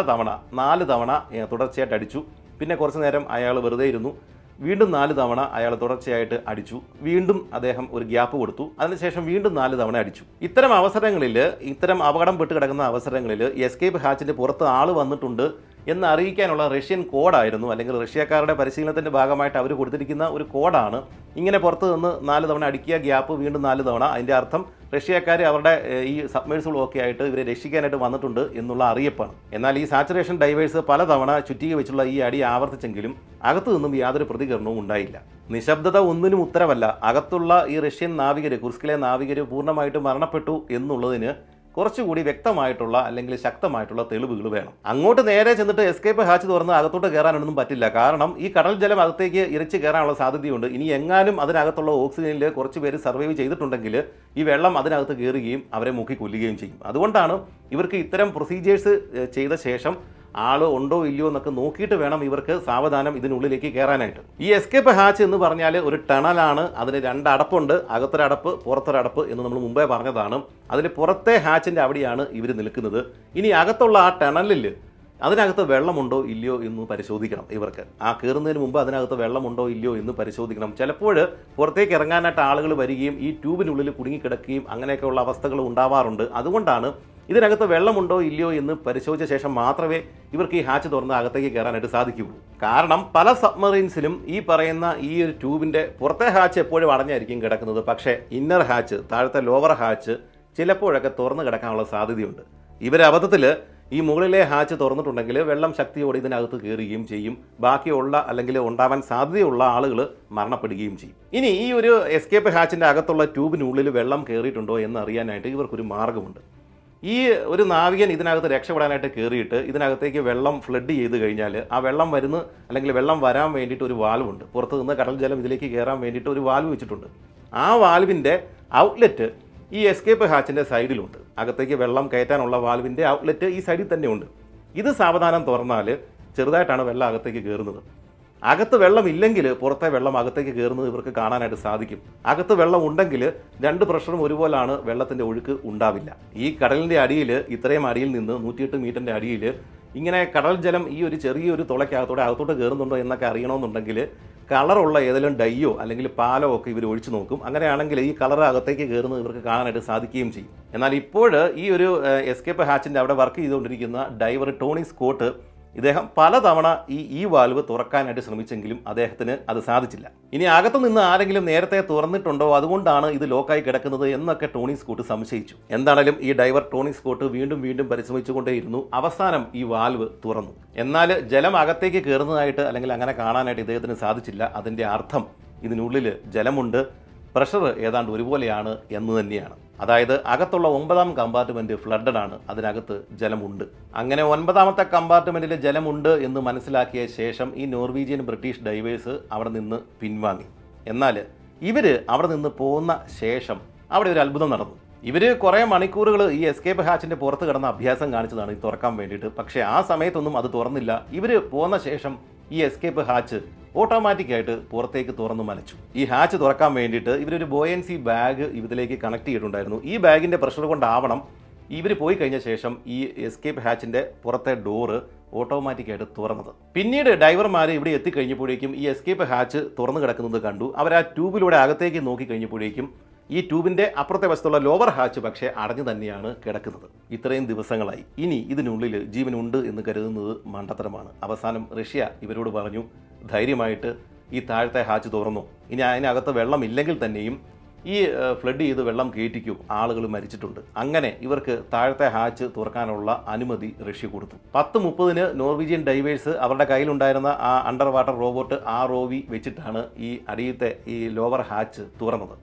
4 തവണ തുടർച്ചയായിട്ട് അടിച്ചു. പിന്നെ കുറച്ചു നേരം അയാൾ വെറുതെ ഇരുന്നു. വീണ്ടും 4 തവണ അയാൾ തുടർച്ചയായിട്ട് അടിച്ചു. വീണ്ടും അദ്ദേഹം ഒരു ഗ്യാപ്പ് കൊടുത്തു. അതിനുശേഷം വീണ്ടും 4 തവണ അടിച്ചു. ഇത്തരം അവസരങ്ങളിൽ, ഇത്തരം അപകടം പെട്ട് കിടക്കുന്ന അവസരങ്ങളിൽ എസ്കേപ്പ് ഹാച്ചിന്റെ പുറത്ത് ആൾ വന്നിട്ടുണ്ട് എന്ന് അറിയിക്കാനുള്ള റഷ്യൻ കോഡായിരുന്നു, അല്ലെങ്കിൽ റഷ്യക്കാരുടെ പരിശീലനത്തിന്റെ ഭാഗമായിട്ട് അവർ കൊടുത്തിരിക്കുന്ന ഒരു കോഡാണ് ഇങ്ങനെ പുറത്ത് നിന്ന് 4 തവണ അടിക്കുക, ഗ്യാപ്പ് വീണ്ടും 4 തവണ. അതിൻ്റെ അർത്ഥം റഷ്യക്കാർ അവരുടെ ഈ സബ്മേഴ്സുകളും ഒക്കെ ആയിട്ട് ഇവരെ രക്ഷിക്കാനായിട്ട് വന്നിട്ടുണ്ട് എന്നുള്ള അറിയിപ്പാണ്. എന്നാൽ ഈ സാച്ചുറേഷൻ ഡൈവേഴ്സ് പലതവണ ചുറ്റിക വെച്ചുള്ള ഈ അടി ആവർത്തിച്ചെങ്കിലും അകത്തു നിന്നും യാതൊരു പ്രതികരണവും ഉണ്ടായില്ല. നിശബ്ദത ഒന്നിനും ഉത്തരവല്ല. അകത്തുള്ള ഈ റഷ്യൻ നാവികർ, കുർസ്കിലെ നാവികർ പൂർണ്ണമായിട്ട് മരണപ്പെട്ടു എന്നുള്ളതിന് കുറച്ചുകൂടി വ്യക്തമായിട്ടുള്ള അല്ലെങ്കിൽ ശക്തമായിട്ടുള്ള തെളിവുകൾ വേണം. അങ്ങോട്ട് നേരെ ചെന്നിട്ട് എസ്കേപ്പ് ഹാച്ച് തുറന്ന് അകത്തോട്ട് കയറാനൊന്നും പറ്റില്ല. കാരണം ഈ കടൽ ജലം അകത്തേക്ക് ഇരച്ച് കയറാനുള്ള സാധ്യതയുണ്ട്. ഇനി എങ്ങാനും അതിനകത്തുള്ള ഓക്സിജനിൽ കുറച്ച് പേര് സർവൈവ് ചെയ്തിട്ടുണ്ടെങ്കിൽ ഈ വെള്ളം അതിനകത്ത് കയറുകയും അവരെ മുക്കി കൊല്ലുകയും ചെയ്യും. അതുകൊണ്ടാണ് ഇവർക്ക് ഇത്തരം പ്രൊസീജിയേഴ്സ് ചെയ്ത ശേഷം ആൾ ഉണ്ടോ ഇല്ലയോ എന്നൊക്കെ നോക്കിയിട്ട് വേണം ഇവർക്ക് സാവധാനം ഇതിനുള്ളിലേക്ക് കയറാനായിട്ട്. ഈ എസ്കേപ്പ് ഹാച്ച് എന്ന് പറഞ്ഞാൽ ഒരു ടണലാണ്. അതിന് 2 അടപ്പുണ്ട്, അകത്തൊരടപ്പ് പുറത്തൊരടപ്പ് എന്ന് നമ്മൾ മുമ്പേ പറഞ്ഞതാണ്. അതിന് പുറത്തെ ഹാച്ചിൻ്റെ അവിടെയാണ് ഇവർ നിൽക്കുന്നത്. ഇനി അകത്തുള്ള ആ ടണലിൽ അതിനകത്ത് വെള്ളമുണ്ടോ ഇല്ലയോ എന്ന് പരിശോധിക്കണം. ഇവർക്ക് ആ കയറുന്നതിന് മുമ്പ് അതിനകത്ത് വെള്ളമുണ്ടോ ഇല്ലയോ എന്ന് പരിശോധിക്കണം. ചിലപ്പോൾ പുറത്തേക്ക് ഇറങ്ങാനായിട്ട് ആളുകൾ വരികയും ഈ ട്യൂബിനുള്ളിൽ കുടുങ്ങിക്കിടക്കുകയും അങ്ങനെയൊക്കെയുള്ള അവസ്ഥകൾ ഉണ്ടാവാറുണ്ട്. അതുകൊണ്ടാണ് ഇതിനകത്ത് വെള്ളമുണ്ടോ ഇല്ലയോ എന്ന് പരിശോധിച്ച ശേഷം മാത്രമേ ഇവർക്ക് ഈ ഹാച്ച് തുറന്ന് അകത്തേക്ക് കയറാനായിട്ട് സാധിക്കുകയുള്ളൂ. കാരണം പല സബ്മറീൻസിലും ഈ പറയുന്ന ഈ ഒരു ട്യൂബിൻ്റെ പുറത്തെ ഹാച്ച് എപ്പോഴും അടഞ്ഞായിരിക്കും കിടക്കുന്നത്. പക്ഷേ ഇന്നർ ഹാച്ച്, താഴത്തെ ലോവർ ഹാച്ച് ചിലപ്പോഴൊക്കെ തുറന്ന് കിടക്കാനുള്ള സാധ്യതയുണ്ട്. ഇവർ അബദ്ധത്തിൽ ഈ മുകളിലെ ഹാച്ച് തുറന്നിട്ടുണ്ടെങ്കിൽ വെള്ളം ശക്തിയോടെ ഇതിനകത്ത് കയറുകയും ചെയ്യും. ബാക്കിയുള്ള അല്ലെങ്കിൽ ഉണ്ടാവാൻ സാധ്യതയുള്ള ആളുകൾ മരണപ്പെടുകയും ചെയ്യും. ഇനി ഈ ഒരു എസ്കേപ്പ് ഹാച്ചിൻ്റെ അകത്തുള്ള ട്യൂബിനുള്ളിൽ വെള്ളം കയറിയിട്ടുണ്ടോ എന്ന് അറിയാനായിട്ട് ഇവർക്കൊരു മാർഗ്ഗമുണ്ട്. ഈ ഒരു നാവികൻ ഇതിനകത്ത് രക്ഷപ്പെടാനായിട്ട് കയറിയിട്ട് ഇതിനകത്തേക്ക് വെള്ളം ഫ്ലഡ് ചെയ്ത് കഴിഞ്ഞാൽ ആ വെള്ളം വരുന്ന അല്ലെങ്കിൽ വെള്ളം വരാൻ വേണ്ടിയിട്ട് ഒരു വാൽവുണ്ട്. പുറത്ത് നിന്ന് കടൽ ജലം ഇതിലേക്ക് കയറാൻ വേണ്ടിയിട്ട് ഒരു വാൽവ് വെച്ചിട്ടുണ്ട്. ആ വാൽവിൻ്റെ ഔട്ട്ലെറ്റ് ഈ എസ്കേപ്പ് ഹാച്ചിൻ്റെ സൈഡിലുണ്ട്. അകത്തേക്ക് വെള്ളം കയറ്റാനുള്ള വാൽവിൻ്റെ ഔട്ട്ലെറ്റ് ഈ സൈഡിൽ തന്നെ ഉണ്ട്. ഇത് സാവധാനം തുറന്നാൽ ചെറുതായിട്ടാണ് വെള്ളം അകത്തേക്ക് കയറുന്നത്. അകത്ത് വെള്ളം ഇല്ലെങ്കിൽ പുറത്തെ വെള്ളം അകത്തേക്ക് കയറുന്നത് ഇവർക്ക് കാണാനായിട്ട് സാധിക്കും. അകത്ത് വെള്ളം ഉണ്ടെങ്കിൽ 2 പ്രഷറും ഒരുപോലാണ്, വെള്ളത്തിൻ്റെ ഒഴുക്ക് ഉണ്ടാവില്ല. ഈ കടലിൻ്റെ അടിയിൽ, ഇത്രയും അടിയിൽ നിന്ന് 108 മീറ്ററിൻ്റെ അടിയിൽ ഇങ്ങനെ കടൽ ജലം ഈ ഒരു ചെറിയൊരു തുളയ്ക്കകത്തോടെ അകത്തോട്ട് കയറുന്നുണ്ടോ എന്നൊക്കെ അറിയണമെന്നുണ്ടെങ്കിൽ കളറുള്ള ഏതെങ്കിലും ഡൈയോ അല്ലെങ്കിൽ പാലോ ഒക്കെ ഇവർ ഒഴിച്ചു നോക്കും. അങ്ങനെയാണെങ്കിൽ ഈ കളർ അകത്തേക്ക് കയറുന്നത് ഇവർക്ക് കാണാനായിട്ട് സാധിക്കുകയും ചെയ്യും. എന്നാൽ ഇപ്പോൾ ഈ ഒരു എസ്കേപ്പ് ഹാച്ചിൻ്റെ അവിടെ വർക്ക് ചെയ്തുകൊണ്ടിരിക്കുന്ന ഡൈവർ ടോണി സ്കോട്ട് ഇദ്ദേഹം പലതവണ ഈ വാൽവ് തുറക്കാനായിട്ട് ശ്രമിച്ചെങ്കിലും അദ്ദേഹത്തിന് അത് സാധിച്ചില്ല. ഇനി അകത്തു നിന്ന് ആരെങ്കിലും നേരത്തെ തുറന്നിട്ടുണ്ടോ, അതുകൊണ്ടാണ് ഇത് ലോക്കായി കിടക്കുന്നത് എന്നൊക്കെ ടോണി സ്കോട്ട് സംശയിച്ചു. എന്താണെങ്കിലും ഈ ഡൈവർ ടോണി സ്കോട്ട് വീണ്ടും പരിശ്രമിച്ചുകൊണ്ടേയിരുന്നു. അവസാനം ഈ വാൽവ് തുറന്നു. എന്നാൽ ജലം അകത്തേക്ക് കയറുന്നതായിട്ട് അല്ലെങ്കിൽ അങ്ങനെ കാണാനായിട്ട് ഇദ്ദേഹത്തിന് സാധിച്ചില്ല. അതിൻ്റെ അർത്ഥം ഇതിനുള്ളിൽ ജലമുണ്ട്, പ്രഷർ ഏതാണ്ട് ഒരുപോലെയാണ് എന്ന് തന്നെയാണ്. അതായത് അകത്തുള്ള 9ാം കമ്പാർട്ട്മെൻറ്റ് ഫ്ലഡഡ് ആണ്, അതിനകത്ത് ജലമുണ്ട്. അങ്ങനെ 9ാമത്തെ കമ്പാർട്ട്മെൻറ്റിൽ ജലമുണ്ട് എന്ന് മനസ്സിലാക്കിയ ശേഷം ഈ നോർവീജിയൻ ബ്രിട്ടീഷ് ഡൈവേഴ്സ് അവിടെ നിന്ന് പിൻവാങ്ങി. എന്നാൽ ഇവർ അവിടെ നിന്ന് പോകുന്ന ശേഷം അവിടെ ഒരു അത്ഭുതം നടന്നു. ഇവർ കുറേ മണിക്കൂറുകൾ ഈ എസ്കേപ്പ് ഹാച്ചിൻ്റെ പുറത്ത് കിടന്ന അഭ്യാസം കാണിച്ചതാണ് ഈ തുറക്കാൻ വേണ്ടിയിട്ട്. പക്ഷേ ആ സമയത്തൊന്നും അത് തുറന്നില്ല. ഇവർ പോകുന്ന ശേഷം ഈ എസ്കേപ്പ് ഹാച്ച് ഓട്ടോമാറ്റിക്കായിട്ട് പുറത്തേക്ക് തുറന്നു മലച്ചു. ഈ ഹാച്ച് തുറക്കാൻ വേണ്ടിയിട്ട് ഇവരൊരു ബോയൻസി ബാഗ് ഇതിലേക്ക് കണക്ട് ചെയ്തിട്ടുണ്ടായിരുന്നു. ഈ ബാഗിൻ്റെ പ്രഷർ കൊണ്ടാവണം ഇവർ പോയി കഴിഞ്ഞ ശേഷം ഈ എസ്കേപ്പ് ഹാച്ചിൻ്റെ പുറത്തെ ഡോറ് ഓട്ടോമാറ്റിക്കായിട്ട് തുറന്നത്. പിന്നീട് ഡൈവർമാർ ഇവിടെ എത്തിക്കഴിഞ്ഞപ്പോഴേക്കും ഈ എസ്കേപ്പ് ഹാച്ച് തുറന്നു കിടക്കുന്നത് കണ്ടു. അവർ ആ ട്യൂബിലൂടെ അകത്തേക്ക് നോക്കി കഴിഞ്ഞപ്പോഴേക്കും ഈ ട്യൂബിൻ്റെ അപ്പുറത്തെ വശത്തുള്ള ലോവർ ഹാച്ച് പക്ഷേ അടഞ്ഞു തന്നെയാണ് കിടക്കുന്നത്. ഇത്രയും ദിവസങ്ങളായി ഇനി ഇതിനുള്ളിൽ ജീവനുണ്ട് എന്ന് കരുതുന്നത് മണ്ടത്തരമാണ്. അവസാനം റഷ്യ ഇവരോട് പറഞ്ഞു, ധൈര്യമായിട്ട് ഈ താഴത്തെ ഹാച്ച് തുറന്നു. ഇനി അതിനകത്ത് വെള്ളം ഇല്ലെങ്കിൽ തന്നെയും ഈ ഫ്ലഡ് ചെയ്ത് വെള്ളം കയറ്റിക്കൂ, ആളുകൾ മരിച്ചിട്ടുണ്ട്. അങ്ങനെ ഇവർക്ക് താഴത്തെ ഹാച്ച് തുറക്കാനുള്ള അനുമതി റഷ്യ കൊടുത്തു. 10:30 നോർവീജിയൻ ഡൈവേഴ്സ് അവരുടെ കയ്യിലുണ്ടായിരുന്ന ആ അണ്ടർ വാട്ടർ റോബോട്ട് ROV വെച്ചിട്ടാണ് ഈ അടിയത്തെ ഈ ലോവർ ഹാച്ച് തുറന്നത്.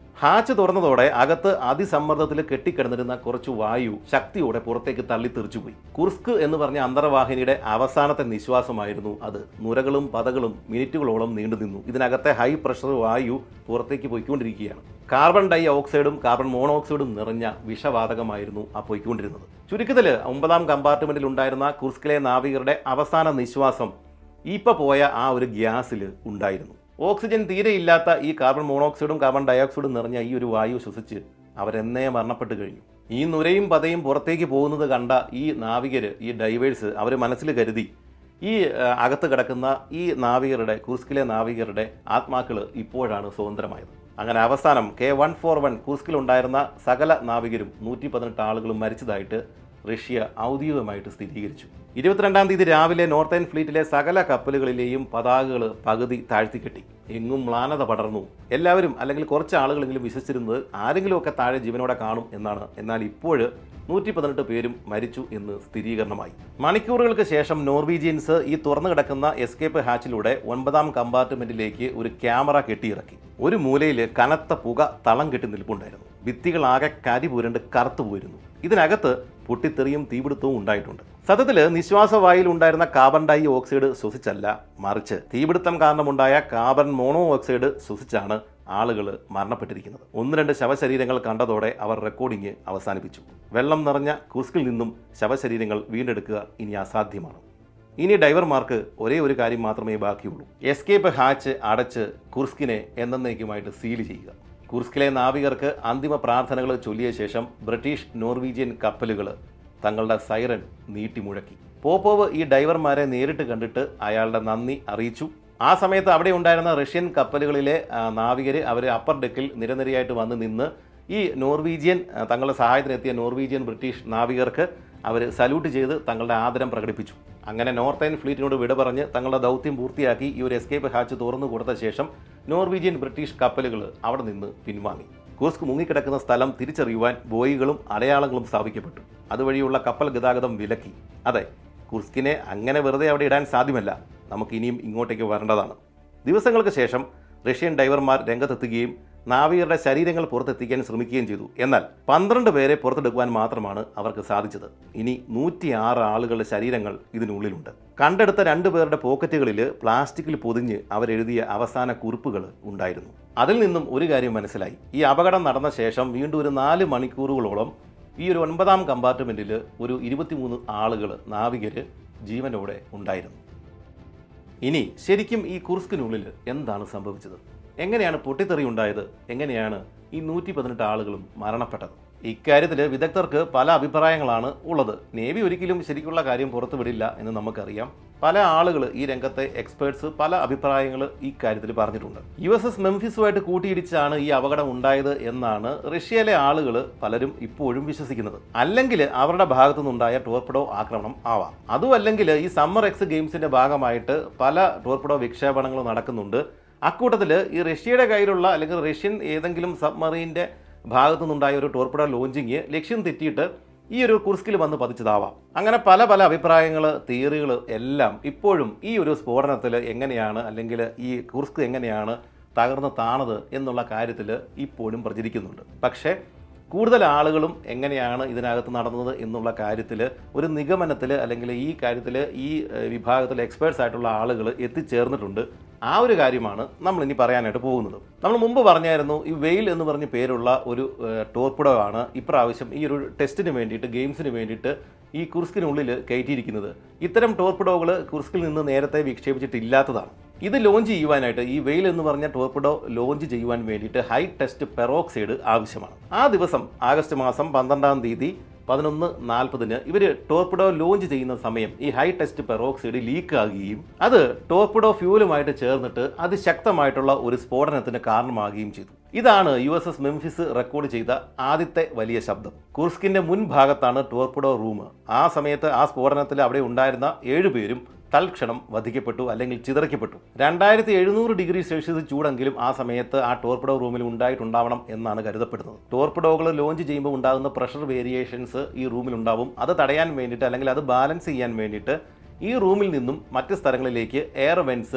ഹാച്ച് തുറന്നതോടെ അകത്ത് അതിസമ്മർദ്ദത്തിൽ കെട്ടിക്കിടന്നിരുന്ന കുറച്ചു വായു ശക്തിയോടെ പുറത്തേക്ക് തള്ളിത്തെറിച്ചുപോയി. കുർസ്ക് എന്ന് പറഞ്ഞ അന്തർവാഹിനിയുടെ അവസാനത്തെ നിശ്വാസമായിരുന്നു അത്. നുരകളും പതകളും മിനിറ്റുകളോളം നീണ്ടുനിന്നു. ഇതിനകത്തെ ഹൈ പ്രഷർ വായു പുറത്തേക്ക് പോയിക്കൊണ്ടിരിക്കുകയാണ്. കാർബൺ ഡൈ ഓക്സൈഡും കാർബൺ മോണോക്സൈഡും നിറഞ്ഞ വിഷവാതകമായിരുന്നു ആ പോയിക്കൊണ്ടിരുന്നത്. ചുരുക്കത്തിൽ 9ാം കമ്പാർട്ട്മെന്റിൽ ഉണ്ടായിരുന്ന കുർസ്കിലെ നാവികരുടെ അവസാന നിശ്വാസം ഇപ്പൊ പോയ ആ ഒരു ഗ്യാസിൽ ഉണ്ടായിരുന്നു. ഓക്സിജൻ തീരെയില്ലാത്ത ഈ കാർബൺ മോണോക്സൈഡും കാർബൺ ഡയോക്സൈഡും നിറഞ്ഞ ഈ ഒരു വായു ശ്വസിച്ച് അവരെന്നേ മരണപ്പെട്ട് കഴിഞ്ഞു. ഈ നുരയും പതയും പുറത്തേക്ക് പോകുന്നത് കണ്ട ഈ നാവികര്, ഈ ഡൈവേഴ്സ്, അവർ മനസ്സിൽ കരുതി ഈ അകത്ത് കിടക്കുന്ന ഈ നാവികരുടെ, കുർസ്കിലെ നാവികരുടെ ആത്മാക്കൾ ഇപ്പോഴാണ് സ്വതന്ത്രമായത്. അങ്ങനെ അവസാനം K141 കുർസ്കിലുണ്ടായിരുന്ന സകല നാവികരും 118 ആളുകളും മരിച്ചതായിട്ട് റഷ്യ ഔദ്യോഗികമായിട്ട് സ്ഥിരീകരിച്ചു. 22-ാം തീയതി രാവിലെ നോർത്തേൺ ഫ്ലീറ്റിലെ സകല കപ്പലുകളിലെയും പതാകകൾ പകുതി താഴ്ത്തിക്കെട്ടി. എങ്ങും മ്ലാനത പടർന്നു. എല്ലാവരും, അല്ലെങ്കിൽ കുറച്ച് ആളുകളെങ്കിലും വിശ്വസിച്ചിരുന്നത് ആരെങ്കിലുമൊക്കെ താഴെ ജീവനോടെ കാണും എന്നാണ്. എന്നാൽ ഇപ്പോൾ 118 പേരും മരിച്ചു എന്ന് സ്ഥിരീകരണമായി. മണിക്കൂറുകൾക്ക് ശേഷം നോർവീജിയൻസ് ഈ തുറന്നു കിടക്കുന്ന എസ്കേപ്പ് ഹാച്ചിലൂടെ 9ാം കമ്പാർട്ട്മെന്റിലേക്ക് ഒരു ക്യാമറ കെട്ടിയിറക്കി. ഒരു മൂലയിൽ കനത്ത പുക തളം കെട്ടി നിൽപ്പുണ്ടായിരുന്നു. ഭിത്തികളാകെ കരി പുരണ്ട് കറുത്തു പോയിരുന്നു. ഇതിനകത്ത് പൊട്ടിത്തെറിയും തീപിടുത്തവും ഉണ്ടായിട്ടുണ്ട്. സത്യത്തിൽ നിശ്വാസവായിൽ ഉണ്ടായിരുന്ന കാർബൺ ഡൈ ഓക്സൈഡ് ശ്വസിച്ചല്ല, മറിച്ച് തീപിടുത്തം കാരണമുണ്ടായ കാർബൺ മോണോ ഓക്സൈഡ് ശ്വസിച്ചാണ് ആളുകൾ മരണപ്പെട്ടിരിക്കുന്നത്. 1-2 ശവശരീരങ്ങൾ കണ്ടതോടെ അവർ റെക്കോർഡിംഗ് അവസാനിപ്പിച്ചു. വെള്ളം നിറഞ്ഞ കുർസ്കിൽ നിന്നും ശവശരീരങ്ങൾ വീണ്ടെടുക്കുക ഇനി അസാധ്യമാണ്. ഇനി ഡൈവർമാർക്ക് ഒരേ ഒരു കാര്യം മാത്രമേ ബാക്കിയുള്ളൂ: എസ്കേപ്പ് ഹാച്ച് അടച്ച് കുർസ്കിനെ എന്നേക്കുമായിട്ട് സീൽ ചെയ്യുക. കുർസ്കിലെ നാവികർക്ക് അന്തിമ പ്രാർത്ഥനകൾ ചൊല്ലിയ ശേഷം ബ്രിട്ടീഷ് നോർവീജിയൻ കപ്പലുകൾ തങ്ങളുടെ സൈറൻ നീട്ടിമുഴക്കി. പോപ്പോവ് ഈ ഡൈവർമാരെ നേരിട്ട് കണ്ടിട്ട് അയാളുടെ നന്ദി അറിയിച്ചു. ആ സമയത്ത് അവിടെ ഉണ്ടായിരുന്ന റഷ്യൻ കപ്പലുകളിലെ നാവികർ അവർ അപ്പർ ഡെക്കിൽ നിരനിരയായിട്ട് വന്ന് നിന്ന് ഈ നോർവീജിയൻ, തങ്ങളുടെ സഹായത്തിനെത്തിയ നോർവീജിയൻ ബ്രിട്ടീഷ് നാവികർക്ക് അവർ സല്യൂട്ട് ചെയ്ത് തങ്ങളുടെ ആദരം പ്രകടിപ്പിച്ചു. അങ്ങനെ നോർത്തേൺ ഫ്ലീറ്റിനോട് വിട പറഞ്ഞ് തങ്ങളുടെ ദൗത്യം പൂർത്തിയാക്കി ഈ ഒരു എസ്കേപ്പ് ഹാച്ച് തുറന്നു കൊടുത്ത ശേഷം നോർവീജിയൻ ബ്രിട്ടീഷ് കപ്പലുകൾ അവിടെ നിന്ന് പിൻവാങ്ങി. കുർസ്ക് മുങ്ങിക്കിടക്കുന്ന സ്ഥലം തിരിച്ചറിയുവാൻ ബോയികളും അടയാളങ്ങളും സ്ഥാപിക്കപ്പെട്ടു. അതുവഴിയുള്ള കപ്പൽ ഗതാഗതം വിലക്കി. അതെ, കുർസ്കിനെ അങ്ങനെ വെറുതെ അവിടെ ഇടാൻ സാധ്യമല്ല. നമുക്ക് ഇനിയും ഇങ്ങോട്ടേക്ക് വരേണ്ടതാണ്. ദിവസങ്ങൾക്ക് ശേഷം റഷ്യൻ ഡൈവർമാർ രംഗത്തെത്തുകയും നാവികരുടെ ശരീരങ്ങൾ പുറത്തെത്തിക്കാൻ ശ്രമിക്കുകയും ചെയ്തു. എന്നാൽ 12 പേരെ പുറത്തെടുക്കുവാൻ മാത്രമാണ് അവർക്ക് സാധിച്ചത്. ഇനി 106 ആളുകളുടെ ശരീരങ്ങൾ ഇതിനുള്ളിലുണ്ട്. കണ്ടെടുത്ത 2 പേരുടെ പോക്കറ്റുകളിൽ പ്ലാസ്റ്റിക്കിൽ പൊതിഞ്ഞ് അവരെഴുതിയ അവസാന കുറിപ്പുകൾ ഉണ്ടായിരുന്നു. അതിൽ നിന്നും ഒരു കാര്യം മനസ്സിലായി: ഈ അപകടം നടന്ന ശേഷം വീണ്ടും ഒരു 4 മണിക്കൂറുകളോളം ഈ ഒരു 9ാം കമ്പാർട്ട്മെന്റിൽ ഒരു 23 ആളുകൾ, നാവികർ ജീവനോടെ ഉണ്ടായിരുന്നു. ഇനി ശരിക്കും ഈ കുർസ്കിനുള്ളിൽ എന്താണ് സംഭവിച്ചത്? എങ്ങനെയാണ് പൊട്ടിത്തെറി ഉണ്ടായത്? എങ്ങനെയാണ് ഈ 118 ആളുകളും മരണപ്പെട്ടത്? ഇക്കാര്യത്തിൽ വിദഗ്ധർക്ക് പല അഭിപ്രായങ്ങളാണ് ഉള്ളത്. നേവി ഒരിക്കലും ശരിക്കുള്ള കാര്യം പുറത്തുവിടില്ല എന്ന് നമുക്കറിയാം. പല ആളുകൾ, ഈ രംഗത്തെ എക്സ്പേർട്സ് പല അഭിപ്രായങ്ങൾ ഈ കാര്യത്തിൽ പറഞ്ഞിട്ടുണ്ട്. USS മെംഫിസുമായിട്ട് കൂട്ടിയിടിച്ചാണ് ഈ അപകടം ഉണ്ടായത് എന്നാണ് റഷ്യയിലെ ആളുകൾ പലരും ഇപ്പോഴും വിശ്വസിക്കുന്നത്. അല്ലെങ്കിൽ അവരുടെ ഭാഗത്തുനിന്നുണ്ടായ ടോർപിഡോ ആക്രമണം ആവാം. അതുമല്ലെങ്കിൽ ഈ സമ്മർ എക്സ് ഗെയിംസിന്റെ ഭാഗമായിട്ട് പല ടോർപിഡോ വിക്ഷേപണങ്ങൾ നടക്കുന്നുണ്ട്. അക്കൂട്ടത്തിൽ ഈ റഷ്യയുടെ കയ്യിലുള്ള, അല്ലെങ്കിൽ റഷ്യൻ ഏതെങ്കിലും സബ്മറീൻ്റെ ഭാഗത്തു നിന്നുണ്ടായ ഒരു ടോർപിഡോ ലോഞ്ചിങ് ലക്ഷ്യം തെറ്റിയിട്ട് ഈ ഒരു കുർസ്കിൽ വന്ന് പതിച്ചതാവാം. അങ്ങനെ പല പല അഭിപ്രായങ്ങൾ, തിയറികൾ എല്ലാം ഇപ്പോഴും ഈ ഒരു സ്ഫോടനത്തിൽ എങ്ങനെയാണ്, അല്ലെങ്കിൽ ഈ കുർസ്ക് എങ്ങനെയാണ് തകർന്ന് താണത് എന്നുള്ള കാര്യത്തിൽ ഇപ്പോഴും പ്രചരിക്കുന്നുണ്ട്. പക്ഷേ കൂടുതൽ ആളുകളും എങ്ങനെയാണ് ഇതിനകത്ത് നടന്നത് എന്നുള്ള കാര്യത്തിൽ ഒരു നിഗമനത്തിൽ, അല്ലെങ്കിൽ ഈ കാര്യത്തിൽ ഈ വിഭാഗത്തിൽ എക്സ്പേർട്സ് ആയിട്ടുള്ള ആളുകൾ എത്തിച്ചേർന്നിട്ടുണ്ട്. ആ ഒരു കാര്യമാണ് നമ്മൾ ഇനി പറയാനായിട്ട് പോകുന്നത്. നമ്മൾ മുമ്പ് പറഞ്ഞായിരുന്നു, ഈ വെയിൽ എന്ന് പറഞ്ഞ പേരുള്ള ഒരു ടോർപിഡോ ആണ് ഇപ്രാവശ്യം ഈ ഒരു ടെസ്റ്റിന് വേണ്ടിയിട്ട്, ഗെയിംസിന് വേണ്ടിയിട്ട് ഈ കുർസ്കിനുള്ളിൽ കയറ്റിയിരിക്കുന്നത്. ഇത്തരം ടോർപിഡോകൾ കുർസ്കിൽ നിന്ന് നേരത്തെ വിക്ഷേപിച്ചിട്ടില്ലാത്തതാണ്. ഇത് ലോഞ്ച് ചെയ്യുവാനായിട്ട്, ഈ വെയിൽ എന്ന് പറഞ്ഞ ടോർപിഡോ ലോഞ്ച് ചെയ്യുവാൻ വേണ്ടിയിട്ട് ഹൈ ടെസ്റ്റ് പെറോക്സൈഡ് ആവശ്യമാണ്. ആ ദിവസം ആഗസ്റ്റ് മാസം 12-ാം തീയതി 11:40 ഇവർ ടോർപിഡോ ലോഞ്ച് ചെയ്യുന്ന സമയം ഈ ഹൈ ടെസ്റ്റ് പെറോക്സൈഡ് ലീക്ക് ആകുകയും അത് ടോർപിഡോ ഫ്യൂലുമായിട്ട് ചേർന്നിട്ട് അതിശക്തമായിട്ടുള്ള ഒരു സ്ഫോടനത്തിന് കാരണമാകുകയും ചെയ്തു. ഇതാണ് USS മെംഫിസ് റെക്കോർഡ് ചെയ്ത ആദ്യത്തെ വലിയ ശബ്ദം. കുർസ്കിന്റെ മുൻഭാഗത്താണ് ടോർപിഡോ റൂം. ആ സമയത്ത് ആ സ്ഫോടനത്തിൽ അവിടെ ഉണ്ടായിരുന്ന 7 പേരും തൽക്ഷണം വധിക്കപ്പെട്ടു, അല്ലെങ്കിൽ ചിതറിക്കപ്പെട്ടു. 2700 ഡിഗ്രി സെൽഷ്യസ് ചൂടെങ്കിലും ആ സമയത്ത് ആ ടോർപിഡോ റൂമിൽ ഉണ്ടായിട്ടുണ്ടാവണം എന്നാണ് കരുതപ്പെടുന്നത്. ടോർപിഡോകൾ ലോഞ്ച് ചെയ്യുമ്പോൾ ഉണ്ടാകുന്ന പ്രഷർ വേരിയേഷൻസ് ഈ റൂമിൽ ഉണ്ടാവും. അത് തടയാൻ വേണ്ടിയിട്ട്, അല്ലെങ്കിൽ അത് ബാലൻസ് ചെയ്യാൻ വേണ്ടിയിട്ട് ഈ റൂമിൽ നിന്നും മറ്റ് സ്ഥലങ്ങളിലേക്ക് എയർ വെൻസ്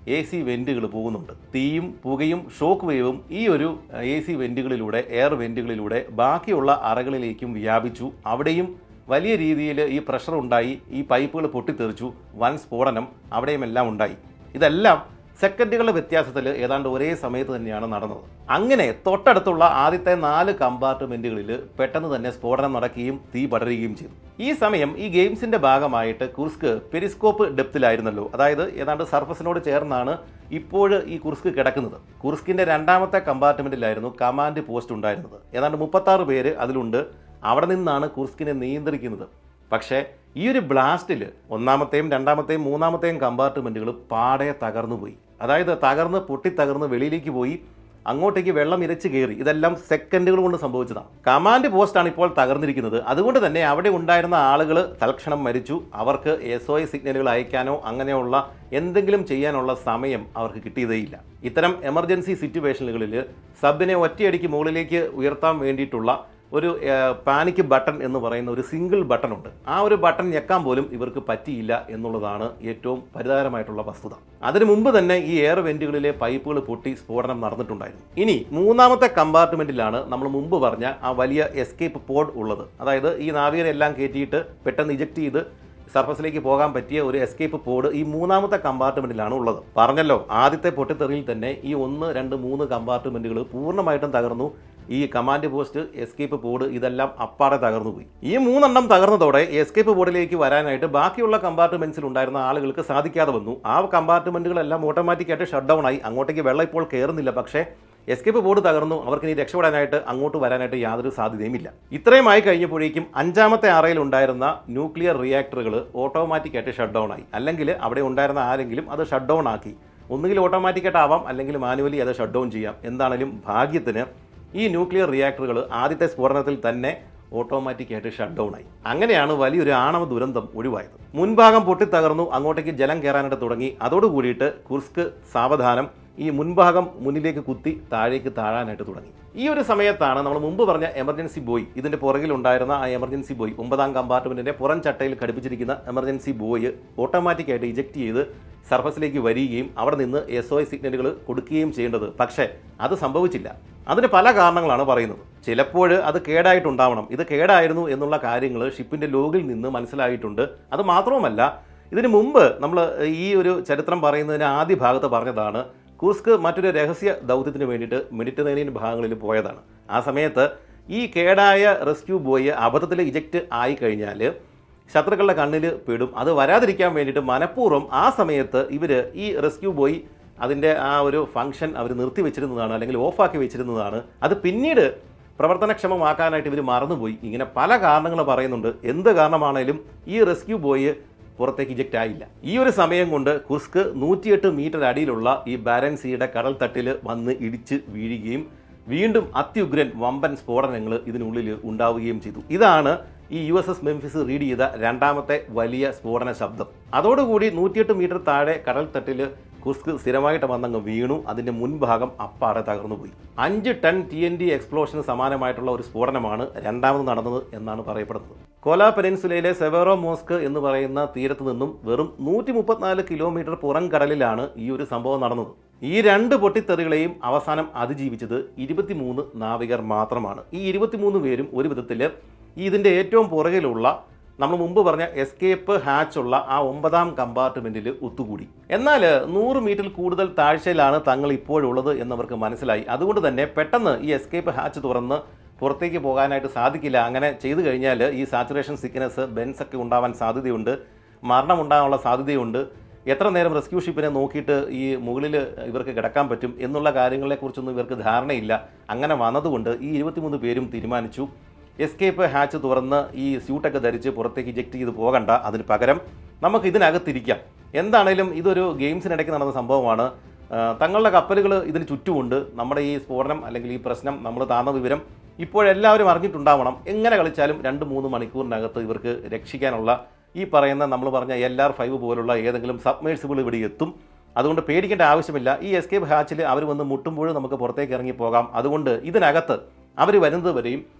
AC വെന്റുകൾ പോകുന്നുണ്ട്. തീയും പുകയും ഷോക്ക് വേവും ഈ ഒരു AC വെന്റുകളിലൂടെ, എയർ വെന്റുകളിലൂടെ ബാക്കിയുള്ള അറകളിലേക്കും വ്യാപിച്ചു. അവിടെയും വലിയ രീതിയിൽ ഈ പ്രഷർ ഉണ്ടായി. ഈ പൈപ്പുകൾ പൊട്ടിത്തെറിച്ചു. വൻ സ്ഫോടനം അവിടെയുമെല്ലാം ഉണ്ടായി. ഇതെല്ലാം സെക്കൻഡുകളുടെ വ്യത്യാസത്തിൽ ഏതാണ്ട് ഒരേ സമയത്ത് തന്നെയാണ് നടന്നത്. അങ്ങനെ തൊട്ടടുത്തുള്ള ആദ്യത്തെ 4 കമ്പാർട്ട്മെൻറ്റുകളിൽ പെട്ടെന്ന് തന്നെ സ്ഫോടനം നടക്കുകയും തീ പടരുകയും ചെയ്തു. ഈ സമയം ഈ ഗെയിംസിൻ്റെ ഭാഗമായിട്ട് കുർസ്ക് പെരിസ്കോപ്പ് ഡെപ്തിലായിരുന്നല്ലോ. അതായത് ഏതാണ്ട് സർഫസിനോട് ചേർന്നാണ് ഇപ്പോൾ ഈ കുർസ്ക് കിടക്കുന്നത്. കുർസ്കിൻ്റെ 2ാമത്തെ കമ്പാർട്ട്മെൻറ്റിലായിരുന്നു കമാൻഡ് പോസ്റ്റ് ഉണ്ടായിരുന്നത്. ഏതാണ്ട് 36 പേര് അതിലുണ്ട്. അവിടെ നിന്നാണ് കുർസ്കിനെ നിയന്ത്രിക്കുന്നത്. പക്ഷേ ഈ ഒരു ബ്ലാസ്റ്റിൽ 1ാമത്തെയും 2ാമത്തെയും 3ാമത്തെയും കമ്പാർട്ട്മെൻറ്റുകൾ പാടെ തകർന്നു പോയി. അതായത് പൊട്ടിത്തകർന്ന് വെളിയിലേക്ക് പോയി. അങ്ങോട്ടേക്ക് വെള്ളം ഇരച്ച് കയറി. ഇതെല്ലാം സെക്കൻഡുകൾ കൊണ്ട് സംഭവിച്ചതാണ്. കമാൻഡ് പോസ്റ്റാണ് ഇപ്പോൾ തകർന്നിരിക്കുന്നത്. അതുകൊണ്ട് തന്നെ അവിടെ ഉണ്ടായിരുന്ന ആളുകൾ തൽക്ഷണം മരിച്ചു. അവർക്ക് SOS സിഗ്നലുകൾ അയക്കാനോ അങ്ങനെയുള്ള എന്തെങ്കിലും ചെയ്യാനുള്ള സമയം അവർക്ക് കിട്ടിയതേയില്ല. ഇത്തരം എമർജൻസി സിറ്റുവേഷനുകളിൽ സബിനെ ഒറ്റയടിക്ക് മുകളിലേക്ക് ഉയർത്താൻ വേണ്ടിയിട്ടുള്ള ഒരു പാനിക് ബട്ടൺ എന്ന് പറയുന്ന ഒരു സിംഗിൾ ബട്ടൺ ഉണ്ട്. ആ ഒരു ബട്ടൺ ഞെക്കാൻ പോലും ഇവർക്ക് പറ്റിയില്ല എന്നുള്ളതാണ് ഏറ്റവും പരിതാപകരമായിട്ടുള്ള വസ്തുത. അതിനു മുമ്പ് തന്നെ ഈ എയർ വെന്റുകളിലെ പൈപ്പുകൾ പൊട്ടി സ്ഫോടനം നടന്നിട്ടുണ്ടായിരുന്നു. ഇനി 3ാമത്തെ കമ്പാർട്ട്മെന്റിലാണ് നമ്മൾ മുമ്പ് പറഞ്ഞ ആ വലിയ എസ്കേപ്പ് പോഡ് ഉള്ളത്. അതായത് ഈ നാവികരെല്ലാം കയറ്റിയിട്ട് പെട്ടെന്ന് ഇജക്ട് ചെയ്ത് സർഫസിലേക്ക് പോകാൻ പറ്റിയ ഒരു എസ്കേപ്പ് പോഡ് ഈ 3ാമത്തെ കമ്പാർട്ട്മെന്റിലാണ് ഉള്ളത്. പറഞ്ഞല്ലോ, ആദ്യത്തെ പൊട്ടിത്തെറിയിൽ തന്നെ ഈ 1, 2, 3 കമ്പാർട്ട്മെന്റുകൾ പൂർണ്ണമായിട്ടും തകർന്നു. ഈ കമാൻഡ് പോസ്റ്റ്, എസ്കേപ്പ് പോഡ് ഇതെല്ലാം അപ്പാടെ തകർന്നു പോയി. ഈ 3 എണ്ണം തകർന്നതോടെ എസ്കേപ്പ് പോഡിലേക്ക് വരാനായിട്ട് ബാക്കിയുള്ള കമ്പാർട്ട്മെന്റ്സിൽ ഉണ്ടായിരുന്ന ആളുകൾക്ക് സാധിക്കാതെ വന്നു. ആ കമ്പാർട്ട്മെന്റുകളെല്ലാം ഓട്ടോമാറ്റിക്കായിട്ട് ഷട്ട് ഡൗൺ ആയി. അങ്ങോട്ടേക്ക് വെള്ളം ഇപ്പോൾ കയറുന്നില്ല. പക്ഷേ എസ്കേപ്പ് ബോർഡ് തകർന്നു. അവർക്ക് ഇനി രക്ഷപ്പെടാനായിട്ട് അങ്ങോട്ട് വരാനായിട്ട് യാതൊരു സാധ്യതയുമില്ല. ഇത്രയുമായി കഴിഞ്ഞപ്പോഴേക്കും 5ാമത്തെ അറയിൽ ഉണ്ടായിരുന്ന ന്യൂക്ലിയർ റിയാക്ടറുകൾ ഓട്ടോമാറ്റിക്കായിട്ട് ഷട്ട് ഡൗൺ ആയി. അല്ലെങ്കിൽ അവിടെ ഉണ്ടായിരുന്ന ആരെങ്കിലും അത് ഷട്ട് ഡൗൺ ആക്കി. ഒന്നുകിൽ ഓട്ടോമാറ്റിക്കായിട്ട് ആവാം, അല്ലെങ്കിൽ മാനുവലി അത് ഷട്ട് ഡൗൺ ചെയ്യാം. എന്താണെങ്കിലും ഭാഗ്യത്തിന് ഈ ന്യൂക്ലിയർ റിയാക്ടറുകൾ ആദ്യത്തെ സ്ഫോടനത്തിൽ തന്നെ ഓട്ടോമാറ്റിക്കായിട്ട് ഷട്ട് ഡൗൺ ആയി. അങ്ങനെയാണ് വലിയൊരു ആണവ ദുരന്തം ഒഴിവായത്. മുൻഭാഗം പൊട്ടിത്തകർന്നു. അങ്ങോട്ടേക്ക് ജലം കയറാനായിട്ട് തുടങ്ങി. അതോടുകൂടിയിട്ട് കുർസ്ക് സാവധാനം ഈ മുൻഭാഗം മുന്നിലേക്ക് കുത്തി താഴേക്ക് താഴാനായിട്ട് തുടങ്ങി. ഈ ഒരു സമയത്താണ് നമ്മൾ മുമ്പ് പറഞ്ഞ എമർജൻസി ബോയ്, ഇതിൻ്റെ പുറകിലുണ്ടായിരുന്ന ആ എമർജൻസി ബോയ്, 9ാം കമ്പാർട്ട്മെൻറ്റിൻ്റെ പുറം ചട്ടയിൽ ഘടിപ്പിച്ചിരിക്കുന്ന എമർജൻസി ബോയ് ഓട്ടോമാറ്റിക്കായിട്ട് ഇജക്ട് ചെയ്ത് സർഫസിലേക്ക് വരികയും അവിടെ നിന്ന് SOS സിഗ്നലുകൾ കൊടുക്കുകയും ചെയ്യേണ്ടത്. പക്ഷേ അത് സംഭവിച്ചില്ല. അതിന് പല കാരണങ്ങളാണ് പറയുന്നത്. ചിലപ്പോൾ അത് കേടായിട്ടുണ്ടാവണം. ഇത് കേടായിരുന്നു എന്നുള്ള കാര്യങ്ങൾ ഷിപ്പിൻ്റെ ലോഗിൽ നിന്ന് മനസ്സിലായിട്ടുണ്ട്. അത് മാത്രവുമല്ല, ഇതിനു മുമ്പ് നമ്മൾ ഈ ഒരു ചരിത്രം പറയുന്നതിന് ആദ്യ ഭാഗത്ത് പറഞ്ഞതാണ് കുർസ്ക് മറ്റൊരു രഹസ്യ ദൗത്യത്തിന് വേണ്ടിയിട്ട് മെഡിറ്ററേനിയൻ ഭാഗങ്ങളിൽ പോയതാണ്. ആ സമയത്ത് ഈ കേടായ റെസ്ക്യൂ ബോയ് അബദ്ധത്തിൽ ഇജക്റ്റ് ആയിക്കഴിഞ്ഞാൽ ശത്രുക്കളുടെ കണ്ണിൽ പെടും. അത് വരാതിരിക്കാൻ വേണ്ടിയിട്ട് മനഃപൂർവ്വം ആ സമയത്ത് ഇവർ ഈ റെസ്ക്യൂ ബോയ് അതിൻ്റെ ആ ഒരു ഫംഗ്ഷൻ അവർ നിർത്തിവെച്ചിരുന്നതാണ്, അല്ലെങ്കിൽ ഓഫാക്കി വെച്ചിരുന്നതാണ്. അത് പിന്നീട് പ്രവർത്തനക്ഷമമാക്കാനായിട്ട് ഇവർ മറന്നുപോയി. ഇങ്ങനെ പല കാരണങ്ങൾ പറയുന്നുണ്ട്. എന്ത് കാരണമാണേലും ഈ റെസ്ക്യൂ ബോയ് പുറത്തേക്ക് ഇജക്റ്റ് ആയില്ല. ഈ ഒരു സമയം കൊണ്ട് കുർസ്ക് 108 മീറ്റർ അടിയിലുള്ള ഈ ബാരൻസ് സീയുടെ കടൽ തട്ടിൽ വന്ന് ഇടിച്ച് വീഴുകയും വീണ്ടും അത്യുഗ്രൻ വമ്പൻ സ്ഫോടനങ്ങൾ ഇതിനുള്ളിൽ ഉണ്ടാവുകയും ചെയ്തു. ഇതാണ് ഈ USS മെംഫിസ് റീഡ് ചെയ്ത 2ാമത്തെ വലിയ സ്ഫോടന ശബ്ദം. അതോടുകൂടി 108 മീറ്റർ താഴെ കടൽ തട്ടിൽ കുർസ്ക് സ്ഥിരമായിട്ട് വന്നങ്ങ് വീണു. അതിൻ്റെ മുൻഭാഗം അപ്പാടെ തകർന്നുപോയി. 5 ടൺ TNT എക്സ്പ്ലോഷന് സമാനമായിട്ടുള്ള ഒരു സ്ഫോടനമാണ് 2ാമത് നടന്നത് എന്നാണ് പറയപ്പെടുന്നത്. കോല പെനിൻസുലയിലെ സെവേറോ മോസ്ക് എന്ന് പറയുന്ന തീരത്ത് നിന്നും വെറും 134 കിലോമീറ്റർ പുറം കടലിലാണ് ഈ ഒരു സംഭവം നടന്നത്. ഈ 2 പൊട്ടിത്തെറികളെയും അവസാനം അതിജീവിച്ചത് 23 നാവികർ മാത്രമാണ്. ഈ 23 പേരും ഒരു വിധത്തിൽ ഇതിൻ്റെ ഏറ്റവും പുറകിലുള്ള നമ്മൾ മുമ്പ് പറഞ്ഞ എസ്കേപ്പ് ഹാച്ചുള്ള ആ 9ാം കമ്പാർട്ട്മെൻറ്റിൽ ഒത്തുകൂടി. എന്നാൽ 100 മീറ്റർ കൂടുതൽ താഴ്ചയിലാണ് തങ്ങൾ ഇപ്പോഴുള്ളത് എന്നവർക്ക് മനസ്സിലായി. അതുകൊണ്ട് തന്നെ പെട്ടെന്ന് ഈ എസ്കേപ്പ് ഹാച്ച് തുറന്ന് പുറത്തേക്ക് പോകാനായിട്ട് സാധിക്കില്ല. അങ്ങനെ ചെയ്തു കഴിഞ്ഞാൽ ഈ സാച്ചുറേഷൻ സിക്നസ്, ബെൻസ് ഒക്കെ ഉണ്ടാവാൻ സാധ്യതയുണ്ട്, മരണം ഉണ്ടാകാനുള്ള സാധ്യതയുണ്ട്. എത്ര നേരം റെസ്ക്യൂ ഷിപ്പിനെ നോക്കിയിട്ട് ഈ മുകളിൽ ഇവർക്ക് കിടക്കാൻ പറ്റും എന്നുള്ള കാര്യങ്ങളെക്കുറിച്ചൊന്നും ഇവർക്ക് ധാരണയില്ല. അങ്ങനെ വന്നതുകൊണ്ട് ഈ 23 പേരും തീരുമാനിച്ചു എസ്കേപ്പ് ഹാച്ച് തുറന്ന് ഈ സ്യൂട്ടൊക്കെ ധരിച്ച് പുറത്തേക്ക് ഇജക്ട് ചെയ്ത് പോകണ്ട, അതിന് പകരം നമുക്ക് ഇതിനകത്തിരിക്കാം. എന്താണേലും ഇതൊരു ഗെയിംസിനിടയ്ക്ക് നടന്ന സംഭവമാണ്. തങ്ങളുടെ കപ്പലുകൾ ഇതിന് ചുറ്റുമുണ്ട്. നമ്മുടെ ഈ സ്ഫോടനം അല്ലെങ്കിൽ ഈ പ്രശ്നം നമ്മൾ താന്ന വിവരം ഇപ്പോഴെല്ലാവരും അറിഞ്ഞിട്ടുണ്ടാവണം. എങ്ങനെ കളിച്ചാലും 2-3 മണിക്കൂറിനകത്ത് ഇവർക്ക് രക്ഷിക്കാനുള്ള ഈ പറയുന്ന നമ്മൾ പറഞ്ഞ LR-5 പോലുള്ള ഏതെങ്കിലും സബ്മേഴ്സിബിൾ ഇവിടെ എത്തും. അതുകൊണ്ട് പേടിക്കേണ്ട ആവശ്യമില്ല. ഈ എസ്കേപ്പ് ഹാച്ചിൽ അവർ വന്ന് മുട്ടുമ്പോഴും നമുക്ക് പുറത്തേക്ക് ഇറങ്ങി പോകാം. അതുകൊണ്ട് ഇതിനകത്ത് അവർ വരുന്നത് വരെയും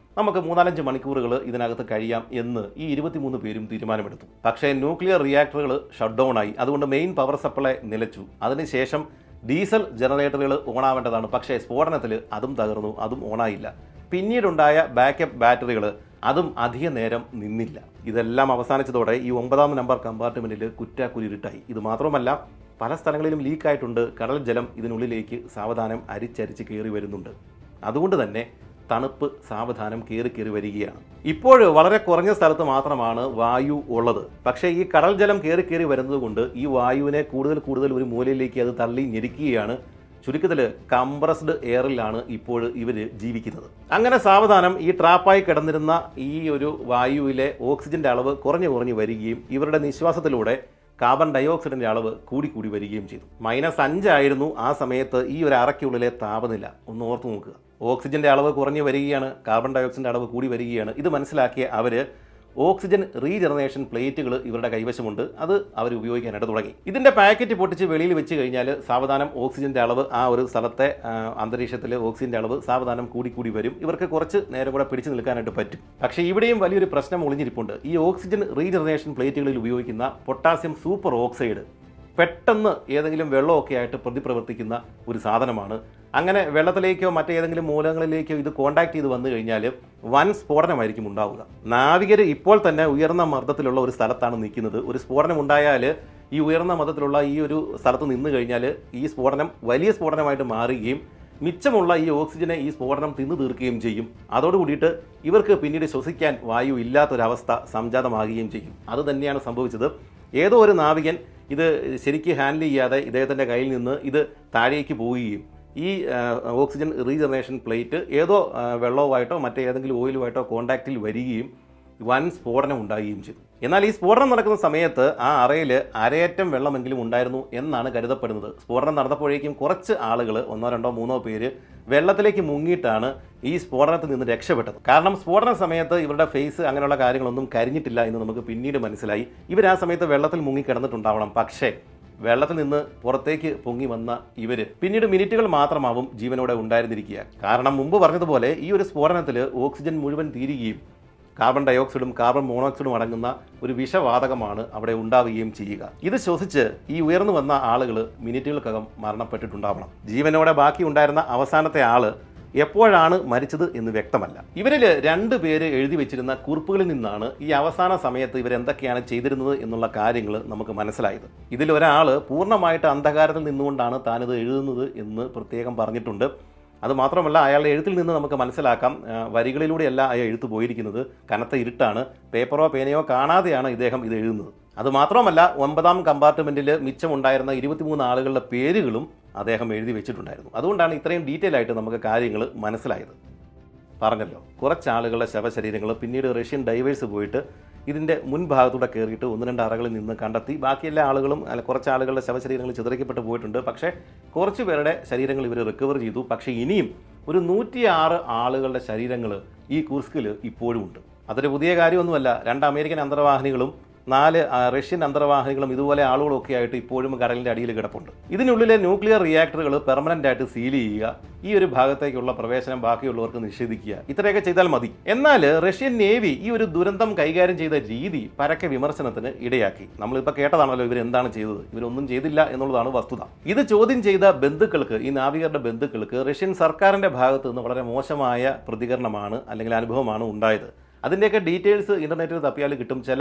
നമുക്ക് 3-5 മണിക്കൂറുകൾ ഇതിനകത്ത് കഴിയാം എന്ന് ഈ 23 പേരും തീരുമാനമെടുത്തു. പക്ഷേ ന്യൂക്ലിയർ റിയാക്ടറുകൾ ഷട്ട് ഡൗൺ ആയി. അതുകൊണ്ട് മെയിൻ പവർ സപ്ലൈ നിലച്ചു. അതിനുശേഷം ഡീസൽ ജനറേറ്ററുകൾ ഓണാവേണ്ടതാണ്. പക്ഷേ സ്ഫോടനത്തിൽ അതും തകർന്നു, അതും ഓണായില്ല. പിന്നീടുണ്ടായ ബാക്കപ്പ് ബാറ്ററികൾ അതും അധിക നേരം നിന്നില്ല. ഇതെല്ലാം അവസാനിച്ചതോടെ ഈ 9-ാം നമ്പർ കമ്പാർട്ട്മെൻറ്റിൽ കുറ്റാക്കുരിട്ടായി. ഇത് മാത്രമല്ല, പല സ്ഥലങ്ങളിലും ലീക്കായിട്ടുണ്ട്. കടൽ ജലം ഇതിനുള്ളിലേക്ക് സാവധാനം അരിച്ചരിച്ച് കയറി വരുന്നുണ്ട്. അതുകൊണ്ട് തന്നെ തണുപ്പ് സാവധാനം കയറി വരികയാണ്. ഇപ്പോൾ വളരെ കുറഞ്ഞ സ്ഥലത്ത് മാത്രമാണ് വായു ഉള്ളത്. പക്ഷേ ഈ കടൽ ജലം കയറി വരുന്നത് കൊണ്ട് ഈ വായുവിനെ കൂടുതൽ ഒരു മൂലയിലേക്ക് അത് തള്ളി ഞെരിക്കുകയാണ്. ചുരുക്കത്തിൽ കംപ്രസ്ഡ് എയറിലാണ് ഇപ്പോൾ ഇവർ ജീവിക്കുന്നത്. അങ്ങനെ സാവധാനം ഈ ട്രാപ്പായി കിടന്നിരുന്ന ഈ ഒരു വായുവിലെ ഓക്സിജന്റെ അളവ് കുറഞ്ഞു വരികയും ഇവരുടെ നിശ്വാസത്തിലൂടെ കാർബൺ ഡയോക്സൈഡിന്റെ അളവ് കൂടി വരികയും ചെയ്തു. -5 ആയിരുന്നു ആ സമയത്ത് ഈ ഒരു അറയ്ക്കുള്ളിലെ താപനില. ഒന്ന് ഓർത്തു നോക്കുക. ഓക്സിജന്റെ അളവ് കുറഞ്ഞു വരികയാണ്, കാർബൺ ഡയോക്സൈഡിന്റെ അളവ് കൂടി വരികയാണ്. ഇത് മനസ്സിലാക്കിയ അവർ ഓക്സിജൻ റീജനറേഷൻ പ്ലേറ്റുകൾ ഇവരുടെ കൈവശമുണ്ട്. അത് അവർ ഉപയോഗിക്കാനായിട്ട് തുടങ്ങി. ഇതിന്റെ പാക്കറ്റ് പൊട്ടിച്ച് വെളിയിൽ വെച്ച് കഴിഞ്ഞാൽ സാവധാനം ഓക്സിജന്റെ അളവ് ആ ഒരു സ്ഥലത്തെ അന്തരീക്ഷത്തിലെ ഓക്സിജന്റെ അളവ് സാവധാനം കൂടി വരും. ഇവർക്ക് കുറച്ച് നേരം കൂടെ പിടിച്ചു നിൽക്കാനായിട്ട് പറ്റും. പക്ഷേ ഇവിടെയും വലിയൊരു പ്രശ്നം ഒളിഞ്ഞിരിപ്പുണ്ട്. ഈ ഓക്സിജൻ റീജനറേഷൻ പ്ലേറ്റുകളിൽ ഉപയോഗിക്കുന്ന പൊട്ടാസ്യം സൂപ്പർ ഓക്സൈഡ് പെട്ടെന്ന് ഏതെങ്കിലും വെള്ളമൊക്കെ ആയിട്ട് പ്രതിപ്രവർത്തിക്കുന്ന ഒരു സാധനമാണ്. അങ്ങനെ വെള്ളത്തിലേക്കോ മറ്റേതെങ്കിലും മൂലങ്ങളിലേക്കോ ഇത് കോണ്ടാക്ട് ചെയ്ത് വന്നു കഴിഞ്ഞാൽ വൻ സ്ഫോടനമായിരിക്കും ഉണ്ടാവുക. നാവികർ ഇപ്പോൾ തന്നെ ഉയർന്ന മർദ്ദത്തിലുള്ള ഒരു സ്ഥലത്താണ് നിൽക്കുന്നത്. ഒരു സ്ഫോടനം ഉണ്ടായാൽ ഈ ഉയർന്ന മർദ്ദത്തിലുള്ള ഈ ഒരു സ്ഥലത്ത് നിന്ന് കഴിഞ്ഞാൽ ഈ സ്ഫോടനം വലിയ സ്ഫോടനമായിട്ട് മാറുകയും മിച്ചമുള്ള ഈ ഓക്സിജനെ ഈ സ്ഫോടനം തിന്നു തീർക്കുകയും ചെയ്യും. അതോടുകൂടിയിട്ട് ഇവർക്ക് പിന്നീട് ശ്വസിക്കാൻ വായു ഇല്ലാത്തൊരവസ്ഥ സംജാതമാകുകയും ചെയ്യും. അത് തന്നെയാണ് സംഭവിച്ചത്. ഏതോ ഒരു നാവികൻ ഇത് ശരിക്ക് ഹാൻഡിൽ ചെയ്യാതെ ഇദ്ദേഹത്തിൻ്റെ കയ്യിൽ നിന്ന് ഇത് താഴേക്ക് പോവുകയും ഈ ഓക്സിജൻ റീജനറേഷൻ പ്ലേറ്റ് ഏതോ വെള്ളവുമായിട്ടോ മറ്റേതെങ്കിലും ഓയിലുമായിട്ടോ കോണ്ടാക്റ്റിൽ വരികയും വൻ സ്ഫോടനം ഉണ്ടാകുകയും ചെയ്തു. എന്നാൽ ഈ സ്ഫോടനം നടക്കുന്ന സമയത്ത് ആ അറയിൽ അരയറ്റം വെള്ളമെങ്കിലും ഉണ്ടായിരുന്നു എന്നാണ് കരുതപ്പെടുന്നത്. സ്ഫോടനം നടന്നപ്പോഴേക്കും കുറച്ച് ആളുകൾ 1-2-3 പേര് വെള്ളത്തിലേക്ക് മുങ്ങിയിട്ടാണ് ഈ സ്ഫോടനത്തിൽ നിന്ന് രക്ഷപ്പെട്ടത്. കാരണം സ്ഫോടന സമയത്ത് ഇവരുടെ ഫേസ് അങ്ങനെയുള്ള കാര്യങ്ങളൊന്നും കരിഞ്ഞിട്ടില്ല എന്ന് നമുക്ക് പിന്നീട് മനസ്സിലായി. ഇവർ ആ സമയത്ത് വെള്ളത്തിൽ മുങ്ങി കിടന്നിട്ടുണ്ടാവണം. പക്ഷേ വെള്ളത്തിൽ നിന്ന് പുറത്തേക്ക് പൊങ്ങി വന്ന ഇവർ പിന്നീട് മിനിറ്റുകൾ മാത്രമാവും ജീവനോടെ ഉണ്ടായിരുന്നിരിക്കുക. കാരണം മുമ്പ് പറഞ്ഞതുപോലെ ഈ ഒരു സ്ഫോടനത്തിൽ ഓക്സിജൻ മുഴുവൻ തീരുകയും കാർബൺ ഡയോക്സൈഡും കാർബൺ മോണോക്സൈഡും അടങ്ങുന്ന ഒരു വിഷവാതകമാണ് അവിടെ ഉണ്ടാവുകയും ചെയ്യുക. ഇത് ശ്വസിച്ച് ഈ ഉയർന്നു വന്ന ആളുകൾ മിനിറ്റുകൾക്കകം മരണപ്പെട്ടിട്ടുണ്ടാവണം. ജീവനോടെ ബാക്കി ഉണ്ടായിരുന്ന അവസാനത്തെ ആള് എപ്പോഴാണ് മരിച്ചത് എന്ന് വ്യക്തമല്ല. ഇവരിൽ 2 പേര് എഴുതി വെച്ചിരുന്ന കുറിപ്പുകളിൽ നിന്നാണ് ഈ അവസാന സമയത്ത് ഇവരെന്തൊക്കെയാണ് ചെയ്തിരുന്നത് എന്നുള്ള കാര്യങ്ങൾ നമുക്ക് മനസ്സിലായത്. ഇതിലൊരാൾ പൂർണ്ണമായിട്ട് അന്ധകാരത്തിൽ നിന്നുകൊണ്ടാണ് താനിത് എഴുതുന്നത് എന്ന് പ്രത്യേകം പറഞ്ഞിട്ടുണ്ട്. അതുമാത്രമല്ല, അയാളുടെ എഴുത്തിൽ നിന്ന് നമുക്ക് മനസ്സിലാക്കാം വരികളിലൂടെയല്ല അയാൾ എഴുത്ത് പോയിരിക്കുന്നത്. കനത്ത ഇരുട്ടാണ്, പേപ്പറോ പേനയോ കാണാതെയാണ് ഇദ്ദേഹം ഇത് എഴുതുന്നത്. അതുമാത്രമല്ല, 9-ാം കമ്പാർട്ട്മെൻറ്റിൽ മിച്ചമുണ്ടായിരുന്ന 23 ആളുകളുടെ പേരുകളും അദ്ദേഹം എഴുതി വെച്ചിട്ടുണ്ടായിരുന്നു. അതുകൊണ്ടാണ് ഇത്രയും ഡീറ്റെയിൽ ആയിട്ട് നമുക്ക് കാര്യങ്ങൾ മനസ്സിലായത്. പറഞ്ഞല്ലോ, കുറച്ച് ആളുകളുടെ ശവശരീരങ്ങൾ പിന്നീട് റഷ്യൻ ഡൈവേഴ്സ് പോയിട്ട് ഇതിൻ്റെ മുൻഭാഗത്തൂടെ കയറിയിട്ട് 1-2 അറകളിൽ നിന്ന് കണ്ടെത്തി. ബാക്കി എല്ലാ ആളുകളും കുറച്ച് ആളുകളുടെ ശവശരീരങ്ങൾ ചിതറിക്കപ്പെട്ട് പോയിട്ടുണ്ട്. പക്ഷേ കുറച്ച് പേരുടെ ശരീരങ്ങൾ ഇവർ റിക്കവർ ചെയ്തു. പക്ഷേ ഇനിയും ഒരു 106 ആളുകളുടെ ശരീരങ്ങൾ ഈ കുർസ്കിൽ ഇപ്പോഴും ഉണ്ട്. അതൊരു പുതിയ കാര്യമൊന്നുമല്ല. 2 അമേരിക്കൻ അന്തർവാഹിനികളും 4 റഷ്യൻ അന്തർവാഹിനികളും ഇതുപോലെ ആളുകളൊക്കെ ആയിട്ട് ഇപ്പോഴും കടലിൻ്റെ അടിയിൽ കിടപ്പുണ്ട്. ഇതിനുള്ളിലെ ന്യൂക്ലിയർ റിയാക്ടറുകൾ പെർമനൻ്റ് ആയിട്ട് സീൽ ചെയ്യുക, ഈ ഒരു ഭാഗത്തേക്കുള്ള പ്രവേശനം ബാക്കിയുള്ളവർക്ക് നിഷേധിക്കുക, ഇത്രയൊക്കെ ചെയ്താൽ മതി. എന്നാൽ റഷ്യൻ നേവി ഈ ഒരു ദുരന്തം കൈകാര്യം ചെയ്ത രീതി പരക്കെ വിമർശനത്തിന് ഇടയാക്കി. നമ്മളിപ്പോൾ കേട്ടതാണല്ലോ ഇവരെന്താണ് ചെയ്തത്. ഇവരൊന്നും ചെയ്തില്ല എന്നുള്ളതാണ് വസ്തുത. ഇത് ചോദ്യം ചെയ്ത ബന്ധുക്കൾക്ക്, ഈ നാവികരുടെ ബന്ധുക്കൾക്ക് റഷ്യൻ സർക്കാരിൻ്റെ ഭാഗത്ത് നിന്ന് വളരെ മോശമായ പ്രതികരണമാണ് അല്ലെങ്കിൽ അനുഭവമാണ് ഉണ്ടായത്. അതിൻ്റെയൊക്കെ ഡീറ്റെയിൽസ് ഇൻ്റർനെറ്റിൽ തപ്പിയാൽ കിട്ടും. ചില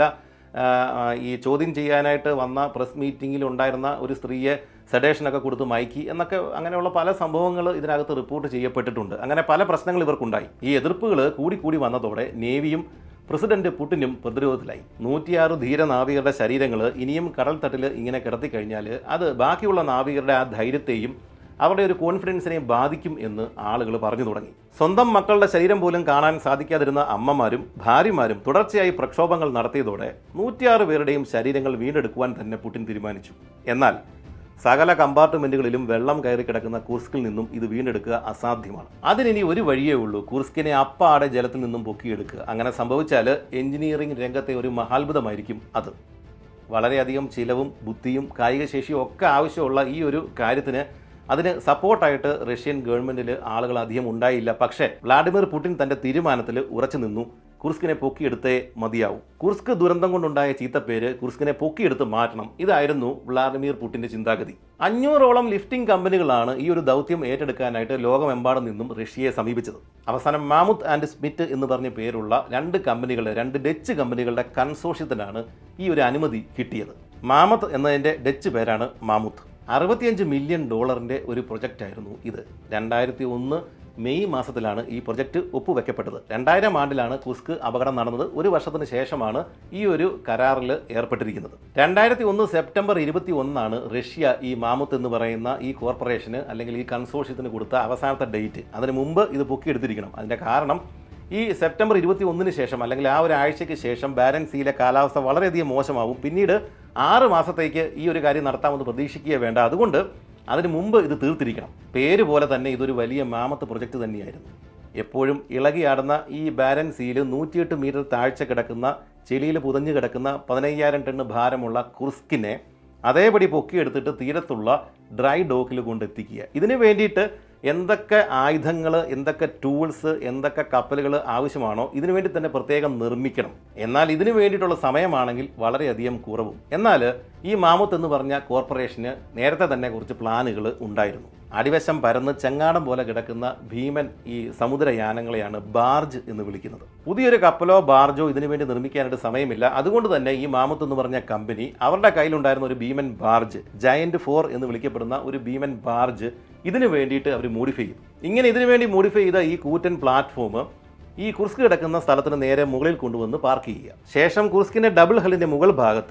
ഈ ചോദ്യം ചെയ്യാനായിട്ട് വന്ന പ്രസ് മീറ്റിങ്ങിൽ ഉണ്ടായിരുന്ന ഒരു സ്ത്രീയെ സെഡേഷനൊക്കെ കൊടുത്ത് മയക്കി എന്നൊക്കെ അങ്ങനെയുള്ള പല സംഭവങ്ങൾ ഇതിനകത്ത് റിപ്പോർട്ട് ചെയ്യപ്പെട്ടിട്ടുണ്ട്. അങ്ങനെ പല പ്രശ്നങ്ങൾ ഇവർക്കുണ്ടായി. ഈ എതിർപ്പുകൾ കൂടി വന്നതോടെ നേവിയും പ്രസിഡന്റ് പുടിനും പ്രതിരോധത്തിലായി. 106 ധീര നാവികരുടെ ശരീരങ്ങൾ ഇനിയും കടൽ തട്ടിൽ ഇങ്ങനെ കിടത്തിക്കഴിഞ്ഞാൽ അത് ബാക്കിയുള്ള നാവികരുടെ ആ ധൈര്യത്തെയും അവരുടെ ഒരു കോൺഫിഡൻസിനെയും ബാധിക്കും എന്ന് ആളുകൾ പറഞ്ഞു തുടങ്ങി. സ്വന്തം മക്കളുടെ ശരീരം പോലും കാണാൻ സാധിക്കാതിരുന്ന അമ്മമാരും ഭാര്യമാരും തുടർച്ചയായി പ്രക്ഷോഭങ്ങൾ നടത്തിയതോടെ 106 പേരുടെയും ശരീരങ്ങൾ വീണ്ടെടുക്കുവാൻ തന്നെ പുടിൻ തീരുമാനിച്ചു. എന്നാൽ സകല കമ്പാർട്ട്മെന്റുകളിലും വെള്ളം കയറി കിടക്കുന്ന കുർസ്കിൽ നിന്നും ഇത് വീണ്ടെടുക്കുക അസാധ്യമാണ്. അതിനി ഒരു വഴിയേ ഉള്ളൂ, കുർസ്കിനെ അപ്പാടെ ജലത്തിൽ നിന്നും പൊക്കിയെടുക്കുക. അങ്ങനെ സംഭവിച്ചാൽ എഞ്ചിനീയറിംഗ് രംഗത്തെ ഒരു മഹാത്ഭുതമായിരിക്കും അത്. വളരെയധികം ചിലവും ബുദ്ധിയും കായിക ശേഷിയും ഒക്കെ ആവശ്യമുള്ള ഈ ഒരു കാര്യത്തിന് അതിന് സപ്പോർട്ടായിട്ട് റഷ്യൻ ഗവൺമെൻറ്റിൽ ആളുകൾ അധികം ഉണ്ടായില്ല. പക്ഷേ വ്ളാഡിമിർ പുടിൻ തൻ്റെ തീരുമാനത്തിൽ ഉറച്ചു നിന്നു. കുർസ്കിനെ പൊക്കിയെടുത്തേ മതിയാവും. കുർസ്ക് ദുരന്തം കൊണ്ടുണ്ടായ ചീത്തപ്പേര് കുർസ്കിനെ പൊക്കിയെടുത്ത് മാറ്റണം. ഇതായിരുന്നു വ്ളാഡിമിർ പുടിൻ്റെ ചിന്താഗതി. 500ഓളം ലിഫ്റ്റിംഗ് കമ്പനികളാണ് ഈ ഒരു ദൗത്യം ഏറ്റെടുക്കാനായിട്ട് ലോകമെമ്പാടും നിന്നും റഷ്യയെ സമീപിച്ചത്. അവസാനം മാമുത്ത് ആൻഡ് സ്മിത്ത് എന്ന് പറഞ്ഞ പേരുള്ള 2 ഡച്ച് കമ്പനികളുടെ കൺസോർഷ്യത്തിനാണ് ഈ ഒരു അനുമതി കിട്ടിയത്. മാമത്ത് എന്നതിൻ്റെ ഡച്ച് പേരാണ് മാമുത്ത്. $65 മില്യൺ ഒരു പ്രൊജക്റ്റായിരുന്നു ഇത്. 2001 മെയ് മാസത്തിലാണ് ഈ പ്രൊജക്റ്റ് ഒപ്പുവെക്കപ്പെട്ടത്. 2000 ആണ്ടിലാണ് കുർസ്ക് അപകടം നടന്നത്. ഒരു വർഷത്തിന് ശേഷമാണ് ഈ ഒരു കരാറിൽ ഏർപ്പെട്ടിരിക്കുന്നത്. 2001 സെപ്റ്റംബർ 21 റഷ്യ ഈ മാമുത്ത് എന്ന് പറയുന്ന ഈ കോർപ്പറേഷന് അല്ലെങ്കിൽ ഈ കൺസോർഷ്യത്തിന് കൊടുത്ത അവസാനത്തെ ഡേറ്റ്. അതിന് മുമ്പ് ഇത് പൊക്കിയെടുത്തിരിക്കണം. അതിൻ്റെ കാരണം ഈ സെപ്റ്റംബർ 21 ശേഷം അല്ലെങ്കിൽ ആ ഒരു ആഴ്ചയ്ക്ക് ശേഷം ബാരൻസ് സീയിലെ കാലാവസ്ഥ വളരെയധികം മോശമാവും. പിന്നീട് 6 മാസത്തേക്ക് ഈ ഒരു കാര്യം നടത്താമെന്ന് പ്രതീക്ഷിക്കുകയേ വേണ്ട. അതുകൊണ്ട് അതിന് മുമ്പ് ഇത് തീർത്തിരിക്കണം. പേര് പോലെ തന്നെ ഇതൊരു വലിയ മാമത്ത് പ്രൊജക്റ്റ് തന്നെയായിരുന്നു. എപ്പോഴും ഇളകിയാടുന്ന ഈ ബാരൻസ് സീയിൽ 108 മീറ്റർ താഴ്ച കിടക്കുന്ന ചെളിയിൽ പുതഞ്ഞു കിടക്കുന്ന 15000 ടൺ ഭാരമുള്ള കുർസ്കിനെ അതേപടി പൊക്കിയെടുത്തിട്ട് തീരത്തുള്ള ഡ്രൈ ഡോക്കിൽ കൊണ്ടെത്തിക്കുക. ഇതിനു വേണ്ടിയിട്ട് എന്തൊക്കെ ആയുധങ്ങൾ, എന്തൊക്കെ ടൂൾസ്, എന്തൊക്കെ കപ്പലുകൾ ആവശ്യമാണോ ഇതിനു വേണ്ടി തന്നെ പ്രത്യേകം നിർമ്മിക്കണം. എന്നാൽ ഇതിനു വേണ്ടിയിട്ടുള്ള സമയമാണെങ്കിൽ വളരെയധികം കുറവും. എന്നാൽ ഈ മാമുത്ത് എന്ന് പറഞ്ഞ കോർപ്പറേഷന് നേരത്തെ തന്നെ കുറച്ച് പ്ലാനുകൾ ഉണ്ടായിരുന്നു. അടിവശം പരന്ന് ചെങ്ങാടം പോലെ കിടക്കുന്ന ഭീമൻ ഈ സമുദ്രയാനങ്ങളെയാണ് ബാർജ് എന്ന് വിളിക്കുന്നത്. പുതിയൊരു കപ്പലോ ബാർജോ ഇതിനു വേണ്ടി നിർമ്മിക്കാനായിട്ട് സമയമില്ല. അതുകൊണ്ട് തന്നെ ഈ മാമുത്ത് എന്ന് പറഞ്ഞ കമ്പനി അവരുടെ കയ്യിലുണ്ടായിരുന്ന ഒരു ഭീമൻ ബാർജ്, ജയന്റ് 4 എന്ന് വിളിക്കപ്പെടുന്ന ഒരു ഭീമൻ ബാർജ് ഇതിനു വേണ്ടിയിട്ട് അവർ മോഡിഫൈ ചെയ്തു. ഇങ്ങനെ ഇതിനു വേണ്ടി മോഡിഫൈ ചെയ്ത ഈ കൂറ്റൻ പ്ലാറ്റ്ഫോം ഈ കുർസ്ക് കിടക്കുന്ന സ്ഥലത്തിന് നേരെ മുകളിൽ കൊണ്ടുവന്ന് പാർക്ക് ചെയ്യുക. ശേഷം കുർസ്കിന്റെ ഡബിൾ ഹെല്ലിന്റെ മുകൾ ഭാഗത്ത്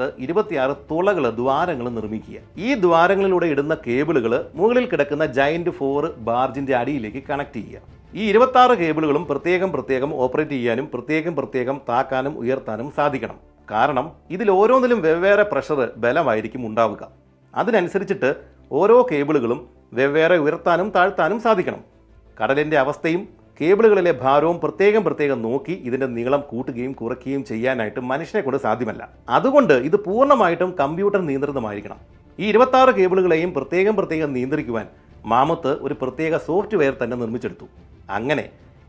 26 ദ്വാരങ്ങൾ നിർമ്മിക്കുക. ഈ ദ്വാരങ്ങളിലൂടെ ഇടുന്ന കേബിളുകൾ മുകളിൽ കിടക്കുന്ന ജയന്റ് 4 ബാർജിന്റെ അടിയിലേക്ക് കണക്ട് ചെയ്യുക. ഈ 26 കേബിളുകളും പ്രത്യേകം ഓപ്പറേറ്റ് ചെയ്യാനും പ്രത്യേകം താക്കാനും ഉയർത്താനും സാധിക്കണം. കാരണം ഇതിൽ ഓരോന്നിലും വെവ്വേറെ പ്രഷർ, ബലമായിരിക്കും ഉണ്ടാവുക. അതിനനുസരിച്ചിട്ട് ഓരോ കേബിളുകളും വെവ്വേറെ ഉയർത്താനും താഴ്ത്താനും സാധിക്കണം. കടലിൻ്റെ അവസ്ഥയും കേബിളുകളിലെ ഭാരവും പ്രത്യേകം നോക്കി ഇതിൻ്റെ നീളം കൂട്ടുകയും കുറയ്ക്കുകയും ചെയ്യാനായിട്ട് മനുഷ്യനെ കൊണ്ട് സാധ്യമല്ല. അതുകൊണ്ട് ഇത് പൂർണ്ണമായിട്ടും കമ്പ്യൂട്ടർ നിയന്ത്രിതമായിരിക്കണം. ഈ 26 കേബിളുകളെയും പ്രത്യേകം നിയന്ത്രിക്കുവാൻ മാമുത്ത് ഒരു പ്രത്യേക സോഫ്റ്റ്വെയർ തന്നെ നിർമ്മിച്ചെടുത്തു. അങ്ങനെ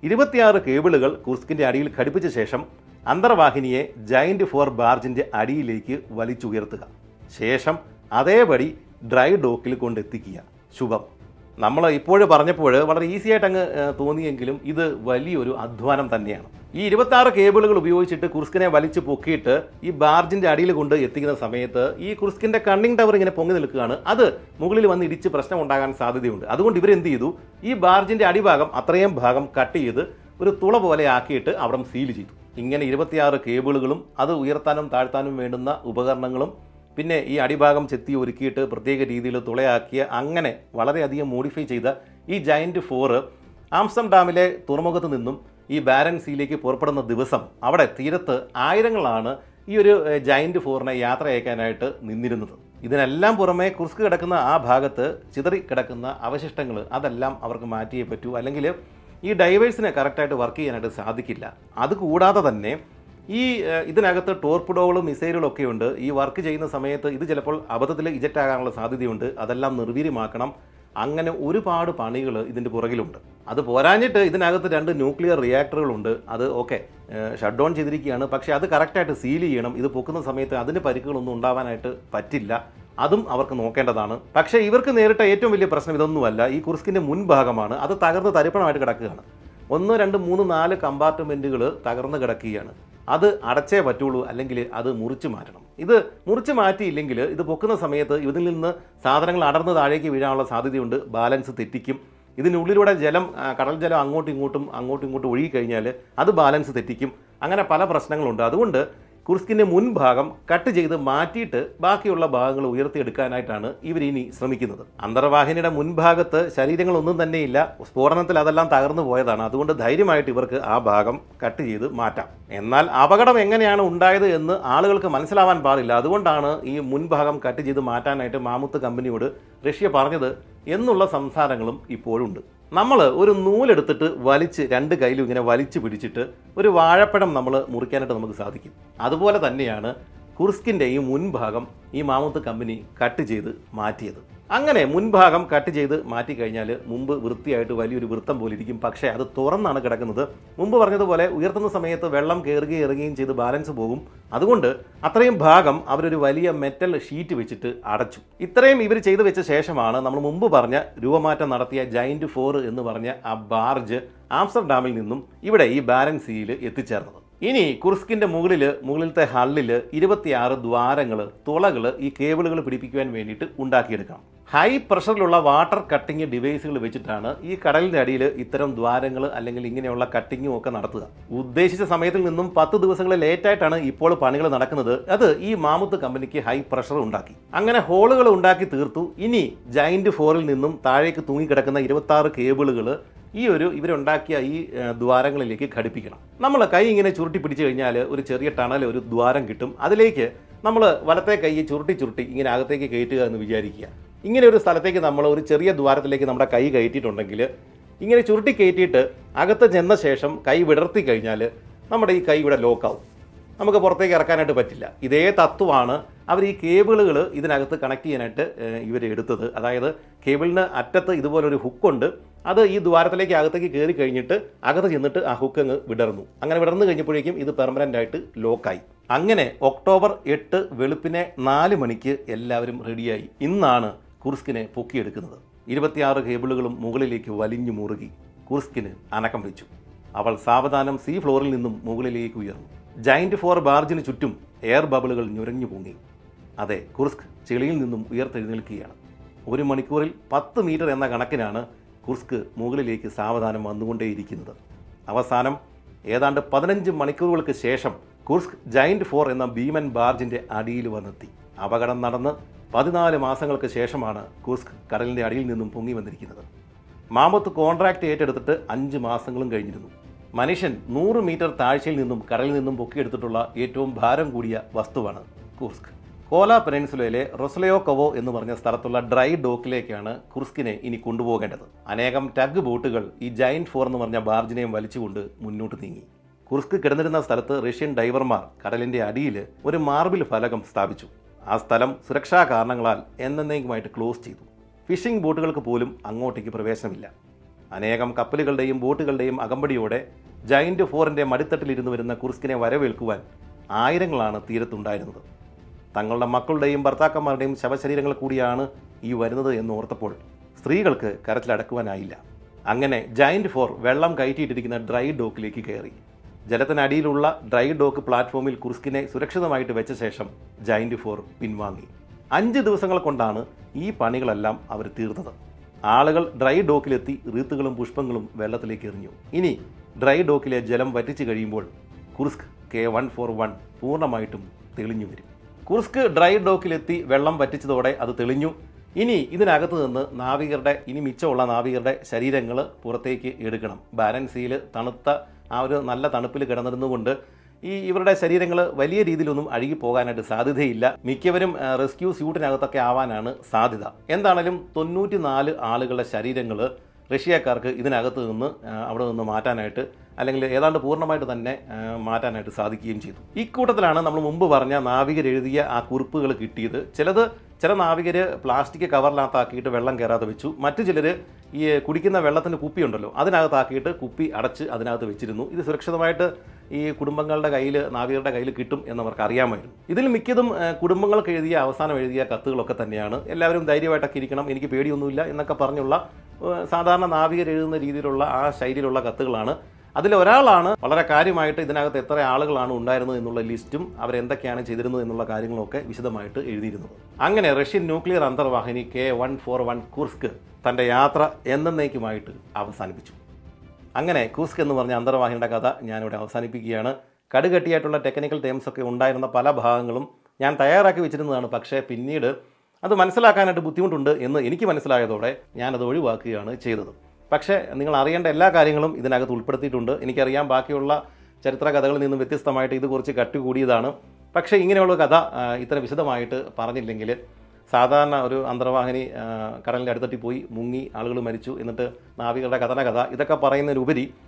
26 കേബിളുകൾ കുർസ്കിൻ്റെ അടിയിൽ ഘടിപ്പിച്ച ശേഷം അന്തർവാഹിനിയെ ജയന്റ് 4 ബാർജിൻ്റെ അടിയിലേക്ക് വലിച്ചുയർത്തുക. ശേഷം അതേപടി ഡ്രൈ ഡോക്കിൽ കൊണ്ടെത്തിക്കുക. ശുഭം. നമ്മൾ ഇപ്പോൾ പറഞ്ഞപ്പോൾ വളരെ ഈസി ആയിട്ട് അങ്ങ് തോന്നിയെങ്കിലും ഇത് വലിയൊരു അധ്വാനം തന്നെയാണ്. ഈ 26 കേബിളുകൾ ഉപയോഗിച്ചിട്ട് കുർസ്കിനെ വലിച്ചു പൊക്കിയിട്ട് ഈ ബാർജിൻ്റെ അടിയിൽ കൊണ്ട് എത്തിക്കുന്ന സമയത്ത് ഈ കുർസ്കിൻ്റെ കണ്ണിംഗ് ടവർ ഇങ്ങനെ പൊങ്ങി നിൽക്കുകയാണ്. അത് മുകളിൽ വന്ന് ഇടിച്ച് പ്രശ്നം ഉണ്ടാകാൻ സാധ്യതയുണ്ട്. അതുകൊണ്ട് ഇവരെന്ത് ചെയ്തു, ഈ ബാർജിൻ്റെ അടിഭാഗം അത്രയും ഭാഗം കട്ട് ചെയ്ത് ഒരു തുള പോലെ ആക്കിയിട്ട് അവിടെ സീൽ ചെയ്തു. ഇങ്ങനെ 26 കേബിളുകളും അത് ഉയർത്താനും താഴ്ത്താനും വേണ്ടുന്ന ഉപകരണങ്ങളും പിന്നെ ഈ അടിഭാഗം ചെത്തി ഒരുക്കിയിട്ട് പ്രത്യേക രീതിയിൽ തുളയാക്കിയ അങ്ങനെ വളരെയധികം മോഡിഫൈ ചെയ്ത ഈ ജയന്റ് 4 ആംസ്റ്റർഡാമിലെ തുറമുഖത്ത് നിന്നും ഈ ബാരൻസ് സീയിലേക്ക് പുറപ്പെടുന്ന ദിവസം അവിടെ തീരത്ത് ആയിരങ്ങളാണ് ഈ ഒരു ജയന്റ് 4നെ യാത്ര അയക്കാനായിട്ട് നിന്നിരുന്നത്. ഇതിനെല്ലാം പുറമെ കുർസ്ക് കിടക്കുന്ന ആ ഭാഗത്ത് ചിതറി കിടക്കുന്ന അവശിഷ്ടങ്ങൾ അതെല്ലാം അവർക്ക് മാറ്റിയേ പറ്റൂ. അല്ലെങ്കിൽ ഈ ഡൈവേഴ്സിനെ കറക്റ്റായിട്ട് വർക്ക് ചെയ്യാനായിട്ട് സാധിക്കില്ല. അതുകൂടാതെ തന്നെ ഈ ഇതിനകത്ത് ടോർപിഡോകളും മിസൈലുകളും ഒക്കെ ഉണ്ട്. ഈ വർക്ക് ചെയ്യുന്ന സമയത്ത് ഇത് ചിലപ്പോൾ അബദ്ധത്തിൽ ഇജക്റ്റ് ആകാനുള്ള സാധ്യതയുണ്ട്. അതെല്ലാം നിർവീര്യമാക്കണം. അങ്ങനെ ഒരുപാട് പണികൾ ഇതിൻ്റെ പുറകിലുണ്ട്. അത് പോരാഞ്ഞിട്ട് ഇതിനകത്ത് 2 ന്യൂക്ലിയർ റിയാക്ടറുകളുണ്ട്. അത് ഓക്കെ ഷട്ട് ഡൗൺ ചെയ്തിരിക്കുകയാണ്. പക്ഷേ അത് കറക്റ്റായിട്ട് സീൽ ചെയ്യണം. ഇത് പൊക്കുന്ന സമയത്ത് അതിന് പരിക്കുകളൊന്നും ഉണ്ടാവാനായിട്ട് പറ്റില്ല. അതും അവർക്ക് നോക്കേണ്ടതാണ്. പക്ഷേ ഇവർക്ക് നേരിട്ട ഏറ്റവും വലിയ പ്രശ്നം ഇതൊന്നുമല്ല. ഈ കുർസ്കിൻ്റെ മുൻഭാഗമാണ്. അത് തകർന്ന് തരിപ്പണമായിട്ട് കിടക്കുകയാണ്. 1, 2, 3, 4 കമ്പാർട്ട്മെൻറ്റുകൾ തകർന്ന് കിടക്കുകയാണ്. അത് അടച്ചേ പറ്റുള്ളൂ, അല്ലെങ്കിൽ അത് മുറിച്ച് മാറ്റണം. ഇത് മുറിച്ച് മാറ്റിയില്ലെങ്കിൽ ഇത് പൊക്കുന്ന സമയത്ത് ഇതിൽ നിന്ന് സാധനങ്ങൾ അടർന്ന് താഴേക്ക് വീഴാനുള്ള സാധ്യതയുണ്ട്. ബാലൻസ് തെറ്റിക്കും. ഇതിനുള്ളിലൂടെ കടൽ ജലം അങ്ങോട്ടും ഇങ്ങോട്ടും ഒഴുകിക്കഴിഞ്ഞാൽ അത് ബാലൻസ് തെറ്റിക്കും. അങ്ങനെ പല പ്രശ്നങ്ങളുണ്ട്. അതുകൊണ്ട് കുർസ്കിൻ്റെ മുൻഭാഗം കട്ട് ചെയ്ത് മാറ്റിയിട്ട് ബാക്കിയുള്ള ഭാഗങ്ങൾ ഉയർത്തിയെടുക്കാനായിട്ടാണ് ഇവരിനി ശ്രമിക്കുന്നത്. അന്തർവാഹിനിയുടെ മുൻഭാഗത്ത് ശരീരങ്ങളൊന്നും തന്നെയില്ല. സ്ഫോടനത്തിൽ അതെല്ലാം തകർന്നു പോയതാണ്. അതുകൊണ്ട് ധൈര്യമായിട്ട് ഇവർക്ക് ആ ഭാഗം കട്ട് ചെയ്ത് മാറ്റാം. എന്നാൽ അപകടം എങ്ങനെയാണ് ഉണ്ടായത് എന്ന് ആളുകൾക്ക് മനസ്സിലാവാൻ പാടില്ല. അതുകൊണ്ടാണ് ഈ മുൻഭാഗം കട്ട് ചെയ്ത് മാറ്റാനായിട്ട് മാമുത്ത് കമ്പനിയോട് റഷ്യ പറഞ്ഞത് എന്നുള്ള സംസാരങ്ങളും ഇപ്പോഴുണ്ട്. നമ്മൾ ഒരു നൂലെടുത്തിട്ട് വലിച്ച് 2 കൈയിലും ഇങ്ങനെ വലിച്ചു പിടിച്ചിട്ട് ഒരു വാഴപ്പഴം നമ്മൾ മുറിക്കാനായിട്ട് നമുക്ക് സാധിക്കും. അതുപോലെ തന്നെയാണ് കുർസ്കിൻ്റെ ഈ മുൻഭാഗം ഈ മാമുത്ത് കമ്പനി കട്ട് ചെയ്ത് മാറ്റിയത്. അങ്ങനെ മുൻഭാഗം കട്ട് ചെയ്ത് മാറ്റിക്കഴിഞ്ഞാൽ മുമ്പ് വൃത്തിയായിട്ട് വലിയൊരു വൃത്തം പോലെ ഇരിക്കും. പക്ഷേ അത് തുറന്നാണ് കിടക്കുന്നത്. മുമ്പ് പറഞ്ഞതുപോലെ ഉയർത്തുന്ന സമയത്ത് വെള്ളം കയറുകയും ഇറങ്ങുകയും ചെയ്ത് ബാലൻസ് പോകും. അതുകൊണ്ട് അത്രയും ഭാഗം അവരൊരു വലിയ മെറ്റൽ ഷീറ്റ് വെച്ചിട്ട് അടച്ചു. ഇത്രയും ഇവർ ചെയ്തു വെച്ച ശേഷമാണ് നമ്മൾ മുമ്പ് പറഞ്ഞ രൂപമാറ്റം നടത്തിയ ജയന്റ് 4 എന്ന് പറഞ്ഞ ആ ബാർജ് ആംസ്റ്റർഡാമിൽ നിന്നും ഇവിടെ ഈ ബാരൻ സീയിൽ എത്തിച്ചേർന്നത്. ഇനി കുർസ്കിന്റെ മുകളിലത്തെ ഹള്ളിൽ 26 ദ്വാരങ്ങൾ, തുളകൾ ഈ കേബിളുകൾ പിടിപ്പിക്കുവാൻ വേണ്ടിയിട്ട് ഉണ്ടാക്കിയെടുക്കണം. ഹൈ പ്രഷറിലുള്ള വാട്ടർ കട്ടിങ് ഡിവൈസുകൾ വെച്ചിട്ടാണ് ഈ കടലിൻ്റെ അടിയിൽ ഇത്തരം ദ്വാരങ്ങൾ അല്ലെങ്കിൽ ഇങ്ങനെയുള്ള കട്ടിങ്ങും ഒക്കെ നടത്തുക. ഉദ്ദേശിച്ച സമയത്തിൽ നിന്നും 10 ദിവസങ്ങൾ ലേറ്റായിട്ടാണ് ഇപ്പോൾ പണികൾ നടക്കുന്നത്. അത് ഈ മാമുത്ത് കമ്പനിക്ക് ഹൈ പ്രഷർ ഉണ്ടാക്കി. അങ്ങനെ ഹോളുകൾ ഉണ്ടാക്കി തീർത്തു. ഇനി ജയന്റ് 4 നിന്നും താഴേക്ക് തൂങ്ങിക്കിടക്കുന്ന 26 കേബിളുകൾ ഇവരുണ്ടാക്കിയ ഈ ദ്വാരങ്ങളിലേക്ക് ഘടിപ്പിക്കണം. നമ്മൾ കൈ ഇങ്ങനെ ചുരുട്ടി പിടിച്ചു കഴിഞ്ഞാൽ ഒരു ചെറിയ ടണൽ, ഒരു ദ്വാരം കിട്ടും. അതിലേക്ക് നമ്മൾ വലത്തെ കൈ ചുരുട്ടി ഇങ്ങനെ അകത്തേക്ക് കയറ്റുക എന്ന് വിചാരിക്കുക. ഇങ്ങനെ ഒരു സ്ഥലത്തേക്ക് നമ്മൾ ഒരു ചെറിയ ദ്വാരത്തിലേക്ക് നമ്മുടെ കൈ കയറ്റിയിട്ടുണ്ടെങ്കിൽ ഇങ്ങനെ ചുരുട്ടി കയറ്റിയിട്ട് അകത്ത് ചെന്ന ശേഷം കൈ വിടർത്തി കഴിഞ്ഞാൽ നമ്മുടെ ഈ കൈ ഇവിടെ ലോക്കാവും. നമുക്ക് പുറത്തേക്ക് ഇറക്കാനായിട്ട് പറ്റില്ല. ഇതേ തത്വമാണ് അവർ ഈ കേബിളുകൾ ഇതിനകത്ത് കണക്ട് ചെയ്യാനായിട്ട് ഇവർ എടുത്തത്. അതായത് കേബിളിന് അറ്റത്ത് ഇതുപോലൊരു ഹുക്കുണ്ട്. അത് ഈ ദ്വാരത്തിലേക്ക് അകത്തേക്ക് കയറി കഴിഞ്ഞിട്ട് അകത്ത് ചെന്നിട്ട് ആ ഹുക്ക് അങ്ങ് വിടർന്നു. അങ്ങനെ വിടർന്നു കഴിഞ്ഞപ്പോഴേക്കും ഇത് പെർമനൻ്റ് ആയിട്ട് ലോക്കായി. അങ്ങനെ ഒക്ടോബർ 8 വെളുപ്പിനെ 4 മണിക്ക് എല്ലാവരും റെഡിയായി. ഇന്നാണ് കുർസ്കിനെ പൊക്കിയെടുക്കുന്നത്. 26 കേബിളുകളും മുകളിലേക്ക് വലിഞ്ഞു മുറുകി. കുർസ്കിന് അനക്കം വെച്ചു. അവൾ സാവധാനം സീ ഫ്ലോറിൽ നിന്നും മുകളിലേക്ക് ഉയർന്നു. ജയന്റ് 4 ബാർജിന് ചുറ്റും എയർ ബബിളുകൾ ഞുരഞ്ഞു പൊങ്ങി. അതെ, കുർസ്ക് ചെളിയിൽ നിന്നും ഉയർത്തെഴുന്നേൽക്കുകയാണ്. 1 മണിക്കൂറിൽ 10 മീറ്റർ എന്ന കണക്കിനാണ് കുർസ്ക് മുകളിലേക്ക് സാവധാനം വന്നുകൊണ്ടേയിരിക്കുന്നത്. അവസാനം ഏതാണ്ട് 15 മണിക്കൂറുകൾക്ക് ശേഷം കുർസ്ക് ജയന്റ് 4 എന്ന ഭീമൻ ബാർജിന്റെ അടിയിൽ വന്നെത്തി. അപകടം നടന്ന് 14 മാസങ്ങൾക്ക് ശേഷമാണ് കുർസ്ക് കടലിന്റെ അടിയിൽ നിന്നും പൊങ്ങി വന്നിരിക്കുന്നത്. മാമത്ത് കോൺട്രാക്ട് ഏറ്റെടുത്തിട്ട് 5 മാസങ്ങളും കഴിഞ്ഞിരുന്നു. മനുഷ്യൻ 100 മീറ്റർ താഴ്ചയിൽ നിന്നും കടലിൽ നിന്നും പൊക്കിയെടുത്തിട്ടുള്ള ഏറ്റവും ഭാരം കൂടിയ വസ്തുവാണ് കുർസ്ക്. കോല പെനിൻസുലയിലെ റൊസ്ലയോക്കവോ എന്ന് പറഞ്ഞ സ്ഥലത്തുള്ള ഡ്രൈ ഡോക്കിലേക്കാണ് കുർസ്കിനെ ഇനി കൊണ്ടുപോകേണ്ടത്. അനേകം ടഗ് ബോട്ടുകൾ ഈ ജയന്റ് 4 എന്ന് പറഞ്ഞ ബാർജിനെയും വലിച്ചുകൊണ്ട് മുന്നോട്ട് നീങ്ങി. കുർസ്ക് കിടന്നിരുന്ന സ്ഥലത്ത് റഷ്യൻ ഡൈവർമാർ കടലിന്റെ അടിയിൽ ഒരു മാർബിൾ ഫലകം സ്ഥാപിച്ചു. ആ സ്ഥലം സുരക്ഷാ കാരണങ്ങളാൽ എന്നേക്കുമായിട്ട് ക്ലോസ് ചെയ്തു. ഫിഷിംഗ് ബോട്ടുകൾക്ക് പോലും അങ്ങോട്ടേക്ക് പ്രവേശനമില്ല. അനേകം കപ്പലുകളുടെയും ബോട്ടുകളുടെയും അകമ്പടിയോടെ ജയന്റ് 4ന്റെ മടിത്തട്ടിലിരുന്ന് വരുന്ന കുർസ്കിനെ വരവേൽക്കുവാൻ ആയിരങ്ങളാണ് തീരത്തുണ്ടായിരുന്നത്. തങ്ങളുടെ മക്കളുടെയും ഭർത്താക്കന്മാരുടെയും ശവശരീരങ്ങൾ കൂടിയാണ് ഈ വരുന്നത് എന്ന് ഓർത്തപ്പോൾ സ്ത്രീകൾക്ക് കരച്ചിലടക്കുവാനായില്ല. അങ്ങനെ ജയന്റ് 4 വെള്ളം കയറ്റിയിട്ടിരിക്കുന്ന ഡ്രൈ ഡോക്കിലേക്ക് കയറി. ജലത്തിനടിയിലുള്ള ഡ്രൈ ഡോക്ക് പ്ലാറ്റ്ഫോമിൽ കുർസ്കിനെ സുരക്ഷിതമായിട്ട് വെച്ച ശേഷം ജയന്റ് 4 പിൻവാങ്ങി. 5 ദിവസങ്ങൾ കൊണ്ടാണ് ഈ പണികളെല്ലാം അവർ തീർത്തത്. ആളുകൾ ഡ്രൈ ഡോക്കിലെത്തി റീത്തുകളും പുഷ്പങ്ങളും വെള്ളത്തിലേക്ക് എറിഞ്ഞു. ഇനി ഡ്രൈ ഡോക്കിലെ ജലം വറ്റിച്ചു കഴിയുമ്പോൾ കുർസ്ക് K141 പൂർണ്ണമായിട്ടും തെളിഞ്ഞു വരും. കുർസ്ക് ഡ്രൈ ഡോക്കിലെത്തി വെള്ളം വറ്റിച്ചതോടെ അത് തെളിഞ്ഞു. ഇനി ഇതിനകത്ത് നിന്ന് മിച്ചമുള്ള നാവികരുടെ ശരീരങ്ങൾ പുറത്തേക്ക് എടുക്കണം. ബാരൻ സീയിൽ തണുത്ത ആ ഒരു നല്ല തണുപ്പിൽ കിടന്നിരുന്നുകൊണ്ട് ഇവരുടെ ശരീരങ്ങൾ വലിയ രീതിയിലൊന്നും അഴുകി പോകാനായിട്ട് സാധ്യതയില്ല. മിക്കവരും റെസ്ക്യൂ സ്യൂട്ടിനകത്തൊക്കെ ആവാനാണ് സാധ്യത. എന്താണെങ്കിലും 94 ആളുകളുടെ ശരീരങ്ങൾ റഷ്യക്കാർക്ക് ഇതിനകത്ത് നിന്ന് അവിടെ നിന്ന് മാറ്റാനായിട്ട് അല്ലെങ്കിൽ ഏതാണ്ട് പൂർണ്ണമായിട്ട് തന്നെ മാറ്റാനായിട്ട് സാധിക്കുകയും ചെയ്തു. ഇക്കൂട്ടത്തിലാണ് നമ്മൾ മുമ്പ് പറഞ്ഞ നാവികരെഴുതിയ ആ കുറിപ്പുകൾ കിട്ടിയത്. ചില നാവികർ പ്ലാസ്റ്റിക് കവറിനകത്താക്കിയിട്ട് വെള്ളം കയറാതെ വെച്ചു. മറ്റു ചിലർ ഈ കുടിക്കുന്ന വെള്ളത്തിൻ്റെ കുപ്പി ഉണ്ടല്ലോ അതിനകത്താക്കിയിട്ട് കുപ്പി അടച്ച് അതിനകത്ത് വെച്ചിരുന്നു. ഇത് സുരക്ഷിതമായിട്ട് ഈ കുടുംബങ്ങളുടെ കയ്യിൽ, നാവികരുടെ കയ്യിൽ കിട്ടും എന്നവർക്ക് അറിയാമായിരുന്നു. ഇതിൽ മിക്കതും കുടുംബങ്ങൾക്ക് അവസാനം എഴുതിയ കത്തുകളൊക്കെ തന്നെയാണ്. എല്ലാവരും ധൈര്യമായിട്ടൊക്കെ ഇരിക്കണം, എനിക്ക് പേടിയൊന്നുമില്ല എന്നൊക്കെ പറഞ്ഞുള്ള സാധാരണ നാവികർ എഴുതുന്ന രീതിയിലുള്ള ആ ശൈലിയിലുള്ള കത്തുകളാണ്. അതിലൊരാളാണ് വളരെ കാര്യമായിട്ട് ഇതിനകത്ത് എത്ര ആളുകളാണ് ഉണ്ടായിരുന്നത് എന്നുള്ള ലിസ്റ്റും അവരെന്തൊക്കെയാണ് ചെയ്തിരുന്നത് എന്നുള്ള കാര്യങ്ങളൊക്കെ വിശദമായിട്ട് എഴുതിയിരുന്നത്. അങ്ങനെ റഷ്യൻ ന്യൂക്ലിയർ അന്തർവാഹിനി K141 കുർസ്ക് തൻ്റെ യാത്ര എന്നേക്കുമായിട്ട് അവസാനിപ്പിച്ചു. അങ്ങനെ കുർസ്ക് എന്ന് പറഞ്ഞ അന്തർവാഹിനിയുടെ കഥ ഞാനിവിടെ അവസാനിപ്പിക്കുകയാണ്. കടുകട്ടിയായിട്ടുള്ള ടെക്നിക്കൽ ടേംസൊക്കെ ഉണ്ടായിരുന്ന പല ഭാഗങ്ങളും ഞാൻ തയ്യാറാക്കി വെച്ചിരുന്നതാണ്. പക്ഷേ പിന്നീട് അത് മനസ്സിലാക്കാനായിട്ട് ബുദ്ധിമുട്ടുണ്ട് എന്ന് എനിക്ക് മനസ്സിലായതോടെ ഞാനത് ഒഴിവാക്കുകയാണ് ചെയ്തത്. പക്ഷേ നിങ്ങൾ അറിയേണ്ട എല്ലാ കാര്യങ്ങളും ഇതിനകത്ത് ഉൾപ്പെടുത്തിയിട്ടുണ്ട്. എനിക്കറിയാം ബാക്കിയുള്ള ചരിത്ര കഥകളിൽ നിന്നും വ്യത്യസ്തമായിട്ട് ഇത് കുറച്ച് കട്ടി കൂടിയതാണ്. പക്ഷേ ഇങ്ങനെയുള്ള കഥ ഇത്ര വിശദമായിട്ട് പറഞ്ഞില്ലെങ്കിൽ സാധാരണ ഒരു അന്തർവാഹിനി കടലിൻ്റെ അടുത്തട്ടി പോയി മുങ്ങി ആളുകൾ മരിച്ചു എന്നിട്ട് നാവികരുടെ കഥ ഇതൊക്കെ പറയുന്നതിനുപരി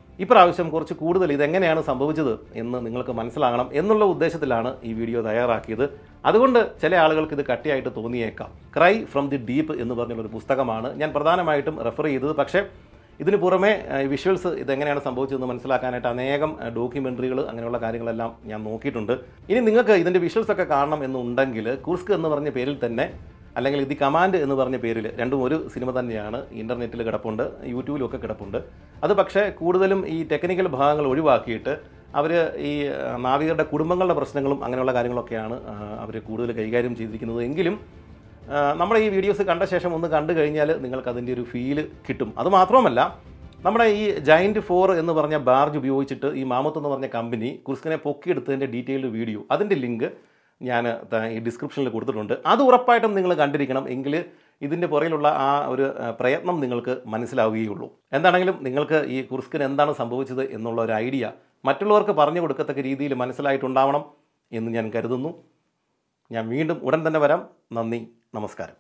ഇപ്രാവശ്യം കുറച്ച് കൂടുതൽ ഇതെങ്ങനെയാണ് സംഭവിച്ചത് എന്ന് നിങ്ങൾക്ക് മനസ്സിലാകണം എന്നുള്ള ഉദ്ദേശത്തിലാണ് ഈ വീഡിയോ തയ്യാറാക്കിയത്. അതുകൊണ്ട് ചില ആളുകൾക്ക് ഇത് കട്ടിയായിട്ട് തോന്നിയേക്കാം. ക്രൈ ഫ്രം ദി ഡീപ്പ് എന്ന് പറഞ്ഞുള്ളൊരു പുസ്തകമാണ് ഞാൻ പ്രധാനമായിട്ടും റെഫർ ചെയ്തത്. പക്ഷേ ഇതിന് പുറമെ വിഷ്വൽസ് ഇതെങ്ങനെയാണ് സംഭവിച്ചതെന്ന് മനസ്സിലാക്കാനായിട്ട് അനേകം ഡോക്യുമെൻ്ററികൾ അങ്ങനെയുള്ള കാര്യങ്ങളെല്ലാം ഞാൻ നോക്കിയിട്ടുണ്ട്. ഇനി നിങ്ങൾക്ക് ഇതിൻ്റെ വിഷ്വൽസൊക്കെ കാണണം എന്നുണ്ടെങ്കിൽ കുർസ്ക് എന്ന് പറഞ്ഞ പേരിൽ തന്നെ, അല്ലെങ്കിൽ ദി കമാൻഡ് എന്ന് പറഞ്ഞ പേരിൽ, രണ്ടും ഒരു സിനിമ തന്നെയാണ്. ഇൻ്റർനെറ്റിൽ കിടപ്പുണ്ട്, യൂട്യൂബിലൊക്കെ കിടപ്പുണ്ട്. അത് പക്ഷേ കൂടുതലും ഈ ടെക്നിക്കൽ ഭാഗങ്ങൾ ഒഴിവാക്കിയിട്ട് അവർ ഈ നാവികരുടെ കുടുംബങ്ങളുടെ പ്രശ്നങ്ങളും അങ്ങനെയുള്ള കാര്യങ്ങളൊക്കെയാണ് അവർ കൂടുതൽ കൈകാര്യം ചെയ്തിരിക്കുന്നത്. എങ്കിലും നമ്മുടെ ഈ വീഡിയോസ് കണ്ട ശേഷം ഒന്ന് കണ്ടു കഴിഞ്ഞാൽ നിങ്ങൾക്ക് അതിൻ്റെ ഒരു ഫീല് കിട്ടും. അതുമാത്രമല്ല, നമ്മുടെ ഈ ജയൻറ്റ് 4 എന്ന് പറഞ്ഞ ബാർജ് ഉപയോഗിച്ചിട്ട് ഈ മാമത്ത് എന്ന് പറഞ്ഞ കമ്പനി കുർസ്കിനെ പൊക്കിയെടുത്തതിൻ്റെ ഡീറ്റെയിൽഡ് വീഡിയോ, അതിൻ്റെ ലിങ്ക് ഞാൻ ഈ ഡിസ്ക്രിപ്ഷനിൽ കൊടുത്തിട്ടുണ്ട്. അത് ഉറപ്പായിട്ടും നിങ്ങൾ കണ്ടിരിക്കണം. എങ്കിൽ ഇതിൻ്റെ പുറകിലുള്ള ആ ഒരു പ്രയത്നം നിങ്ങൾക്ക് മനസ്സിലാവുകയുള്ളൂ. എന്താണെങ്കിലും നിങ്ങൾക്ക് ഈ കുർസ്കിന് എന്താണ് സംഭവിച്ചത് എന്നുള്ള ഒരു ഐഡിയ മറ്റുള്ളവർക്ക് പറഞ്ഞു കൊടുക്കത്തക്ക രീതിയിൽ മനസ്സിലായിട്ടുണ്ടാവണം എന്ന് ഞാൻ കരുതുന്നു. ഞാൻ വീണ്ടും ഉടൻ തന്നെ വരാം. നന്ദി, നമസ്കാരം.